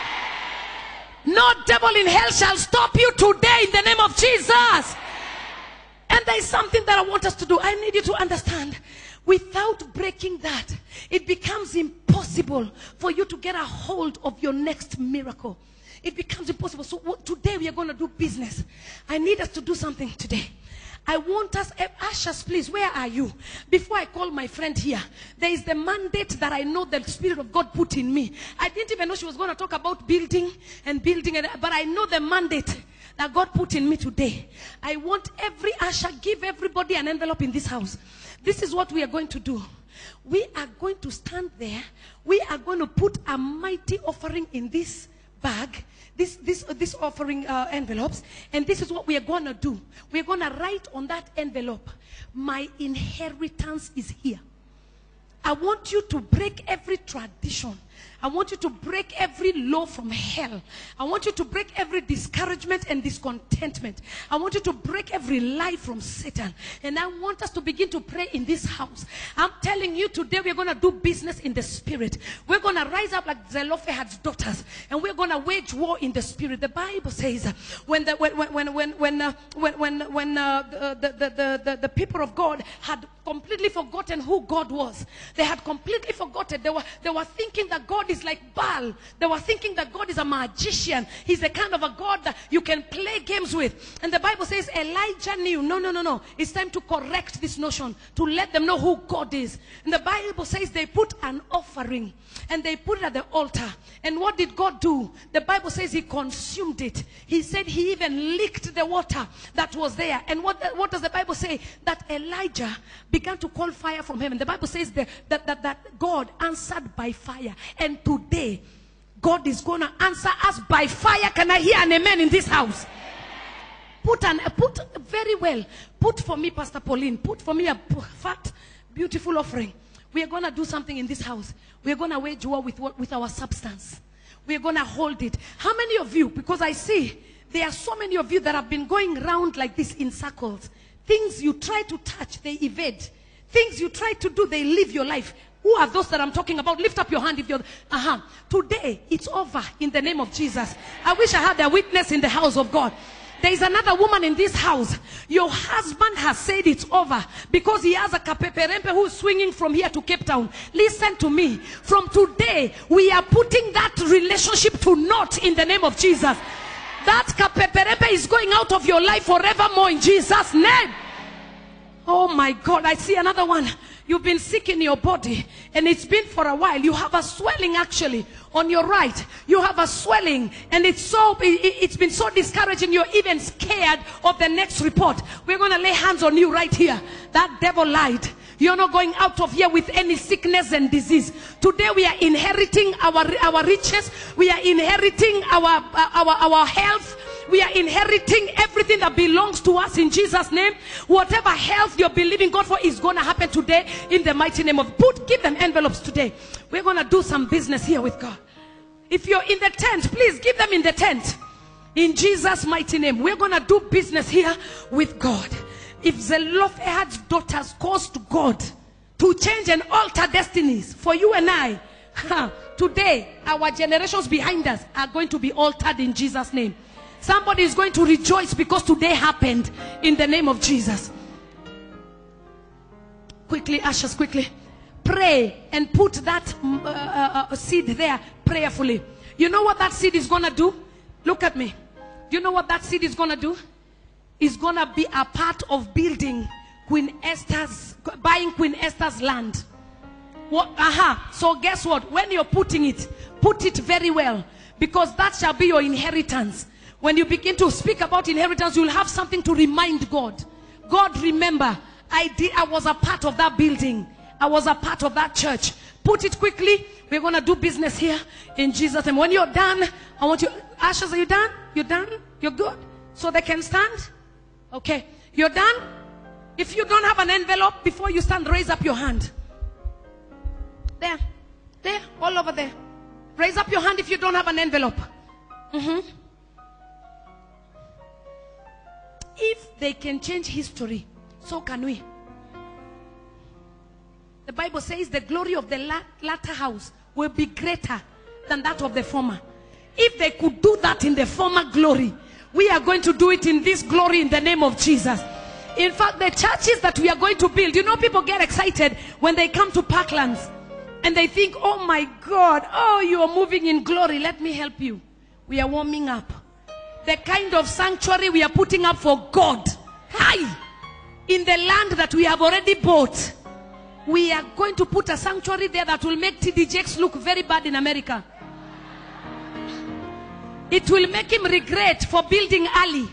No devil in hell shall stop you today in the name of Jesus. And there is something that I want us to do. I need you to understand. Without breaking that, it becomes impossible for you to get a hold of your next miracle. It becomes impossible. So what, today we are going to do business. I need us to do something today. I want us, uh, ushers, please, where are you? Before I call my friend here, there is the mandate that I know the Spirit of God put in me. I didn't even know she was going to talk about building and building, and, but I know the mandate that God put in me today. I want every usher, give everybody an envelope in this house. This is what we are going to do. We are going to stand there. We are going to put a mighty offering in this bag. This, this, uh, this offering uh, envelopes, and this is what we are going to do. We're going to write on that envelope, my inheritance is here. I want you to break every tradition. I want you to break every law from hell. I want you to break every discouragement and discontentment. I want you to break every lie from Satan. And I want us to begin to pray in this house. I'm telling you today, we're going to do business in the spirit. We're going to rise up like Zelophehad's daughters, and we're going to wage war in the spirit. The Bible says uh, when the when when when when uh, when when, when uh, the, the, the, the, the people of God had completely forgotten who God was. They had completely forgotten. They were they were thinking that God is like Baal. They were thinking that God is a magician. He's the kind of a God that you can play games with. And the Bible says Elijah knew, no, no, no, no. It's time to correct this notion, to let them know who God is. And the Bible says they put an offering and they put it at the altar. And what did God do? The Bible says he consumed it. He said he even licked the water that was there. And what, what does the Bible say? That Elijah began to call fire from heaven. The Bible says that, that, that, that God answered by fire. And today, God is going to answer us by fire. Can I hear an amen in this house? Put an, put very well. Put for me, Pastor Pauline. Put for me a fat, beautiful offering. We are going to do something in this house. We are going to wage war with, with our substance. We are going to hold it. How many of you, because I see there are so many of you that have been going around like this in circles. Things you try to touch, they evade. Things you try to do, they live your life. Who are those that I'm talking about? Lift up your hand if you're, uh-huh. Today, it's over in the name of Jesus. I wish I had a witness in the house of God. There is another woman in this house. Your husband has said it's over because he has a kapeperempe who's swinging from here to Cape Town. Listen to me. From today, we are putting that relationship to naught in the name of Jesus. That kapeperempe is going out of your life forevermore in Jesus' name. Oh my God, I see another one. You've been sick in your body, and it's been for a while. You have a swelling actually on your right. You have a swelling, and it's so it, it's been so discouraging. You're even scared of the next report. We're going to lay hands on you right here. That devil lied. You're not going out of here with any sickness and disease. Today we are inheriting our our riches. We are inheriting our our our health. We are inheriting everything that belongs to us in Jesus' name. Whatever health you're believing God for is going to happen today in the mighty name of God. Give them envelopes today. We're going to do some business here with God. If you're in the tent, please give them in the tent. In Jesus' mighty name, we're going to do business here with God. If Zelophehad's daughters caused God to change and alter destinies for you and I, today our generations behind us are going to be altered in Jesus' name. Somebody is going to rejoice because today happened in the name of Jesus. Quickly, ushers, quickly. Pray and put that uh, uh, seed there prayerfully. You know what that seed is going to do? Look at me. Do you know what that seed is going to do? It's going to be a part of building Queen Esthers, buying Queen Esthers land. What? Aha. So guess what? When you're putting it, put it very well, because that shall be your inheritance. When you begin to speak about inheritance, you'll have something to remind God. God, remember, I did. I was a part of that building. I was a part of that church. Put it quickly. We're going to do business here in Jesus' name. When you're done, I want you. Ashes, are you done? You're done? You're good? So they can stand? Okay. You're done? If you don't have an envelope, before you stand, raise up your hand. There. There. All over there. Raise up your hand if you don't have an envelope. Mm-hmm. If they can change history, so can we. The Bible says the glory of the latter house will be greater than that of the former. If they could do that in the former glory, we are going to do it in this glory in the name of Jesus. In fact, the churches that we are going to build, you know, people get excited when they come to Parklands. and they think, oh my God, oh, you are moving in glory. Let me help you. We are warming up. The kind of sanctuary we are putting up for God. Hi! In the land that we have already bought. We are going to put a sanctuary there that will make T D Jakes look very bad in America. It will make him regret for building early.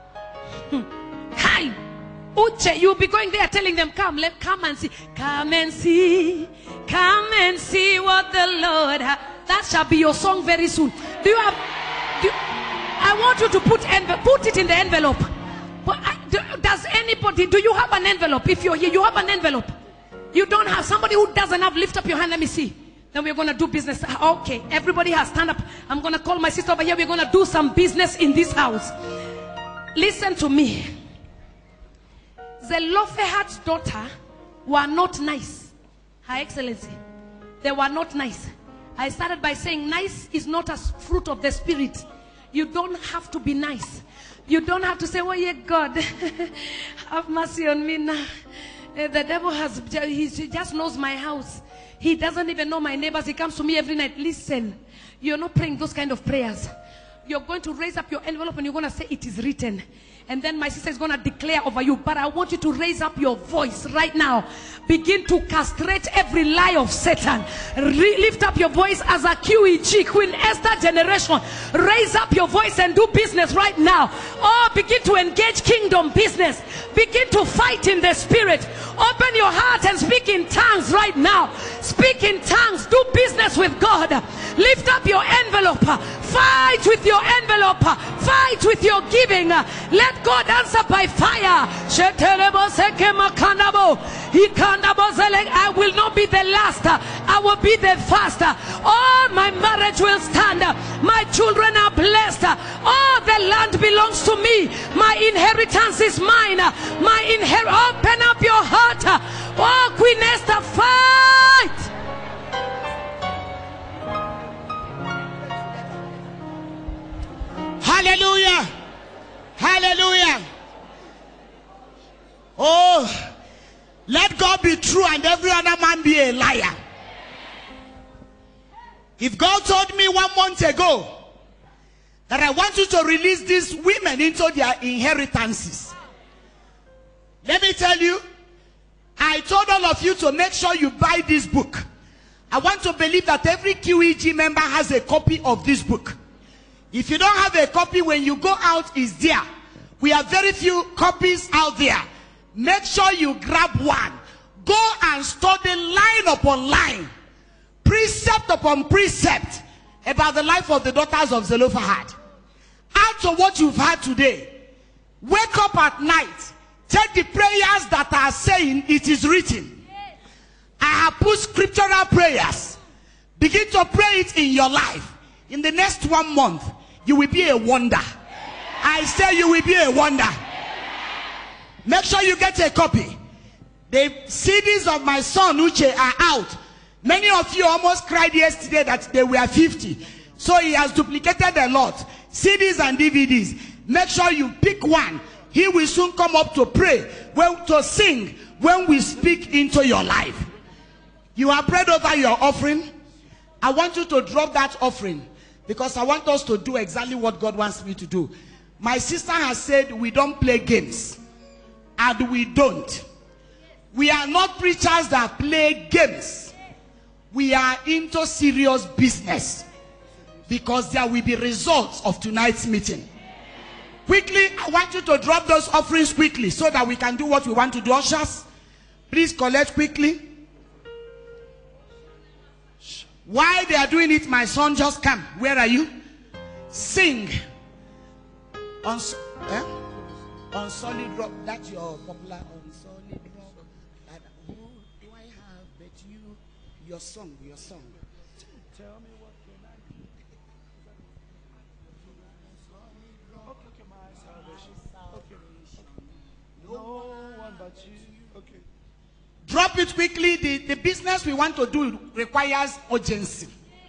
Hi! Uche, you'll be going there telling them, come, let come and see. Come and see. Come and see what the Lord has. That shall be your song very soon. Do you have... Do you, I want you to put envelope, put it in the envelope. But I, do, does anybody, do you have an envelope? If you're here, you have an envelope. You don't have, somebody who doesn't have, lift up your hand, let me see. Then we're going to do business. Okay, everybody has stand up. I'm going to call my sister over here. We're going to do some business in this house. Listen to me. Zelophehad's daughter were not nice. Her Excellency, they were not nice. I started by saying nice is not a fruit of the Spirit. You don't have to be nice. You don't have to say, oh yeah, God, have mercy on me now. Uh, the devil has, he, he just knows my house. He doesn't even know my neighbors. He comes to me every night. Listen, you're not praying those kind of prayers. You're going to raise up your envelope and you're going to say it is written. And then my sister is going to declare over you. But I want you to raise up your voice right now. Begin to castrate every lie of Satan. Re lift up your voice as a Q E G, Queen Esther generation. Raise up your voice and do business right now. Oh, begin to engage kingdom business. Begin to fight in the spirit. Open your heart and speak in tongues right now. Speak in tongues. Do business with God. Lift up your envelope. Fight with your envelope. Fight with your giving. Let God answer by fire. I will not be the last. I will be the first. Oh, my marriage will stand. My children are blessed. Oh, the land belongs to me. My inheritance is mine. My inher- Open up your heart. Oh, Queen Esther, fight. Hallelujah. Hallelujah. Oh, let God be true and every other man be a liar. If God told me one month ago that I want you to release these women into their inheritances, let me tell you, I told all of you to make sure you buy this book. I want to believe that every Q E G member has a copy of this book. If you don't have a copy, when you go out, it's there. We have very few copies out there. Make sure you grab one. Go and study line upon line, precept upon precept about the life of the daughters of Zelophehad. Add to what you've had today. Wake up at night. Take the prayers that are saying it is written. I have put scriptural prayers. Begin to pray it in your life. In the next one month, you will be a wonder. I say you will be a wonder. Make sure you get a copy. The C Ds of my son Uche are out. Many of you almost cried yesterday that they were fifty. So he has duplicated a lot. C Ds and D V Ds. Make sure you pick one. He will soon come up to pray, well, to sing when we speak into your life. You have prayed over your offering. I want you to drop that offering because I want us to do exactly what God wants me to do. My sister has said we don't play games. And we don't. We are not preachers that play games. We are into serious business. Because there will be results of tonight's meeting. Quickly, I want you to drop those offerings quickly so that we can do what we want to do. Ushers, please collect quickly. While they are doing it, my son just come. Where are you? Sing. On, eh? on solid rock. That's your popular on solid rock. That, who do I have but you? Your song, your song. Tell me what can I do? Okay, okay, my salvation. Okay. No one but you. Okay. Drop it quickly. The, the business we want to do requires urgency.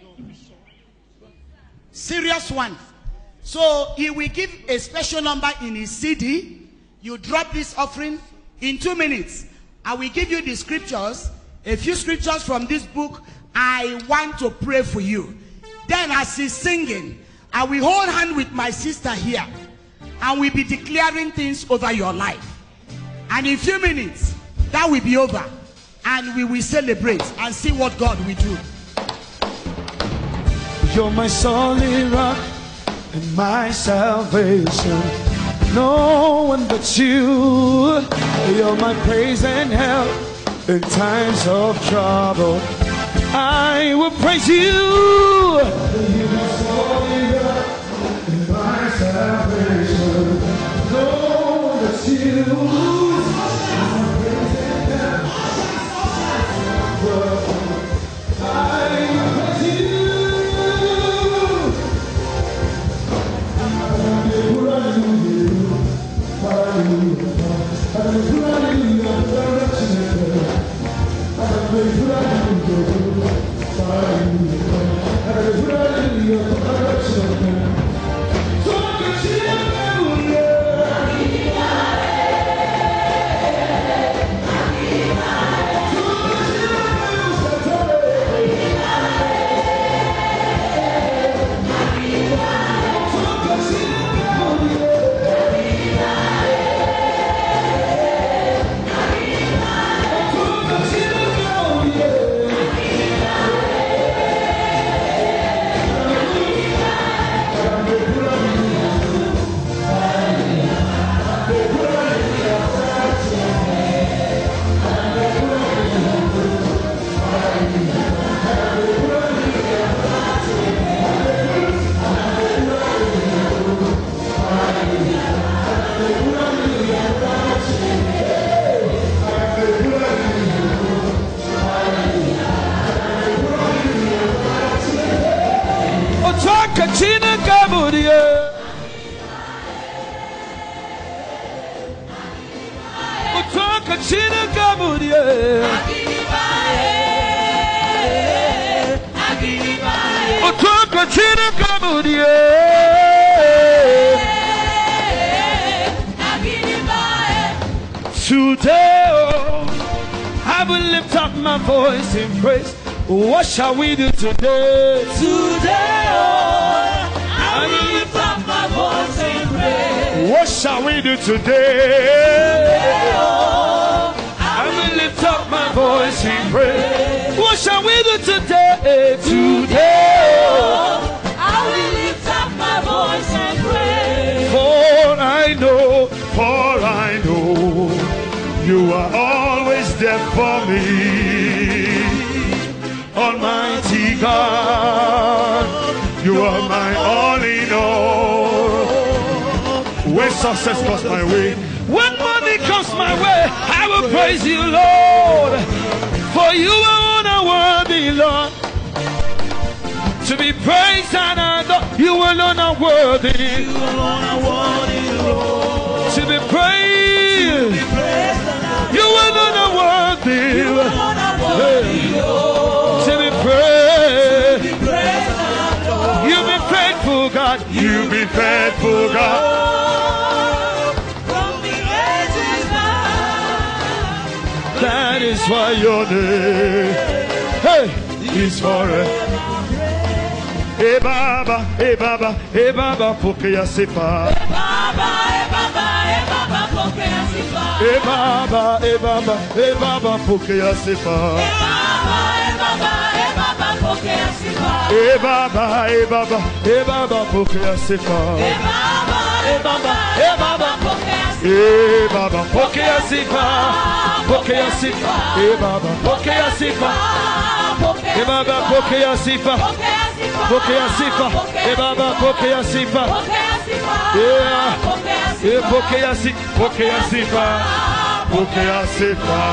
Serious one. So he will give a special number in his C D. You drop this offering in two minutes. I will give you the scriptures, a few scriptures from this book, I want to pray for you. Then as he's singing, I will hold hand with my sister here, and we'll be declaring things over your life. And in a few minutes, that will be over, and we will celebrate and see what God will do. You're my solid rock and my salvation. No one but you. You're my praise and help in times of trouble. I will praise you. You're my solid rock and my salvation. No one but you. Today, oh, I will lift up my voice in praise. What shall we do today? Today, oh, I will lift up my voice in praise. What shall we do today? Today, oh, I will lift up my voice in praise. What shall we do today? Today, oh, I will lift up my voice in praise. For I know, for I know, you are always there for me. Almighty God, you are my all in all. When success comes my way, when money comes my way, I will praise you, Lord. For you alone are worthy, Lord, to be praised and adored. You alone are worthy, you alone are worthy, Lord, to be praised. to be praised and adored. You alone are worthy, you alone are worthy, Lord, to be praised. to be praised and adored. You've been faithful, God. You've been faithful, God. From the ages past, That is why your name, hey, is forever. Hey Baba, hey Baba, hey Baba, pokea sifa. Baba, eh, Baba, eh, Baba, pokea sifa. Hey Baba, hey Baba, hey Baba, pokea sifa. Eh, Baba, eh, Baba, eh, Baba, pokea sifa. Hey Baba, hey Baba, hey Baba, pokea sifa. Eh, Baba, eh, Baba, eh, Baba, pokea sifa. Hey Baba, pokea sifa, pokea sifa. Hey Baba, pokea sifa. Hey Baba, pokea sifa. Pokea sifa. Hey Baba, pokea sifa. Yeah. Hey, pokea sifa, pokea sifa, pokea sifa.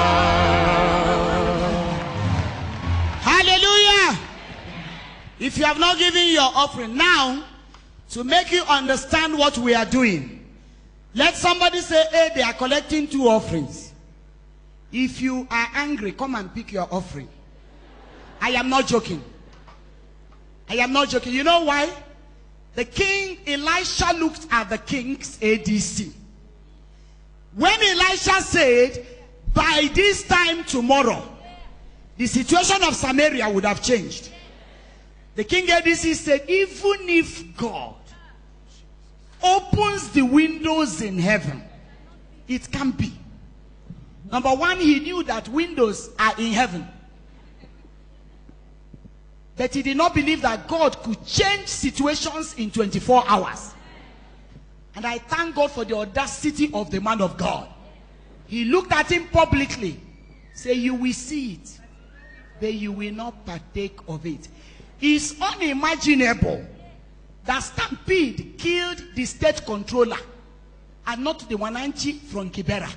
Hallelujah. If you have not given your offering now, to make you understand what we are doing, let somebody say, hey, they are collecting two offerings. If you are angry, come and pick your offering. I am not joking. I am not joking. You know why? The king, Elisha looked at the king's A D C. When Elisha said, by this time tomorrow, the situation of Samaria would have changed. The king A D C said, even if God opens the windows in heaven, it can be. Number one, he knew that windows are in heaven. But he did not believe that God could change situations in twenty-four hours. And I thank God for the audacity of the man of God. He looked at him publicly. Say, you will see it, but you will not partake of it. It's unimaginable that Stampede killed the state controller and not the Wananchi from Kibera.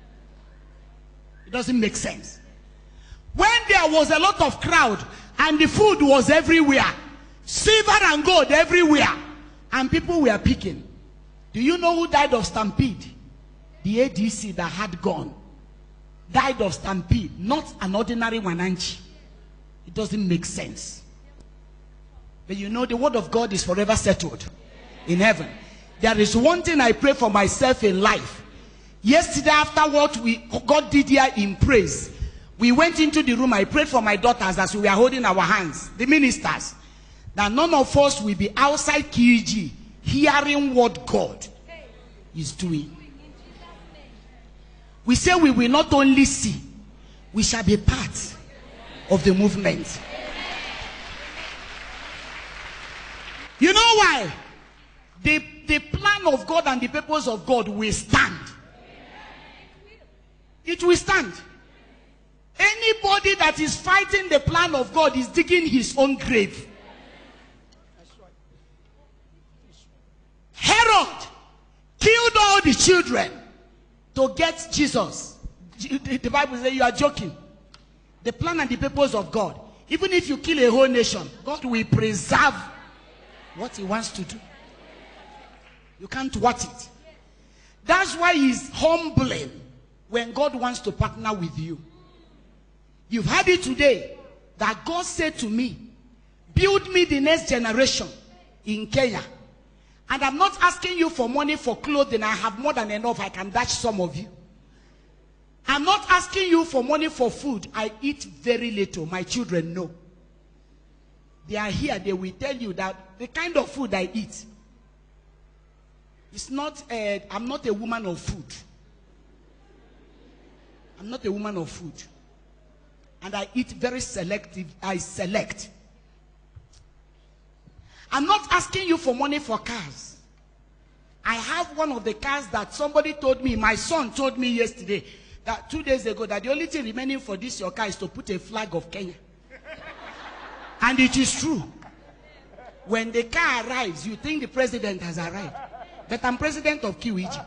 It doesn't make sense. When there was a lot of crowd and the food was everywhere, silver and gold everywhere, and people were picking. Do you know who died of Stampede? The A D C that had gone died of Stampede, not an ordinary Wananchi. It doesn't make sense. But you know, the word of God is forever settled in heaven. There is one thing I pray for myself in life. Yesterday, after what we God did here in praise, we went into the room. I prayed for my daughters as we were holding our hands, the ministers, that none of us will be outside Q E G hearing what God is doing. We say we will not only see, we shall be part of the movement. You know why? The, the plan of God and the purpose of God will stand. It will stand. Anybody that is fighting the plan of God is digging his own grave. Herod killed all the children to get Jesus. The Bible says you are joking. The plan and the purpose of God. Even if you kill a whole nation, God will preserve what he wants to do. You can't watch it. That's why he's humbling when God wants to partner with you. You've heard it today that God said to me, build me the next generation in Kenya. And I'm not asking you for money for clothing. I have more than enough. I can dash some of you. I'm not asking you for money for food. I eat very little. My children know. They are here. They will tell you that the kind of food I eat, it's not, uh, I'm not a woman of food. I'm not a woman of food. And I eat very selective. I select. I'm not asking you for money for cars. I have one of the cars that somebody told me, my son told me yesterday, that two days ago, that the only thing remaining for this your car is to put a flag of Kenya. And it is true. When the car arrives, you think the president has arrived. But I'm president of Q E G.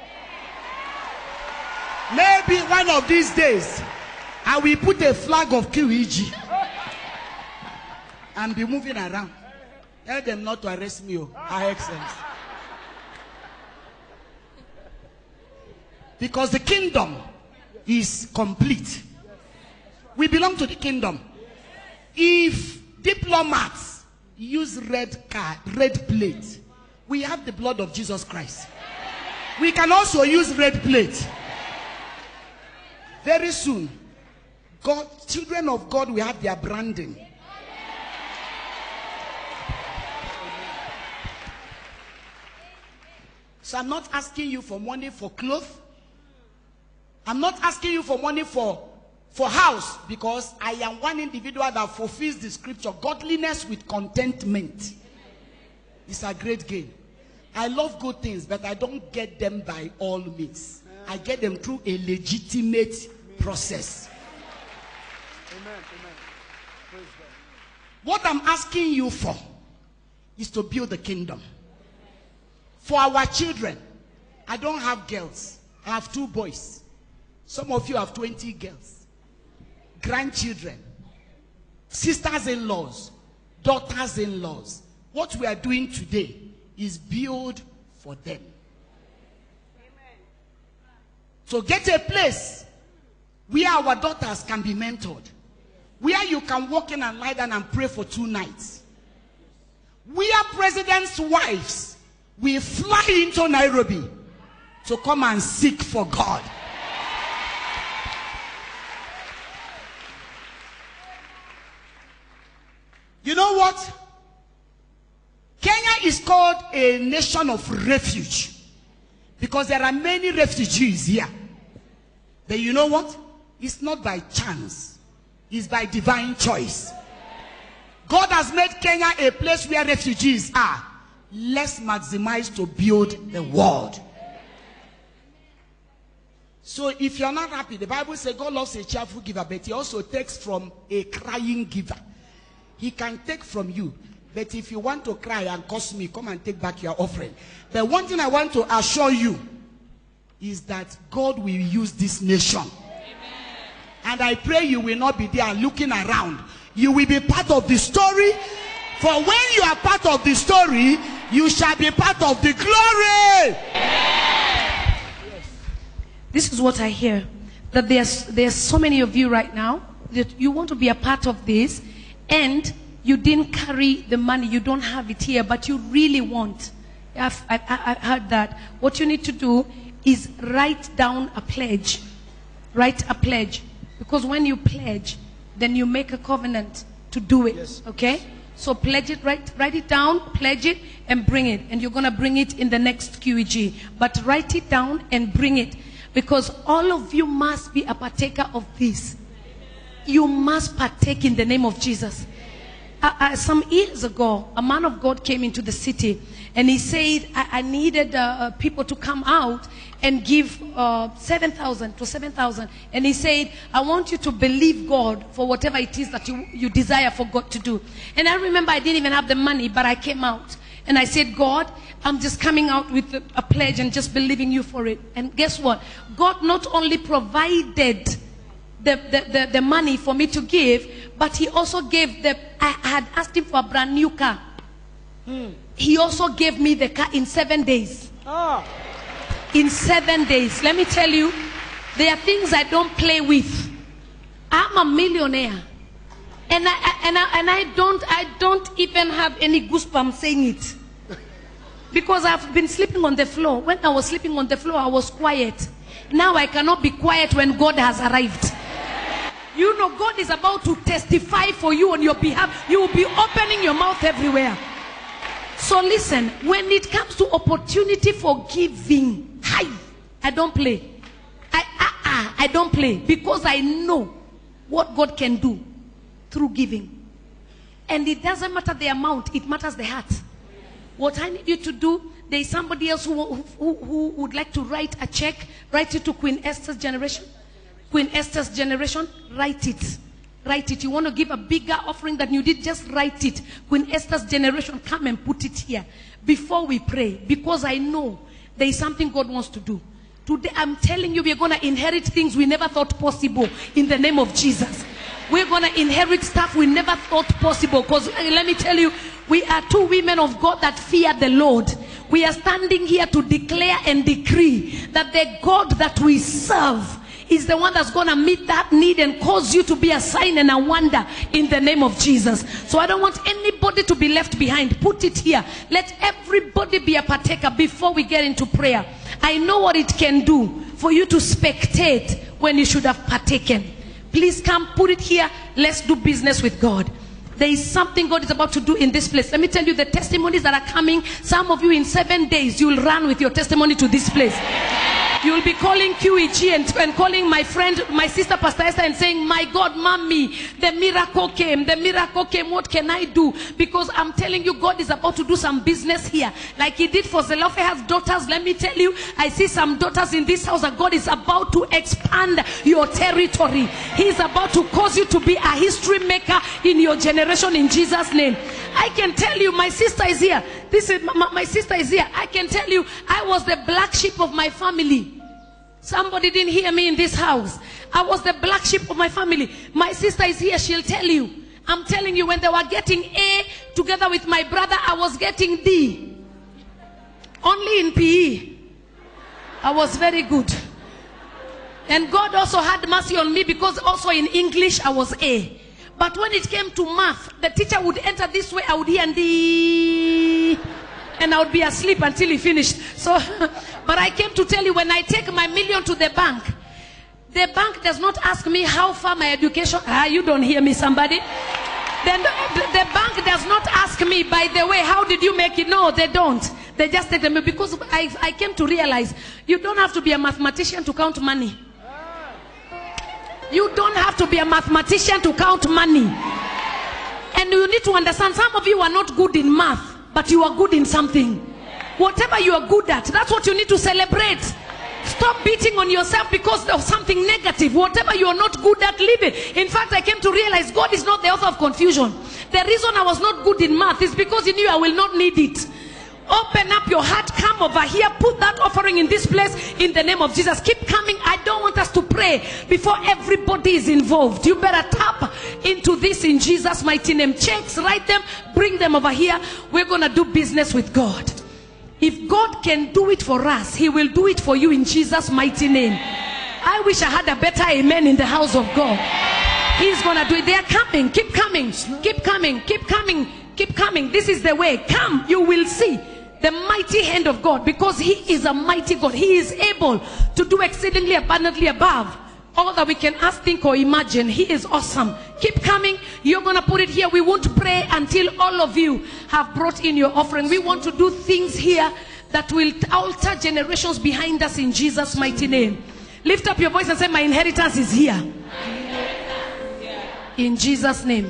Maybe one of these days, I will put a flag of Q E G and be moving around. Tell them not to arrest me, oh, Her Excellency. Because the kingdom is complete. We belong to the kingdom. If diplomats use red card, red plate, we have the blood of Jesus Christ. We can also use red plate. Very soon, God, children of God will have their branding. So I'm not asking you for money for clothes. I'm not asking you for money for, for house, because I am one individual that fulfills the scripture. Godliness with contentment is a great gain. I love good things, but I don't get them by all means. I get them through a legitimate process. Amen. Amen. Praise God. What I'm asking you for is to build the kingdom. For our children, I don't have girls. I have two boys. Some of you have twenty girls. Grandchildren, sisters-in-laws, daughters-in-laws. What we are doing today is build for them. Amen. So get a place where our daughters can be mentored. Where you can walk in and lie down and pray for two nights. Where presidents' wives will fly into Nairobi to come and seek for God. You know what? Kenya is called a nation of refuge because there are many refugees here. But you know what? It's not by chance. It's by divine choice. God has made Kenya a place where refugees are. Let's maximize to build the world. So if you're not happy, the Bible says God loves a cheerful giver, but he also takes from a crying giver. He can take from you. But if you want to cry and curse me, come and take back your offering. But one thing I want to assure you is that God will use this nation. Amen. And I pray you will not be there looking around. You will be part of the story. For when you are part of the story, you shall be part of the glory. Yes. This is what I hear. That there's, there's so many of you right now that you want to be a part of this, and you didn't carry the money, you don't have it here, but you really want. I've, I, I heard that. What you need to do is write down a pledge. Write a pledge. Because when you pledge, then you make a covenant to do it. Yes. Okay? So pledge it, write, write it down, pledge it, and bring it. And you're going to bring it in the next Q E G. But write it down and bring it. Because all of you must be a partaker of this. You must partake in the name of Jesus. Uh, uh, some years ago, a man of God came into the city and he said, I, I needed uh, people to come out and give uh, seven thousand to seven thousand. And he said, I want you to believe God for whatever it is that you, you desire for God to do. And I remember I didn't even have the money, but I came out. And I said, God, I'm just coming out with a, a pledge and just believing you for it. And guess what? God not only provided The, the, the, the money for me to give, but he also gave the, I had asked him for a brand new car. Mm. He also gave me the car in seven days. Oh. In seven days. Let me tell you, there are things I don't play with. I'm a millionaire. And I, I, and I, and I don't, I don't even have any goosebumps saying it. Because I've been sleeping on the floor. When I was sleeping on the floor, I was quiet. Now I cannot be quiet when God has arrived. You know, God is about to testify for you on your behalf. You will be opening your mouth everywhere. So listen, when it comes to opportunity for giving, hi, I don't play. I, I, I, I don't play because I know what God can do through giving. And it doesn't matter the amount, it matters the heart. What I need you to do, there is somebody else who, who, who would like to write a check, write it to Queen Esthers generation. Queen Esthers generation, write it. Write it. You want to give a bigger offering than you did, just write it. Queen Esthers generation, come and put it here before we pray. Because I know there is something God wants to do. Today I'm telling you, we're going to inherit things we never thought possible in the name of Jesus. We're going to inherit stuff we never thought possible. Because let me tell you, we are two women of God that fear the Lord. We are standing here to declare and decree that the God that we serve is the one that's going to meet that need and cause you to be a sign and a wonder in the name of Jesus. So I don't want anybody to be left behind. Put it here. Let everybody be a partaker before we get into prayer. I know what it can do for you to spectate when you should have partaken. Please come, put it here. Let's do business with God. There is something God is about to do in this place. Let me tell you the testimonies that are coming. Some of you in seven days, you will run with your testimony to this place. You will be calling Q E G and, and calling my friend, my sister Pastor Esther, and saying, my God, mommy, the miracle came. The miracle came. What can I do? Because I'm telling you, God is about to do some business here. Like he did for Zelophehad's daughters. Let me tell you, I see some daughters in this house that God is about to expand your territory. He's about to cause you to be a history maker in your generation in Jesus' name. I can tell you, my sister is here. This is my, my sister is here. I can tell you, I was the black sheep of my family. Somebody didn't hear me in this house. I was the black sheep of my family. My sister is here. She'll tell you. I'm telling you, when they were getting A together with my brother, I was getting D. Only in P E. I was very good. And God also had mercy on me because also in English I was A. But when it came to math, the teacher would enter this way, I would hear D. And I would be asleep until he finished. So, but I came to tell you, when I take my million to the bank, the bank does not ask me how far my education. Ah, you don't hear me, somebody. Then the, the bank does not ask me, by the way, how did you make it? No, they don't. They just take them, because I, I came to realize you don't have to be a mathematician to count money. You don't have to be a mathematician to count money. And you need to understand, some of you are not good in math, but you are good in something. Whatever you are good at, that's what you need to celebrate. Stop beating on yourself because of something negative. Whatever you are not good at, leave it. In fact, I came to realize God is not the author of confusion. The reason I was not good in math is because He knew I will not need it. Open up your heart, come over here, put that offering in this place in the name of Jesus. Keep coming. I don't want us to pray before everybody is involved. You better tap into this in Jesus' mighty name. Checks, write them, bring them over here. We're going to do business with God. If God can do it for us, He will do it for you in Jesus' mighty name. I wish I had a better amen in the house of God. He's going to do it. They are coming. Keep coming. Keep coming. Keep coming. Keep coming. This is the way. Come. You will see the mighty hand of God, because He is a mighty God. He is able to do exceedingly abundantly above all that we can ask, think, or imagine. He is awesome. Keep coming. You're going to put it here. We won't pray until all of you have brought in your offering. We want to do things here that will alter generations behind us in Jesus' mighty name. Lift up your voice and say, my inheritance is here. In Jesus' name.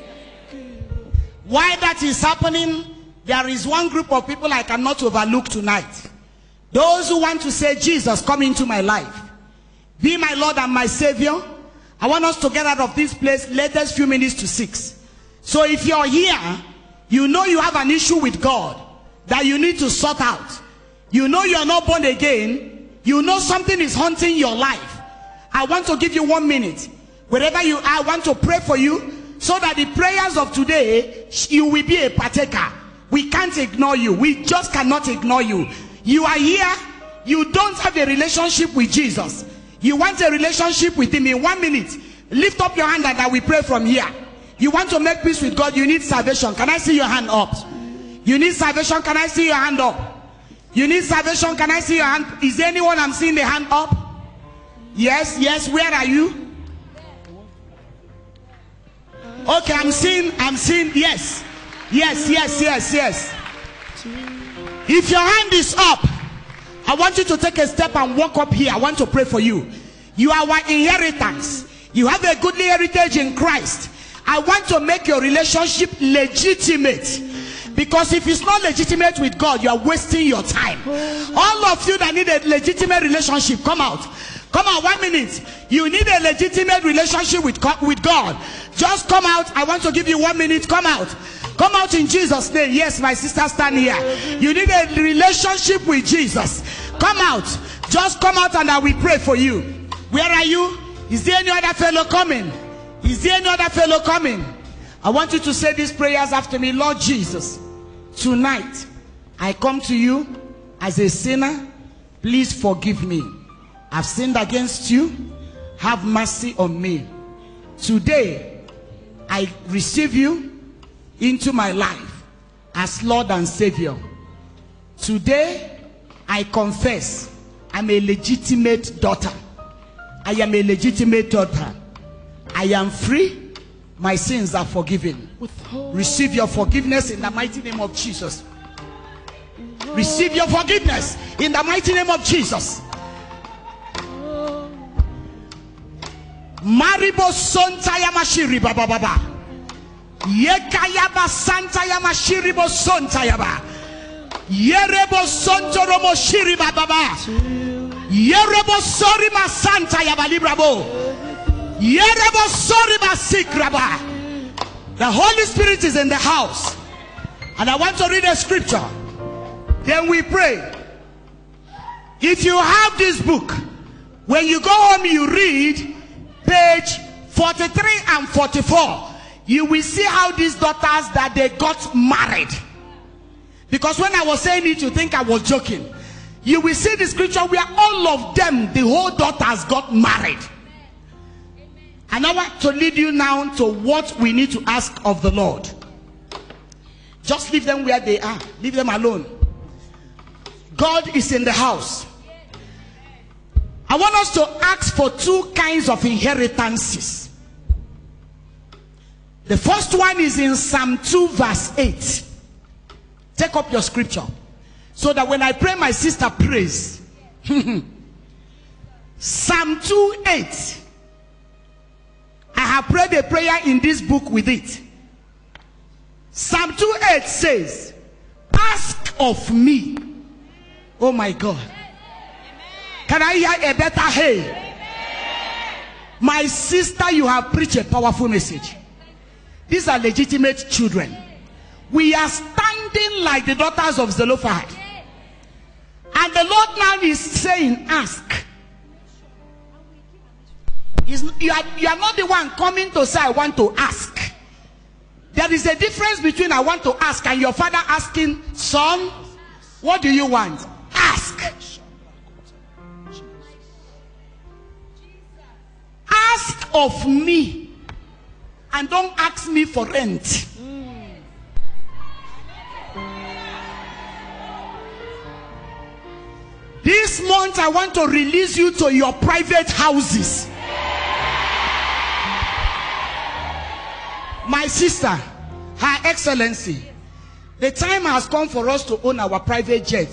Why that is happening, there is one group of people I cannot overlook tonight. Those who want to say, Jesus, come into my life. Be my Lord and my Savior. I want us to get out of this place latest few minutes to six. So if you're here, you know you have an issue with God that you need to sort out. You know you're not born again. You know something is haunting your life. I want to give you one minute. Wherever you are, I want to pray for you so that the prayers of today, you will be a partaker. We can't ignore you. We just cannot ignore you. You are here. You don't have a relationship with Jesus. You want a relationship with Him. In one minute, lift up your hand and I will pray from here. You want to make peace with God. You need salvation. Can I see your hand up? You need salvation. Can I see your hand up? You need salvation. Can I see your hand? Is there anyone I'm seeing the hand up? Yes, yes. Where are you? Okay, I'm seeing, I'm seeing, yes. Yes, yes, yes, yes. If your hand is up, I want you to take a step and walk up here. I want to pray for you. You are our inheritance. You have a goodly heritage in Christ. I want to make your relationship legitimate. Because if it's not legitimate with God, you are wasting your time. All of you that need a legitimate relationship, come out. Come out, one minute. You need a legitimate relationship with God, with God. Just come out. I want to give you one minute. Come out. Come out in Jesus' name. Yes, my sister, stand here. You need a relationship with Jesus. Come out. Just come out and I will pray for you. Where are you? Is there any other fellow coming? Is there any other fellow coming? I want you to say these prayers after me. Lord Jesus, tonight I come to you as a sinner. Please forgive me. I've sinned against you. Have mercy on me. Today I receive you into my life as Lord and Savior. Today I confess I'm a legitimate daughter. I am a legitimate daughter. I am free. My sins are forgiven. Receive your forgiveness in the mighty name of Jesus. Receive your forgiveness in the mighty name of Jesus. Maribo sonta yamashiri baba baba. Yekayaba santa yamashiri bo sonta yaba. Yerebo sonto romo shiri baba baba. Yerebo sori ma santa yaba librabo. Yerebo sori ma sikraba. The Holy Spirit is in the house. And I want to read a scripture. Then we pray. If you have this book, when you go home you read page forty-three and forty-four, you will see how these daughters that they got married. Because when I was saying it, you think I was joking. You will see the scripture where all of them, the whole daughters, got married. And I want to lead you now to what we need to ask of the Lord. Just leave them where they are. Leave them alone. God is in the house. I want us to ask for two kinds of inheritances. The first one is in Psalm two verse eight. Take up your scripture so that when I pray, my sister prays. Psalm two eight. I have prayed a prayer in this book with it. Psalm two eight says, ask of me. Oh my God. Can I hear a better hey? My sister, you have preached a powerful message. These are legitimate children. We are standing like the daughters of Zelophehad. And the Lord now is saying, ask. You are, you are not the one coming to say, I want to ask. There is a difference between I want to ask and your father asking, son, what do you want? Ask. Ask of me. And don't ask me for rent. This month I want to release you to your private houses. My sister, Her Excellency, the time has come for us to own our private jet.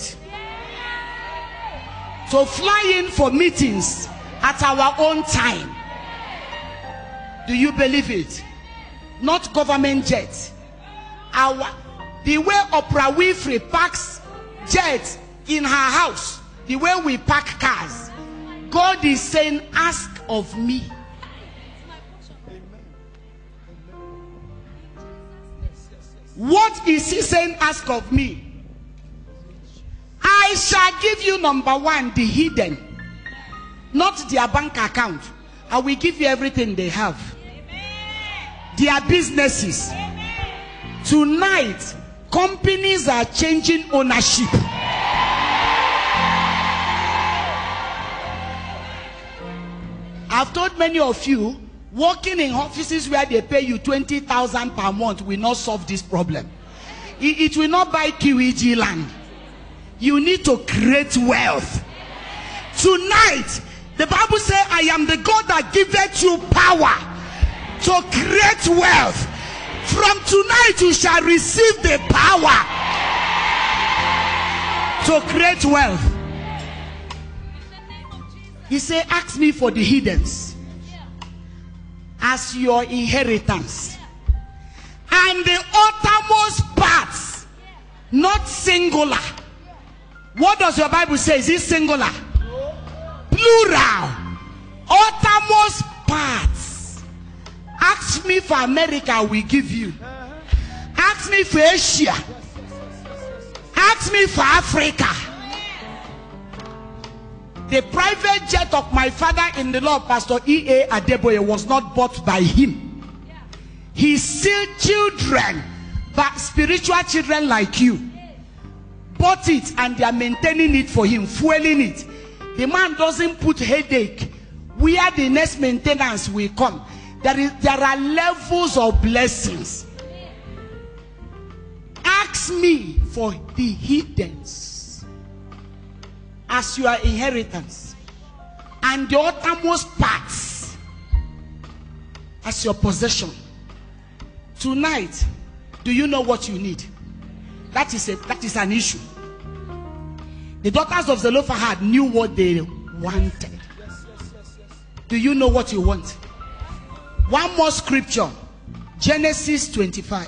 To fly in for meetings at our own time. Do you believe it? Not government jet. Our, the way Oprah Winfrey parks jets in her house, the way we park cars, God is saying, ask of me. What is he saying, ask of me? I shall give you, number one, the hidden, not their bank account. I will give you everything they have. Their businesses. Tonight, companies are changing ownership. I've told many of you, working in offices where they pay you twenty thousand per month will not solve this problem. It, it will not buy Q E G land. You need to create wealth. Tonight, the Bible says, I am the God that giveth you power to create wealth. From tonight, you shall receive the power to create wealth. He said, ask me for the hiddens as your inheritance. And the uttermost parts, not singular. What does your Bible say? Is it singular? Plural. Uttermost parts. Ask me for America, we give you. Ask me for Asia. Ask me for Africa. The private jet of my father in the Lord, Pastor E A Adeboye, was not bought by him. He's still children, but spiritual children like you bought it and they are maintaining it for him, fueling it. The man doesn't put headache where the next maintenance will come. There is, there are levels of blessings. Ask me for the hiddens as your inheritance, and the uttermost parts as your possession. Tonight, do you know what you need? That is a that is an issue. The daughters of Zelophehad knew what they wanted. Do you know what you want? One more scripture, Genesis twenty-five.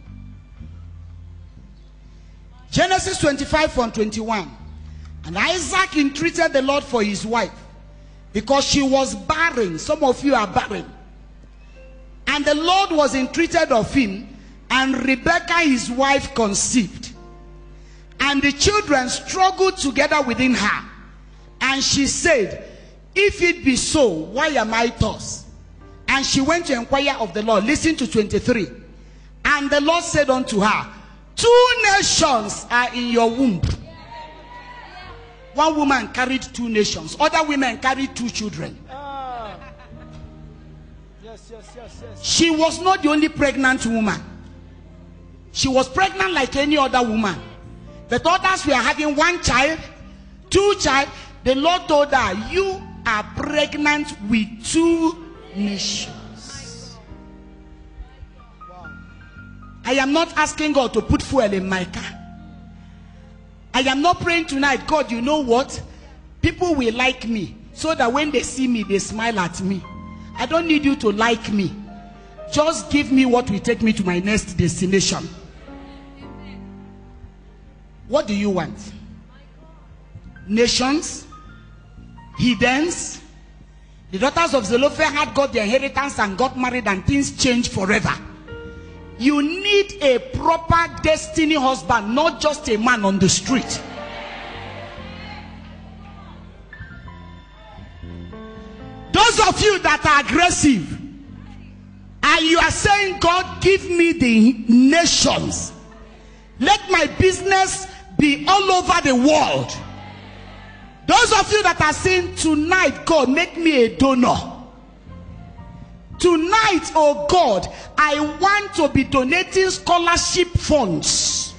Genesis twenty-five from twenty-one. And Isaac entreated the Lord for his wife, because she was barren. Some of you are barren. And the Lord was entreated of him, and Rebekah his wife conceived. And the children struggled together within her. And she said, if it be so, why am I thus? And she went to inquire of the Lord. Listen to twenty-three. And the Lord said unto her, two nations are in your womb. One woman carried two nations. Other women carried two children. Ah. Yes, yes, yes, yes. She was not the only pregnant woman. She was pregnant like any other woman. But others were having one child, two child. The Lord told her, you are pregnant with two nations. I am not asking God to put fuel in my car. I am not praying tonight, God, you know what? People will like me so that when they see me, they smile at me. I don't need you to like me. Just give me what will take me to my next destination. What do you want? Nations? Heathens? The daughters of Zelophehad got their inheritance and got married and things changed forever. You need a proper destiny husband, not just a man on the street. Those of you that are aggressive and you are saying, God, give me the nations. Let my business be all over the world. Those of you that are saying, tonight, God, make me a donor. Tonight, oh God, I want to be donating scholarship funds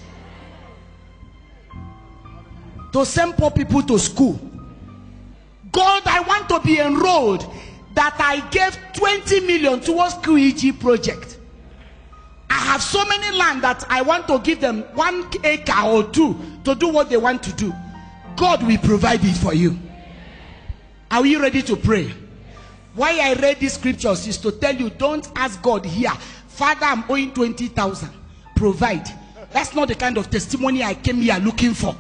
to send poor people to school. God, I want to be enrolled that I gave twenty million towards Q E G project. I have so many land that I want to give them one acre or two to do what they want to do. God will provide it for you. Are you ready to pray? Why I read these scriptures is to tell you, don't ask God here, Father, I'm owing twenty thousand. Provide. That's not the kind of testimony I came here looking for.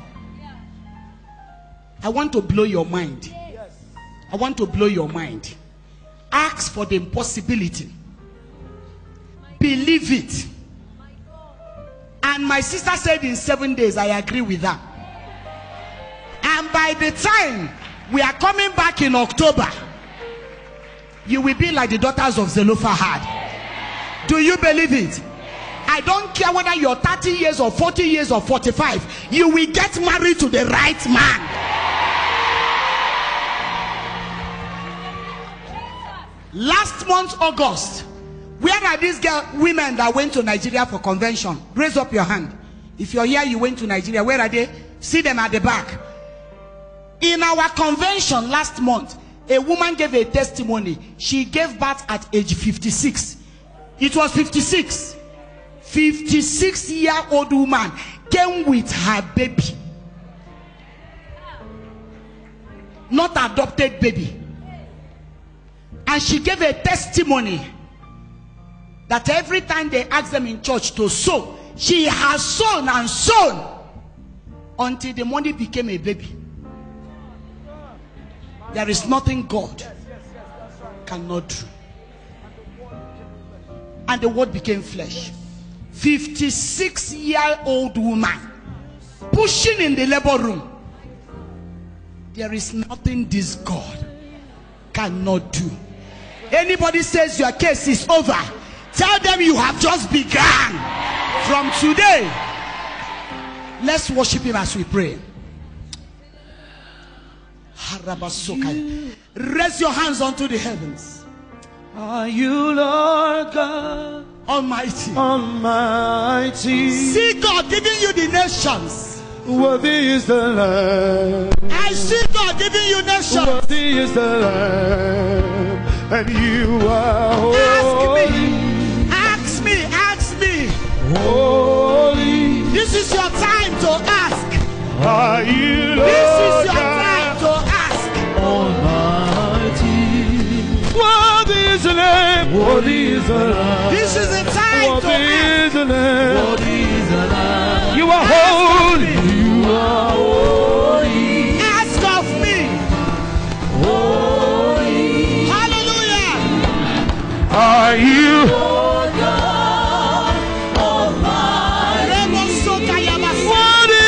I want to blow your mind. I want to blow your mind. Ask for the impossibility. Believe it. And my sister said in seven days, I agree with that. And by the time we are coming back in October, you will be like the daughters of Zelophehad. Do you believe it? I don't care whether you're thirty years or forty years or forty-five. You will get married to the right man. Last month, August, where are these girl, women that went to Nigeria for convention? Raise up your hand. If you're here, you went to Nigeria. Where are they? See them at the back. In our convention last month, a woman gave a testimony. She gave birth at age fifty-six. It was fifty-six. fifty-six year old woman came with her baby. Not adopted baby. And she gave a testimony that every time they asked them in church to sow, she has sown and sown until the money became a baby. There is nothing God cannot do. And the word became flesh. fifty-six year old woman pushing in the labor room. There is nothing this God cannot do. Anybody says your case is over, tell them you have just begun. From today, let's worship him as we pray. Raise your hands unto the heavens. Are you Lord God Almighty? Almighty? See God giving you the nations. Worthy is the Lamb. I see God giving you nations. Worthy is the Lamb. And you are holy. Ask me. Ask me. Ask me. Holy. This is your time to ask. Are you Lord This is your God time to ask. Almighty? Worthy is the Lamb. Worthy is the Lamb. This is the time Worthy to ask. is the Lamb. Worthy is the Lamb. You are holy. You are holy. Ask of me. Holy. Hallelujah. Are you Lord God Almighty. worthy?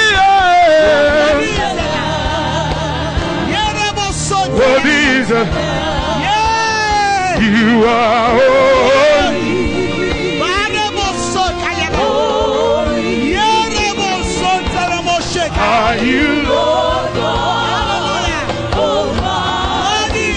Worthy is the Yeah. You are holy. Are you Lord God Almighty.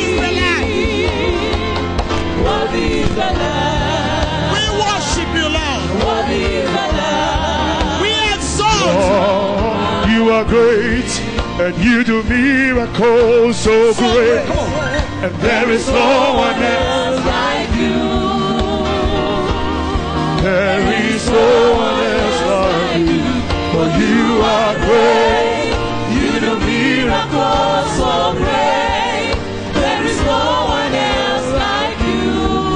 Worthy is the Lamb. We worship you, Lord. Worthy is the Lamb. We exalt. Oh, you are great, and you do miracles so great, and there is no one else like you. There is no one else like you. For you are great. You do miracles so great. There is no one else like you.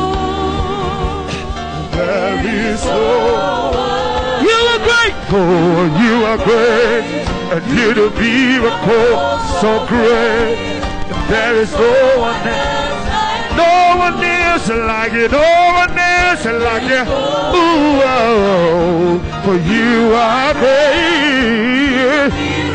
There is no one. You are great. For you are great. And you do miracles so great. There is no one else. No one else like you. No one else like you. Ooh, oh, for you are great.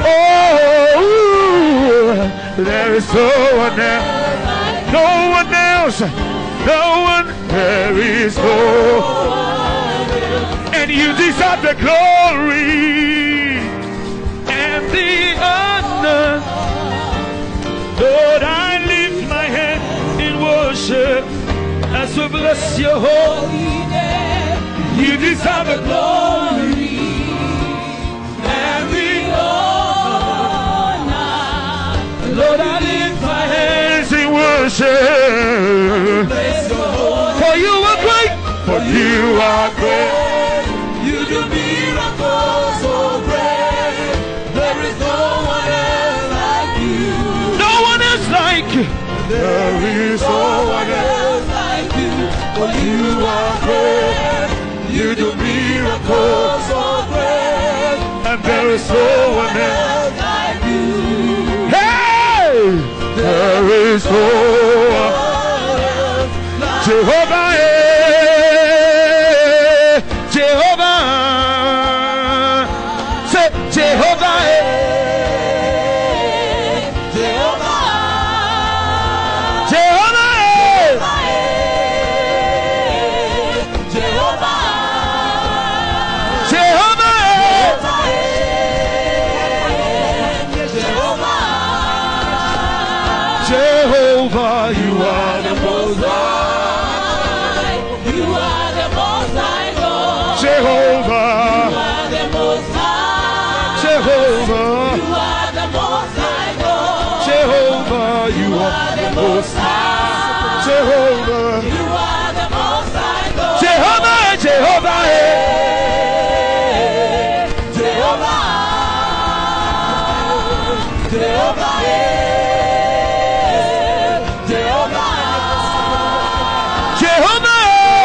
Oh, there is no one else. No one else. No one. There is no one. And you deserve the glory and the honor. Lord, I lift my hand in worship as we bless your holy name. You deserve the glory and the honor. Lord, I lift my hands in worship. For you are great. For you are great. You do miracles so great. There is no one else like you. No one else like you. There is no one else like you. For you are great. You do miracles so great. And there is no one else like you. Hey! There is no one else. Jehovah, eh, Jehovah, say Jehovah, eh, Jehovah, Jehovah, eh, Jehovah, Jehovah, eh, Jehovah, you are the most high. you are the most high God. Jehovah, You are the most high. Jehovah, You are the most high God. Jehovah, you are the most high. Jehovah, You are the most high God. Jehovah, Jehovah, eh. Jehovah, Jehovah, Jehovah, Jehovah,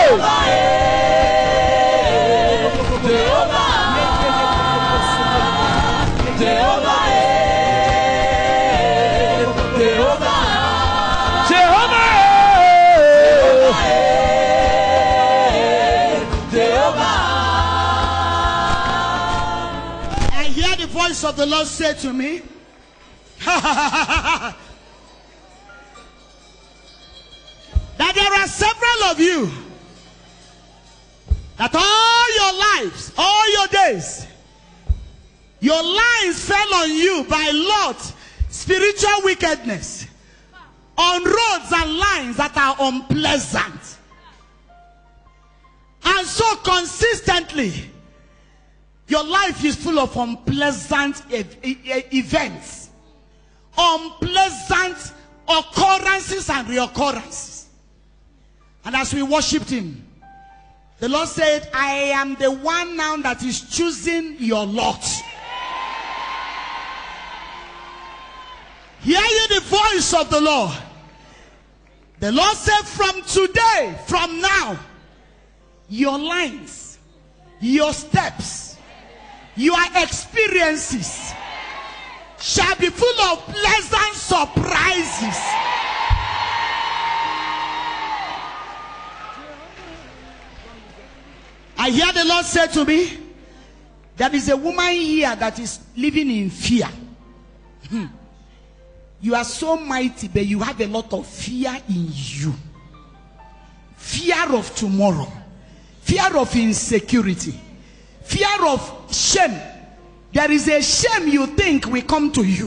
I hear the voice of the Lord say to me, that there are several of you that all your lives, all your days, your lines fell on you by lot, spiritual wickedness, on roads and lines that are unpleasant. And so consistently, your life is full of unpleasant e e events, unpleasant occurrences and reoccurrences. And as we worshipped him, the Lord said, I am the one now that is choosing your lot. Hear ye the voice of the Lord. The Lord said, from today, from now, your lines, your steps, your experiences shall be full of pleasant surprises. I hear the Lord say to me, there is a woman here that is living in fear. You are so mighty, but you have a lot of fear in you. Fear of tomorrow. Fear of insecurity. Fear of shame. There is a shame you think will come to you.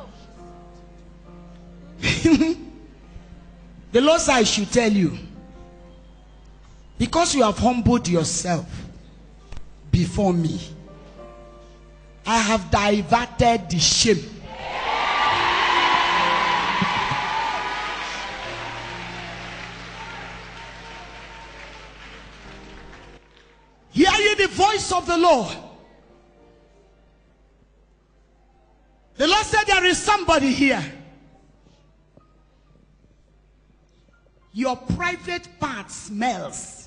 The Lord said, I should tell you, because you have humbled yourself before me, I have diverted the shame. Hear ye the voice of the Lord. The Lord said there is somebody here. Your private part smells.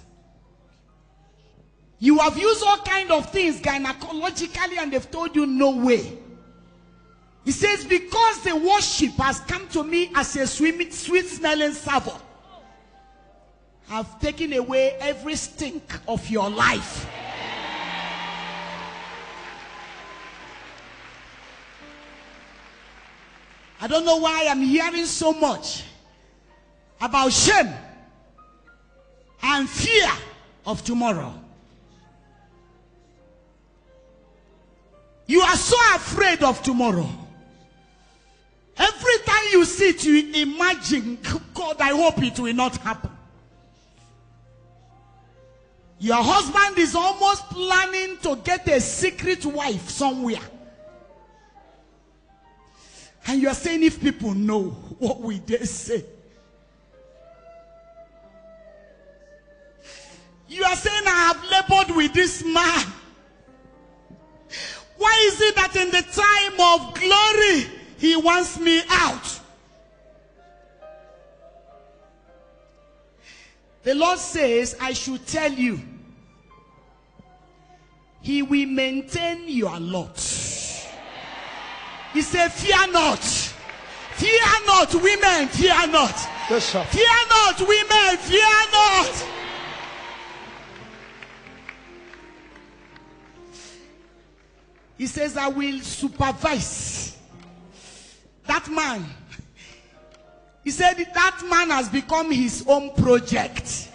You have used all kind of things gynecologically and they've told you no way. He says, because the worship has come to me as a sweet, sweet smelling savour, I've taken away every stink of your life. I don't know why I'm hearing so much about shame and fear of tomorrow. You are so afraid of tomorrow. Every time you sit, you imagine, God, I hope it will not happen. Your husband is almost planning to get a secret wife somewhere. And you are saying, if people know, what will they say? You are saying, I have labored with this man. Why is it that in the time of glory, he wants me out? The Lord says, I should tell you, he will maintain your lot. He said, fear not. Fear not, women, fear not. Yes, sir. Fear not, women, fear not. He says, I will supervise that man. He said that man has become his own project.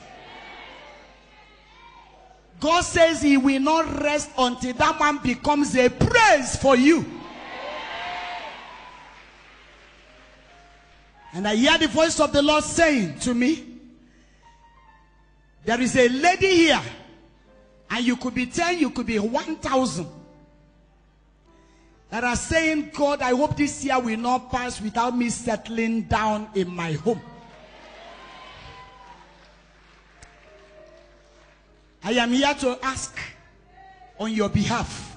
God says he will not rest until that man becomes a praise for you. And I hear the voice of the Lord saying to me, there is a lady here, and you could be ten, you could be one thousand, that are saying, God, I hope this year will not pass without me settling down in my home. I am here to ask on your behalf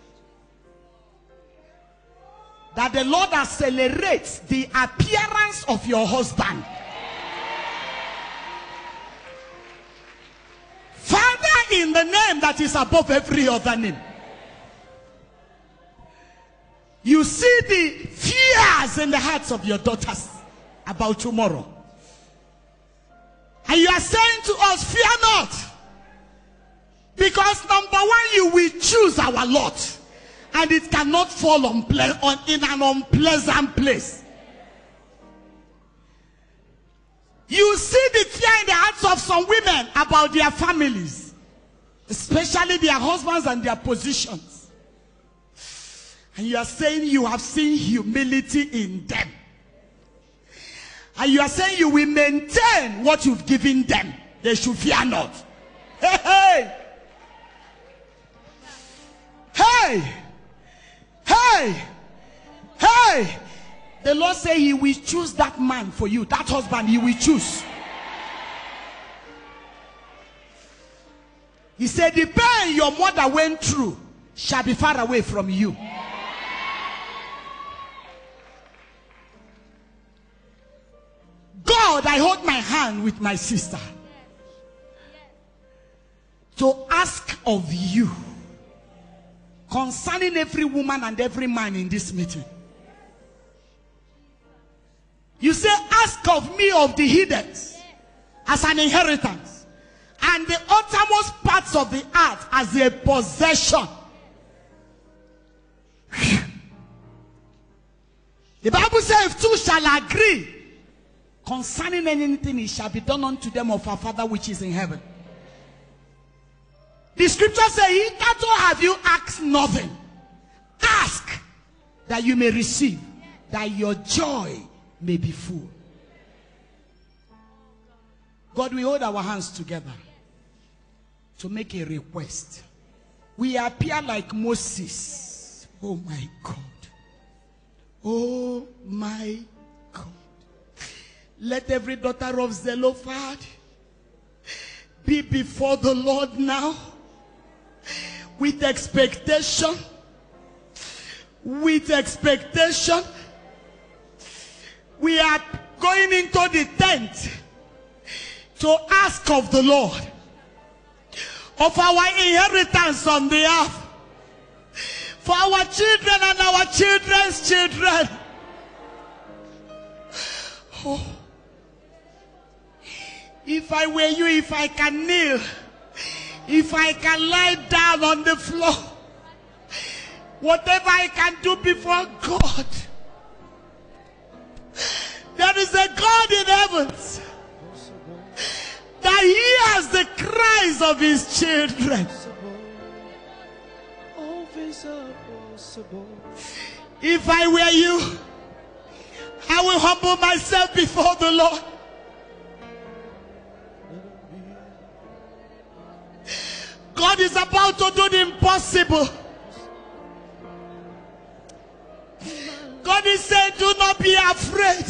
that the Lord accelerates the appearance of your husband. Father, in the name that is above every other name, you see the fears in the hearts of your daughters about tomorrow. And you are saying to us, fear not. Because number one, you will choose our lot. And it cannot fall on, on in an unpleasant place. You see the fear in the hearts of some women about their families, especially their husbands and their positions. And you are saying you have seen humility in them. And you are saying you will maintain what you've given them. They should fear not. Hey, hey. Hey. Hey. Hey. The Lord said he will choose that man for you. That husband he will choose. He said the pain your mother went through shall be far away from you. God, I hold my hand with my sister to ask of you concerning every woman and every man in this meeting. You say, ask of me of the hidden as an inheritance, and the uttermost parts of the earth as a possession. The Bible says, if two shall agree concerning anything, it shall be done unto them of our Father which is in heaven. The scripture says, hitherto have you asked nothing. Ask that you may receive, that your joy may be full. God, we hold our hands together to make a request. We appear like Moses. Oh my God. Oh my God. Let every daughter of Zelophehad be before the Lord now. with expectation, with expectation, we are going into the tent to ask of the Lord of our inheritance on the earth for our children and our children's children. Oh, if I were you, if I can kneel, if I can lie down on the floor, whatever I can do before God, there is a God in heavens that hears the cries of his children. If I were you, I will humble myself before the Lord. God is about to do the impossible. God is saying, do not be afraid.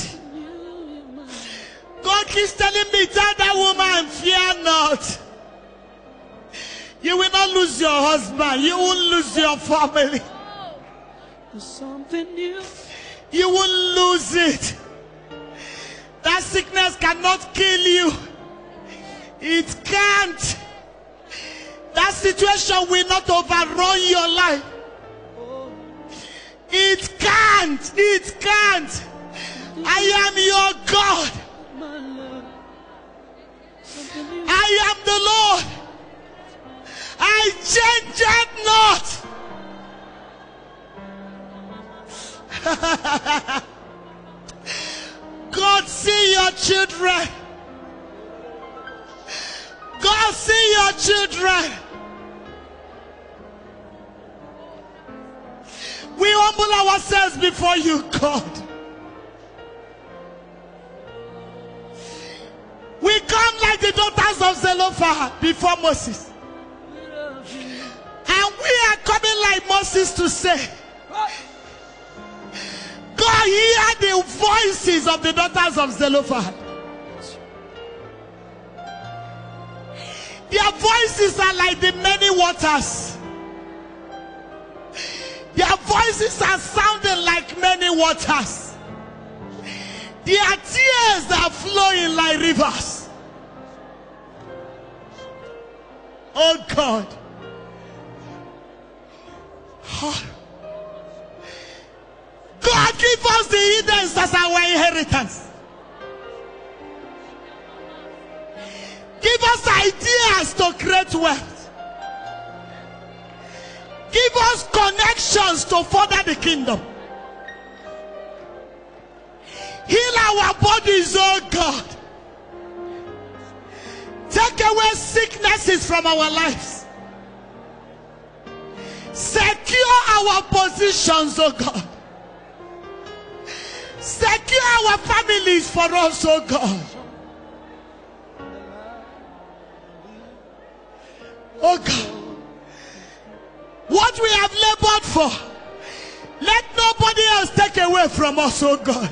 God keeps telling me, tell that woman, fear not. You will not lose your husband. You won't lose your family. There's something new. You won't lose it. That sickness cannot kill you. It can't. That situation will not overrun your life. It can't. It can't. I am your God. I am the Lord. I change it not. God, see your children. God, see your children. We humble ourselves before you, God. We come like the daughters of Zelophehad before Moses. And we are coming like Moses to say, God, hear the voices of the daughters of Zelophehad. Their voices are like the many waters. Their voices are sounding like many waters. Their tears are flowing like rivers. Oh God. God, give us the Edens as our inheritance. Give us ideas to create wealth. Give us connections to further the kingdom. Heal our bodies, oh God. Take away sicknesses from our lives. Secure our positions, oh God. Secure our families for us, oh God. Oh God. What we have labored for, let nobody else take away from us, oh God.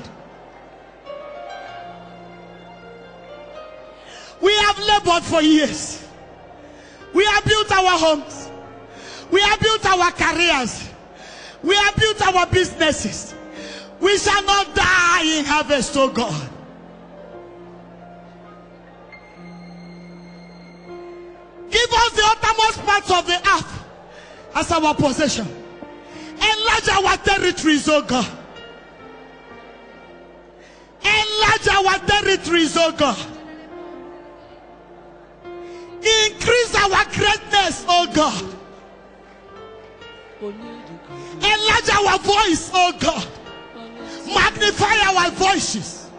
We have labored for years. We have built our homes. We have built our careers. We have built our businesses. We shall not die in harvest, oh God. Give us the uttermost parts of the earth as our possession. Enlarge our territories, oh God. Enlarge our territories, oh God. Increase our greatness, oh God. Enlarge our voice, oh God. Magnify our voices.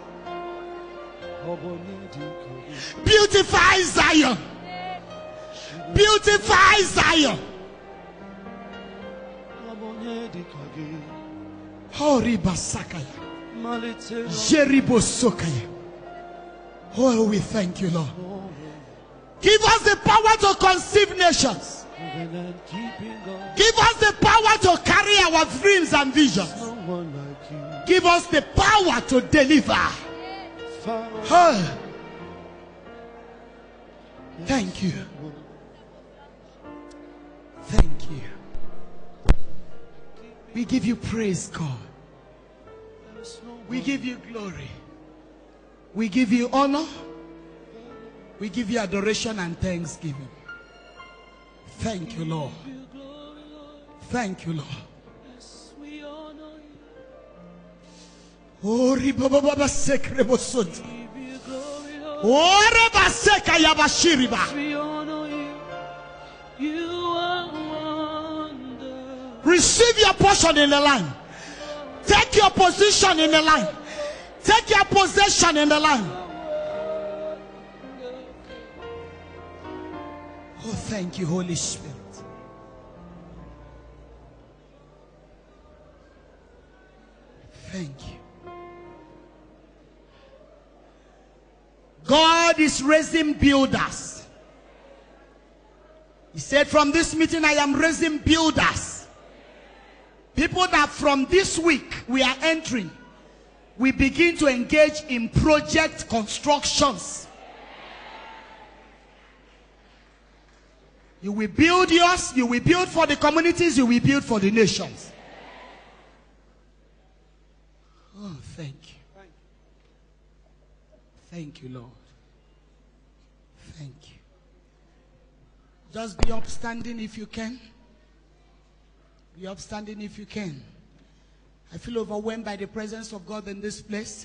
Beautify Zion. Beautify Zion. Oh, Ribasakaya. Jeribosokaya. Oh, we thank you, Lord. Give us the power to conceive nations. Give us the power to carry our dreams and visions. Give us the power to deliver. Oh. Thank you. Thank you. We give you praise, God. We give you glory. We give you honor. We give you adoration and thanksgiving. Thank you, Lord. Thank you, Lord. Oh, Ribaba Baba Sekrebo Sud. Oh, Reba Seka Yabashiriba. Receive your portion in the land. Take your position in the land. Take your possession in the land. Oh, thank you, Holy Spirit. Thank you. God is raising builders. He said, from this meeting I am raising builders. People that from this week we are entering, we begin to engage in project constructions. You will build yours, you will build for the communities, you will build for the nations. Oh, thank you. Thank you, Lord. Thank you. Just be upstanding if you can. Be upstanding if you can. I feel overwhelmed by the presence of God in this place.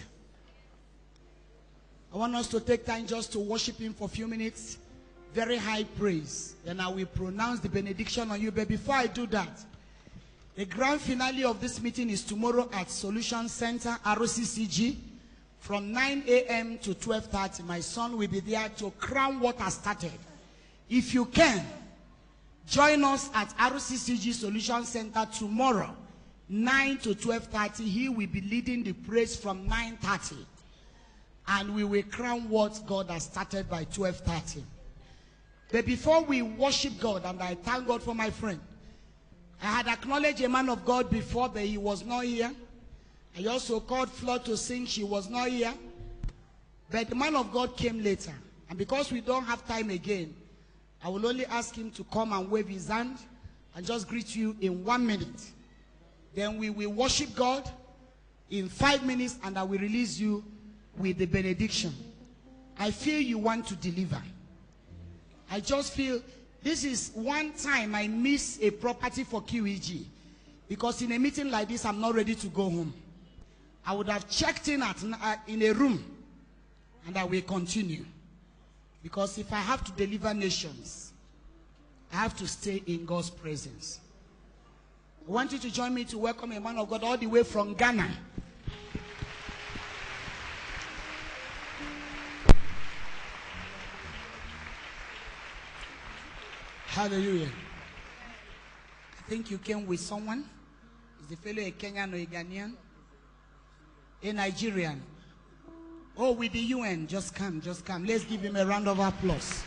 I want us to take time just to worship Him for a few minutes. Very high praise. Then I will pronounce the benediction on you. But before I do that, the grand finale of this meeting is tomorrow at Solution Center, R O C C G, from nine A M to twelve thirty. My son will be there to crown what has started. If you can, join us at R O C C G Solution Center tomorrow, nine to twelve thirty. He will be leading the praise from nine thirty. And we will crown what God has started by twelve thirty. But before we worship God, and I thank God for my friend, I had acknowledged a man of God before, but he was not here. I also called Flo to sing. She was not here. But the man of God came later. And because we don't have time again, I will only ask him to come and wave his hand and just greet you in one minute. Then we will worship God in five minutes and I will release you with the benediction. I feel you want to deliver. I just feel this is one time I miss a property for Q E G. Because in a meeting like this, I'm not ready to go home. I would have checked in at uh, in a room and I will continue. Because if I have to deliver nations, I have to stay in God's presence. I want you to join me to welcome a man of God all the way from Ghana. Hallelujah. I think you came with someone. Is the fellow a Kenyan or a Ghanaian? A Nigerian? Oh, with the U N. Just come, just come. Let's give him a round of applause.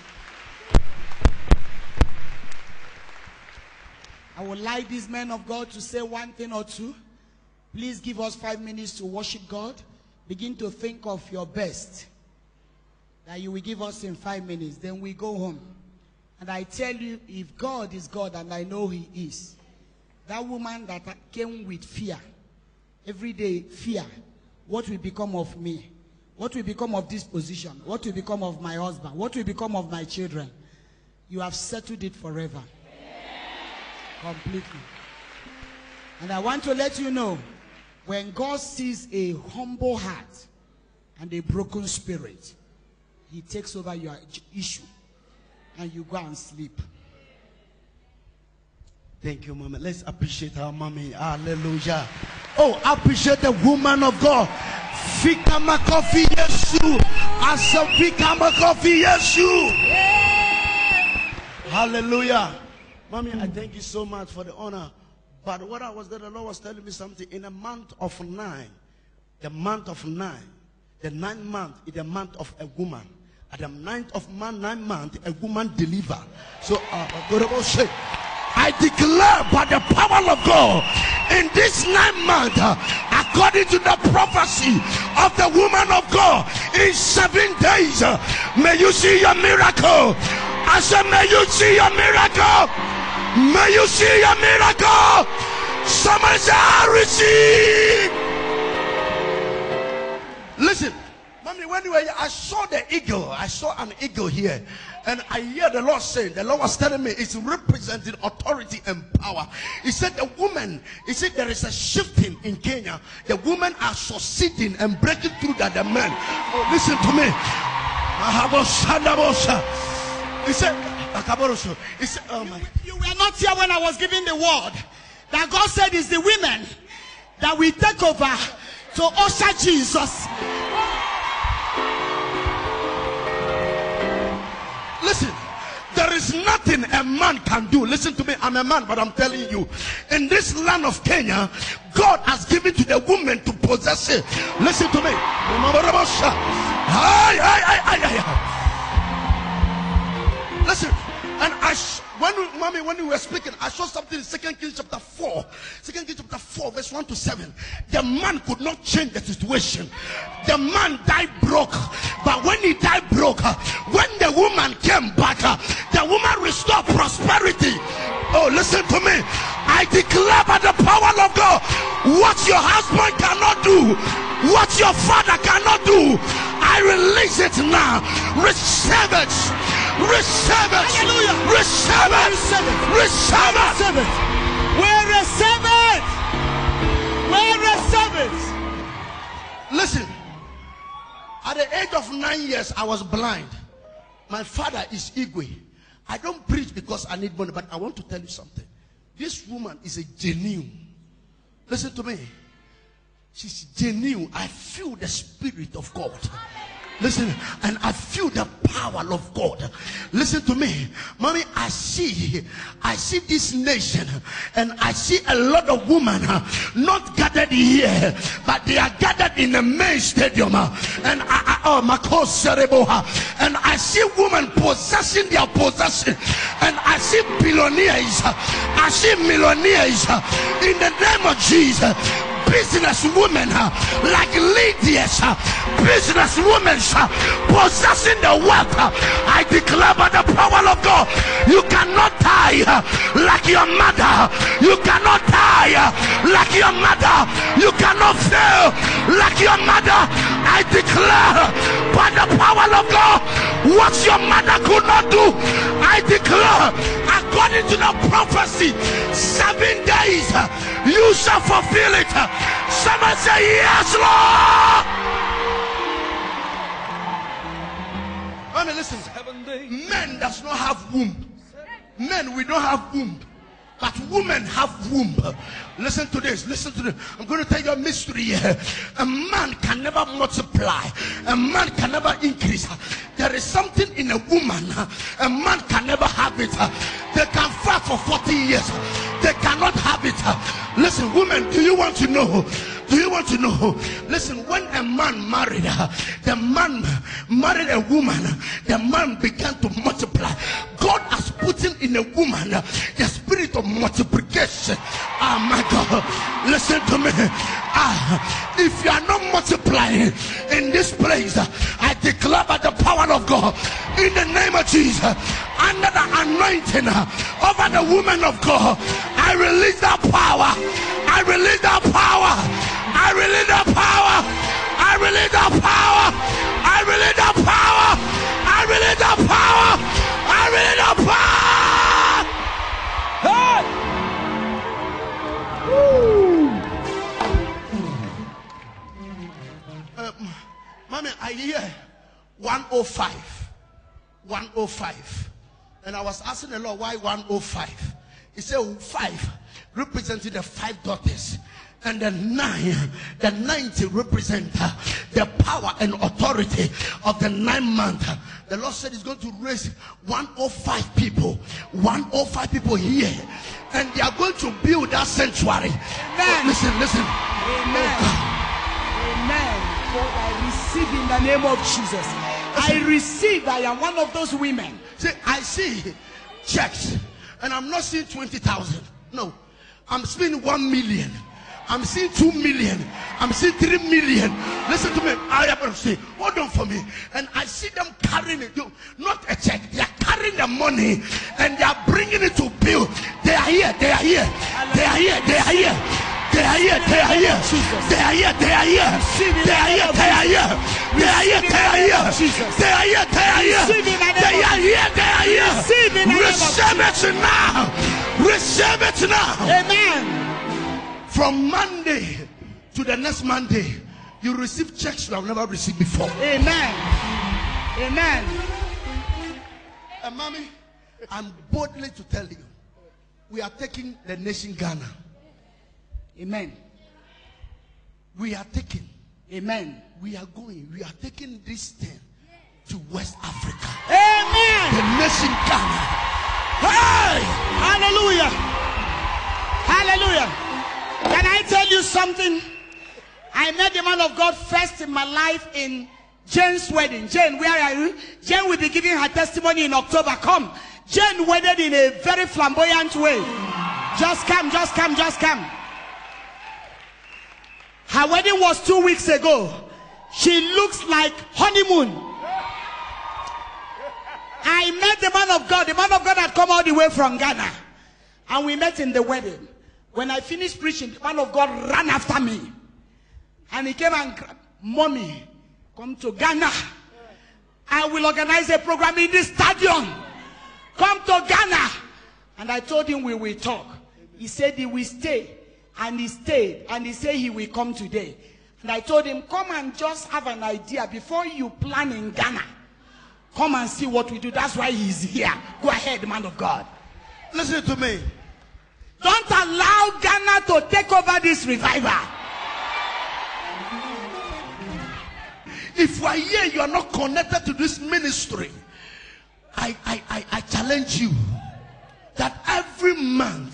I would like these men of God to say one thing or two. Please give us five minutes to worship God. Begin to think of your best that you will give us in five minutes. Then we go home. And I tell you, if God is God, and I know He is, that woman that came with fear, every day fear, what will become of me? What will become of this position? What will become of my husband? What will become of my children? You have settled it forever. Completely. And I want to let you know, when God sees a humble heart and a broken spirit, He takes over your issue and you go and sleep. Thank you, Mama. Let's appreciate our mommy. Hallelujah. Oh, appreciate the woman of God. Fika makofi Yesu. Asa fika makofi Yesu. Hallelujah. Mommy, I thank you so much for the honor. But what I was there, the Lord was telling me something. In the month of nine, the month of nine, the ninth month is the month of a woman. At the ninth of man, nine month, a woman deliver. So, uh, I declare by the power of God, in this nine month, uh, according to the prophecy of the woman of God, in seven days, uh, may you see your miracle. I said, may you see your miracle. May you see your miracle. Somebody say, I receive. Listen, mommy, when you were here, I saw the eagle. I saw an eagle here. And I hear the Lord saying, the Lord was telling me it's representing authority and power. He said the woman, he said there is a shifting in Kenya. The women are succeeding and breaking through that the men. Oh, listen to me. He said, he said, oh my. You were not here when I was giving the word. That God said it's the women that will take over to usher Jesus. Listen, there is nothing a man can do. Listen to me, I'm a man, but I'm telling you, in this land of Kenya, God has given to the woman to possess it. Listen to me. Listen, and I when we, mommy, when we were speaking, I saw something in Second Kings chapter four. Second Kings chapter four, verse one to seven. The man could not change the situation. The man died broke, but when he died broke, when the woman came back, the woman restored prosperity. Oh, listen to me. I declare by the power of God, what your husband cannot do, what your father cannot do, I release it now. Receive it. Receive it. Hallelujah. Receive it. Receive it. Receive it. We receive it. We receive it. Listen, at the age of nine years, I was blind. My father is Igwe. I don't preach because I need money, but I want to tell you something. This woman is a genuine. Listen to me. She's genuine. I feel the Spirit of God. Listen, and I feel the power of God. Listen to me, mommy. I see, I see this nation, and I see a lot of women not gathered here, but they are gathered in the main stadium. And I, I oh my and I see women possessing their possession, and I see billionaires, I see millionaires in the name of Jesus. Business women like Lydia's, business women possessing the wealth. I declare by the power of God, you cannot die like your mother. You cannot die like your mother. You cannot fail like your mother. I declare by the power of God, what your mother could not do, I declare according to the prophecy, seven days you shall fulfill it. Somebody say yes, Lord. I mean, listen, men does not have womb. Men, we don't have womb, but women have womb. Listen to this. Listen to this. I'm going to tell you a mystery here. A man can never multiply. A man can never increase. There is something in a woman. A man can never have it. They can fight for forty years. They cannot have it. Listen, women, do you want to know? Do you want to know? Listen, when a man married her, the man married a woman, the man began to multiply. God has put in in a woman the spirit of multiplication. Oh my God, listen to me. Ah, if you are not multiplying in this place, I declare by the power of God, in the name of Jesus, under the anointing over the woman of God, I release that power. I release that power. I release that power. I release that power. I release that power. I release that power. I release that power. Hey! Um, mommy, I hear one oh five. one oh five. And I was asking the Lord, why one oh five? He said five represented the five daughters, and the nine, the ninety represent uh, the power and authority of the nine month. The Lord said He's going to raise one oh five people, one oh five people here, and they are going to build that sanctuary. Amen. Listen, listen. Amen. Amen. God, I receive in the name of Jesus. I receive. I am one of those women. See, I see checks, and I'm not seeing twenty thousand. No, I'm seeing one million. I'm seeing two million. I'm seeing three million. Listen to me. I am saying, hold on for me. And I see them carrying it. Not a check. They are carrying the money and they are bringing it to bill. They are here. They are here. They are here. They are here. They are here. They are here. They are here. They are here. They are here. They are here. They are here. They are here. They are here. They are here. They are here. They are here. Receive it now. Receive it now. Amen. From Monday to the next Monday, you receive checks you have never received before. Amen. Amen. And mommy, I'm boldly to tell you, we are taking the nation Ghana. Amen. We are taking. Amen. We are going. We are taking this thing to West Africa. Amen. The nation Ghana. Hey! Hallelujah. Hallelujah. Can I tell you something? I met the man of God first in my life in Jane's wedding. Jane, where are you? Jane will be giving her testimony in October. Come. Jane wedded in a very flamboyant way. Just come, just come, just come. Her wedding was two weeks ago. She looks like honeymoon. I met the man of God. The man of God had come all the way from Ghana. And we met in the wedding. When I finished preaching, the man of God ran after me. And he came and grabbed, Mommy, come to Ghana. I will organize a program in this stadium. Come to Ghana. And I told him we will talk. He said he will stay. And he stayed. And he said he will come today. And I told him, come and just have an idea before you plan in Ghana. Come and see what we do. That's why he's here. Go ahead, man of God. Listen to me. Don't allow Ghana to take over this revival. If you are here, you are not connected to this ministry. I, I, I, I challenge you that every month,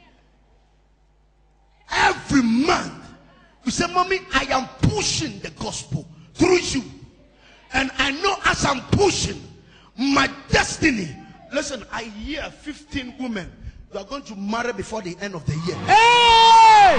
every month, you say, Mommy, I am pushing the gospel through you. And I know as I'm pushing my destiny. Listen, I hear fifteen women you are going to marry before the end of the year. Hey!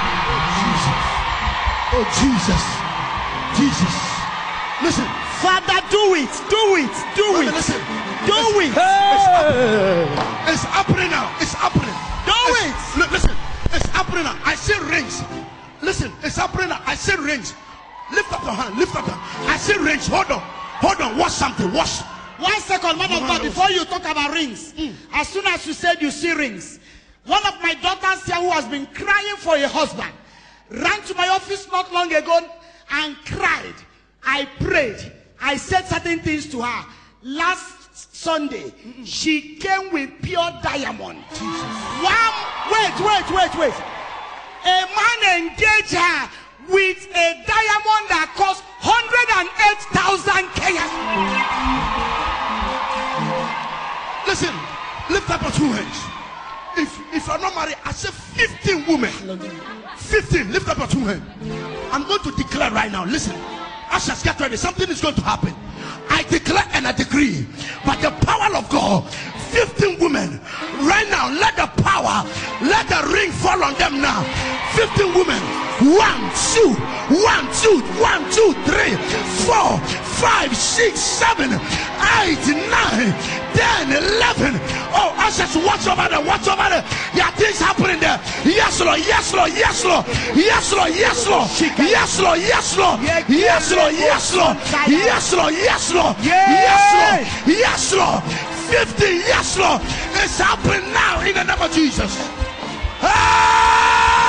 Oh, Jesus. Oh, Jesus. Jesus. Listen. Father, do it. Do it. Do Brother, it. listen. Do it's, it. It's happening. It's happening now. It's happening. Do it's, it. Look, listen. It's happening now. I see rings. Listen. It's happening now. I see rings. Lift up your hand. Lift up your hand. I see rings. Hold on. Hold on. Watch something. Watch. One second, man of God, before you talk about rings. Mm. As soon as you said you see rings, one of my daughters here who has been crying for a husband ran to my office not long ago and cried. I prayed. I said certain things to her. Last Sunday, mm-mm, she came with pure diamond. Jesus. One, wait, wait, wait, wait. A man engaged her with a diamond that cost one hundred eight thousand K. Listen, lift up your two hands. If if you're not married, I say fifteen women. fifteen, lift up your two hands. I'm going to declare right now. Listen, ushers, get ready. Something is going to happen. I declare and I decree by the power of God, fifteen women right now. Let the power, let the ring fall on them now. fifteen women. One, two, one, two, one, two, three, four, five, six, seven, eight, nine, ten, eleven. Oh, ushers, watch over there, watch over there. There are things happening there. Yes, Lord, yes, Lord, yes, Lord, yes, Lord, yes, Lord, yes, Lord, yes, Lord, yes, Lord, yes, Lord, yes, Lord, yes, Lord, yes, Lord, yes, Lord. Fifty, yes, Lord. It's happening now in the name of Jesus. Ah!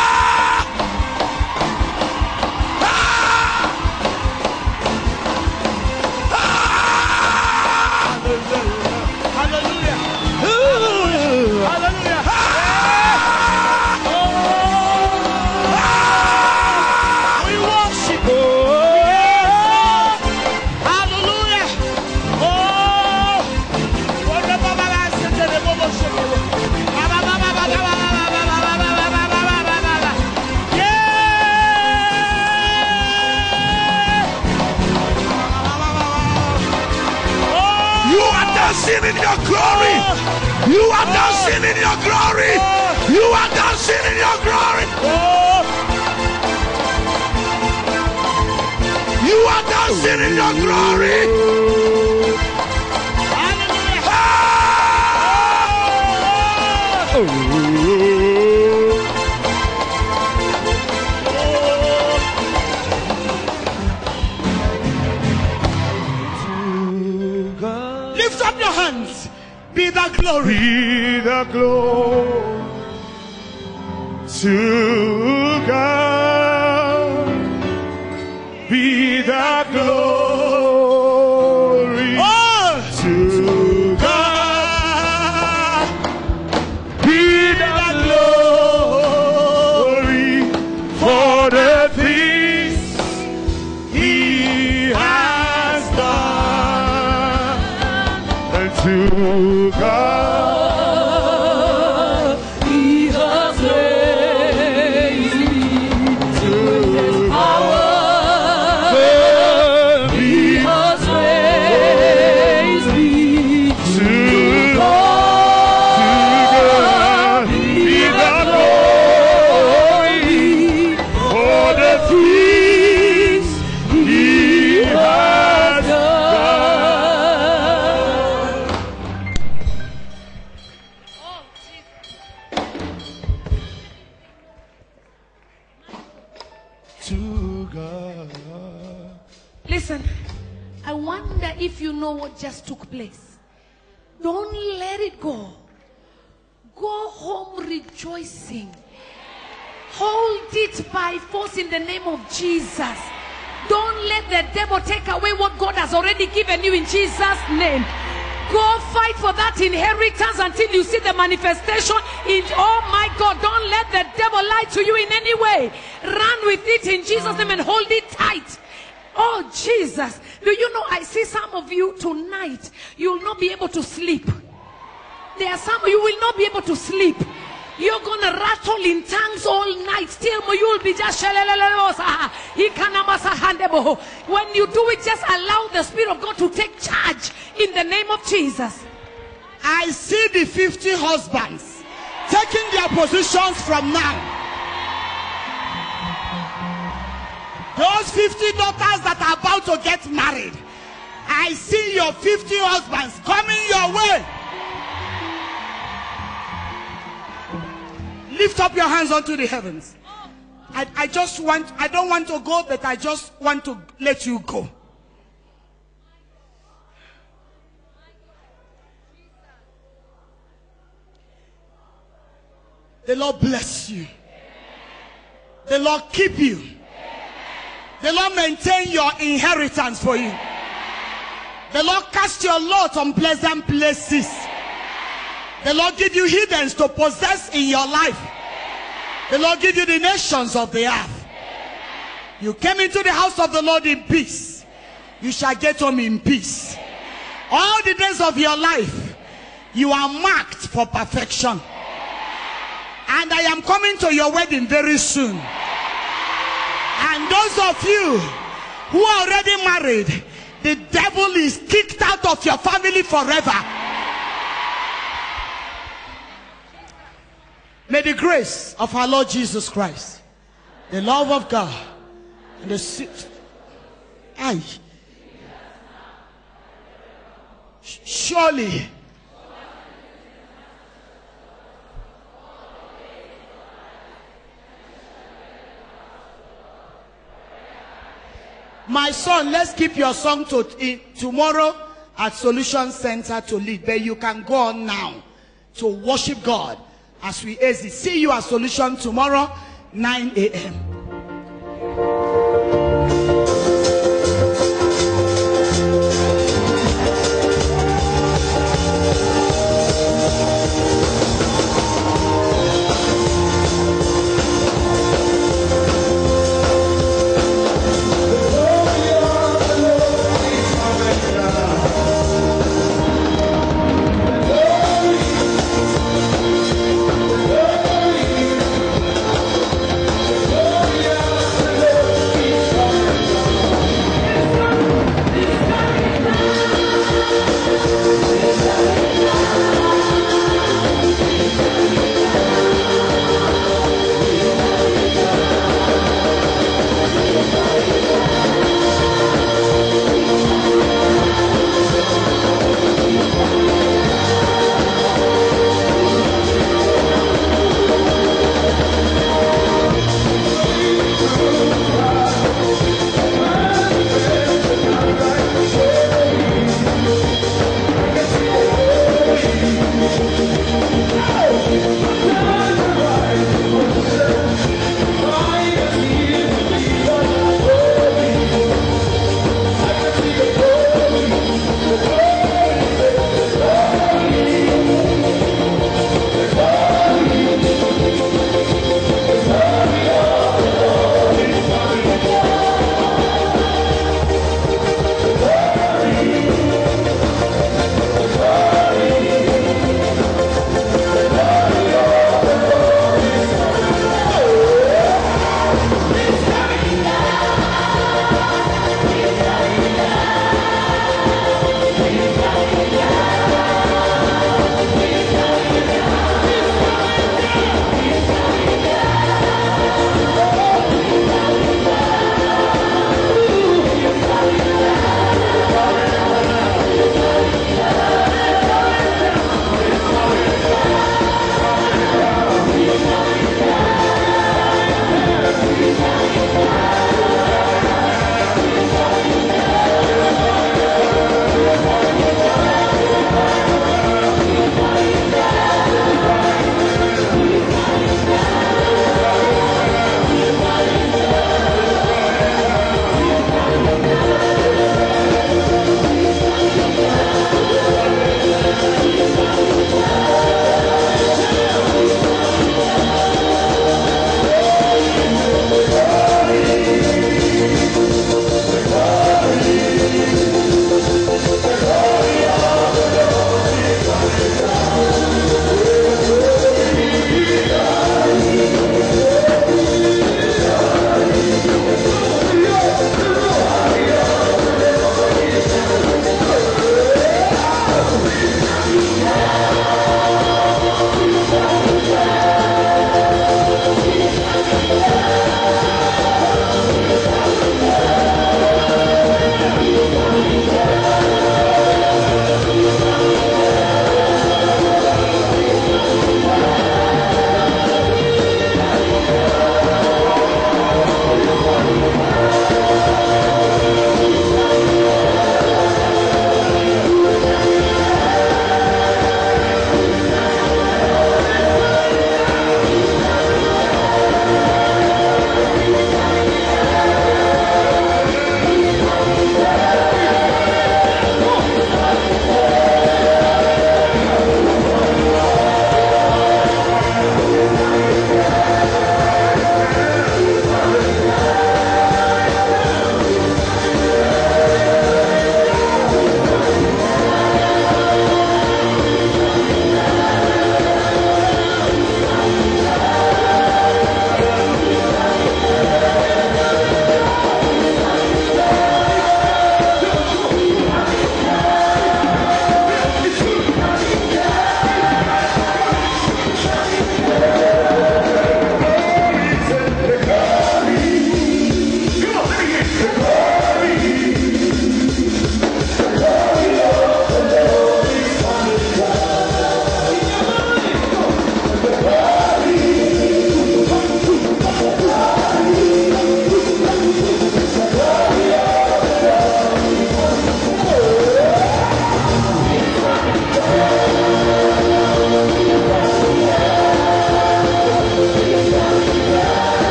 Dancing in your glory. You are dancing in your glory. You are dancing in your glory. Dancing in your glory. Lift up your hands. Be the glory. Be the glory to God. Be the glory Oh, to God. Be the glory for the things He has done. And to God. Listen, I wonder if you know what just took place. Don't let it go. Go home rejoicing. Hold it by force in the name of Jesus. Don't let the devil take away what God has already given you in Jesus' name. Go fight for that inheritance until you see the manifestation in, oh my God, don't let the devil lie to you in any way. Run with it in Jesus' name and hold it tight. Oh Jesus, do you know, I see some of you tonight, you will not be able to sleep. There are some, you will not be able to sleep. You're going to rattle in tongues all night. Still, you will be just... When you do it, just allow the Spirit of God to take charge in the name of Jesus. I see the fifty husbands taking their positions from now. Those fifty daughters that are about to get married, I see your fifty husbands coming your way. Lift up your hands unto the heavens. I, I just want, I don't want to go, but I just want to let you go. The Lord bless you. The Lord keep you. The Lord maintain your inheritance for you. The Lord cast your lot on pleasant places. The Lord give you heathens to possess in your life. The Lord give you the nations of the earth. You came into the house of the Lord in peace. You shall get home in peace. All the days of your life, you are marked for perfection. And I am coming to your wedding very soon. And those of you who are already married, the devil is kicked out of your family forever. May the grace of our Lord Jesus Christ, the love of God, and the I surely my son, let's keep your song to in, tomorrow at Solution Center to lead, but you can go on now to worship God as we exit. See you at Solution tomorrow, nine A M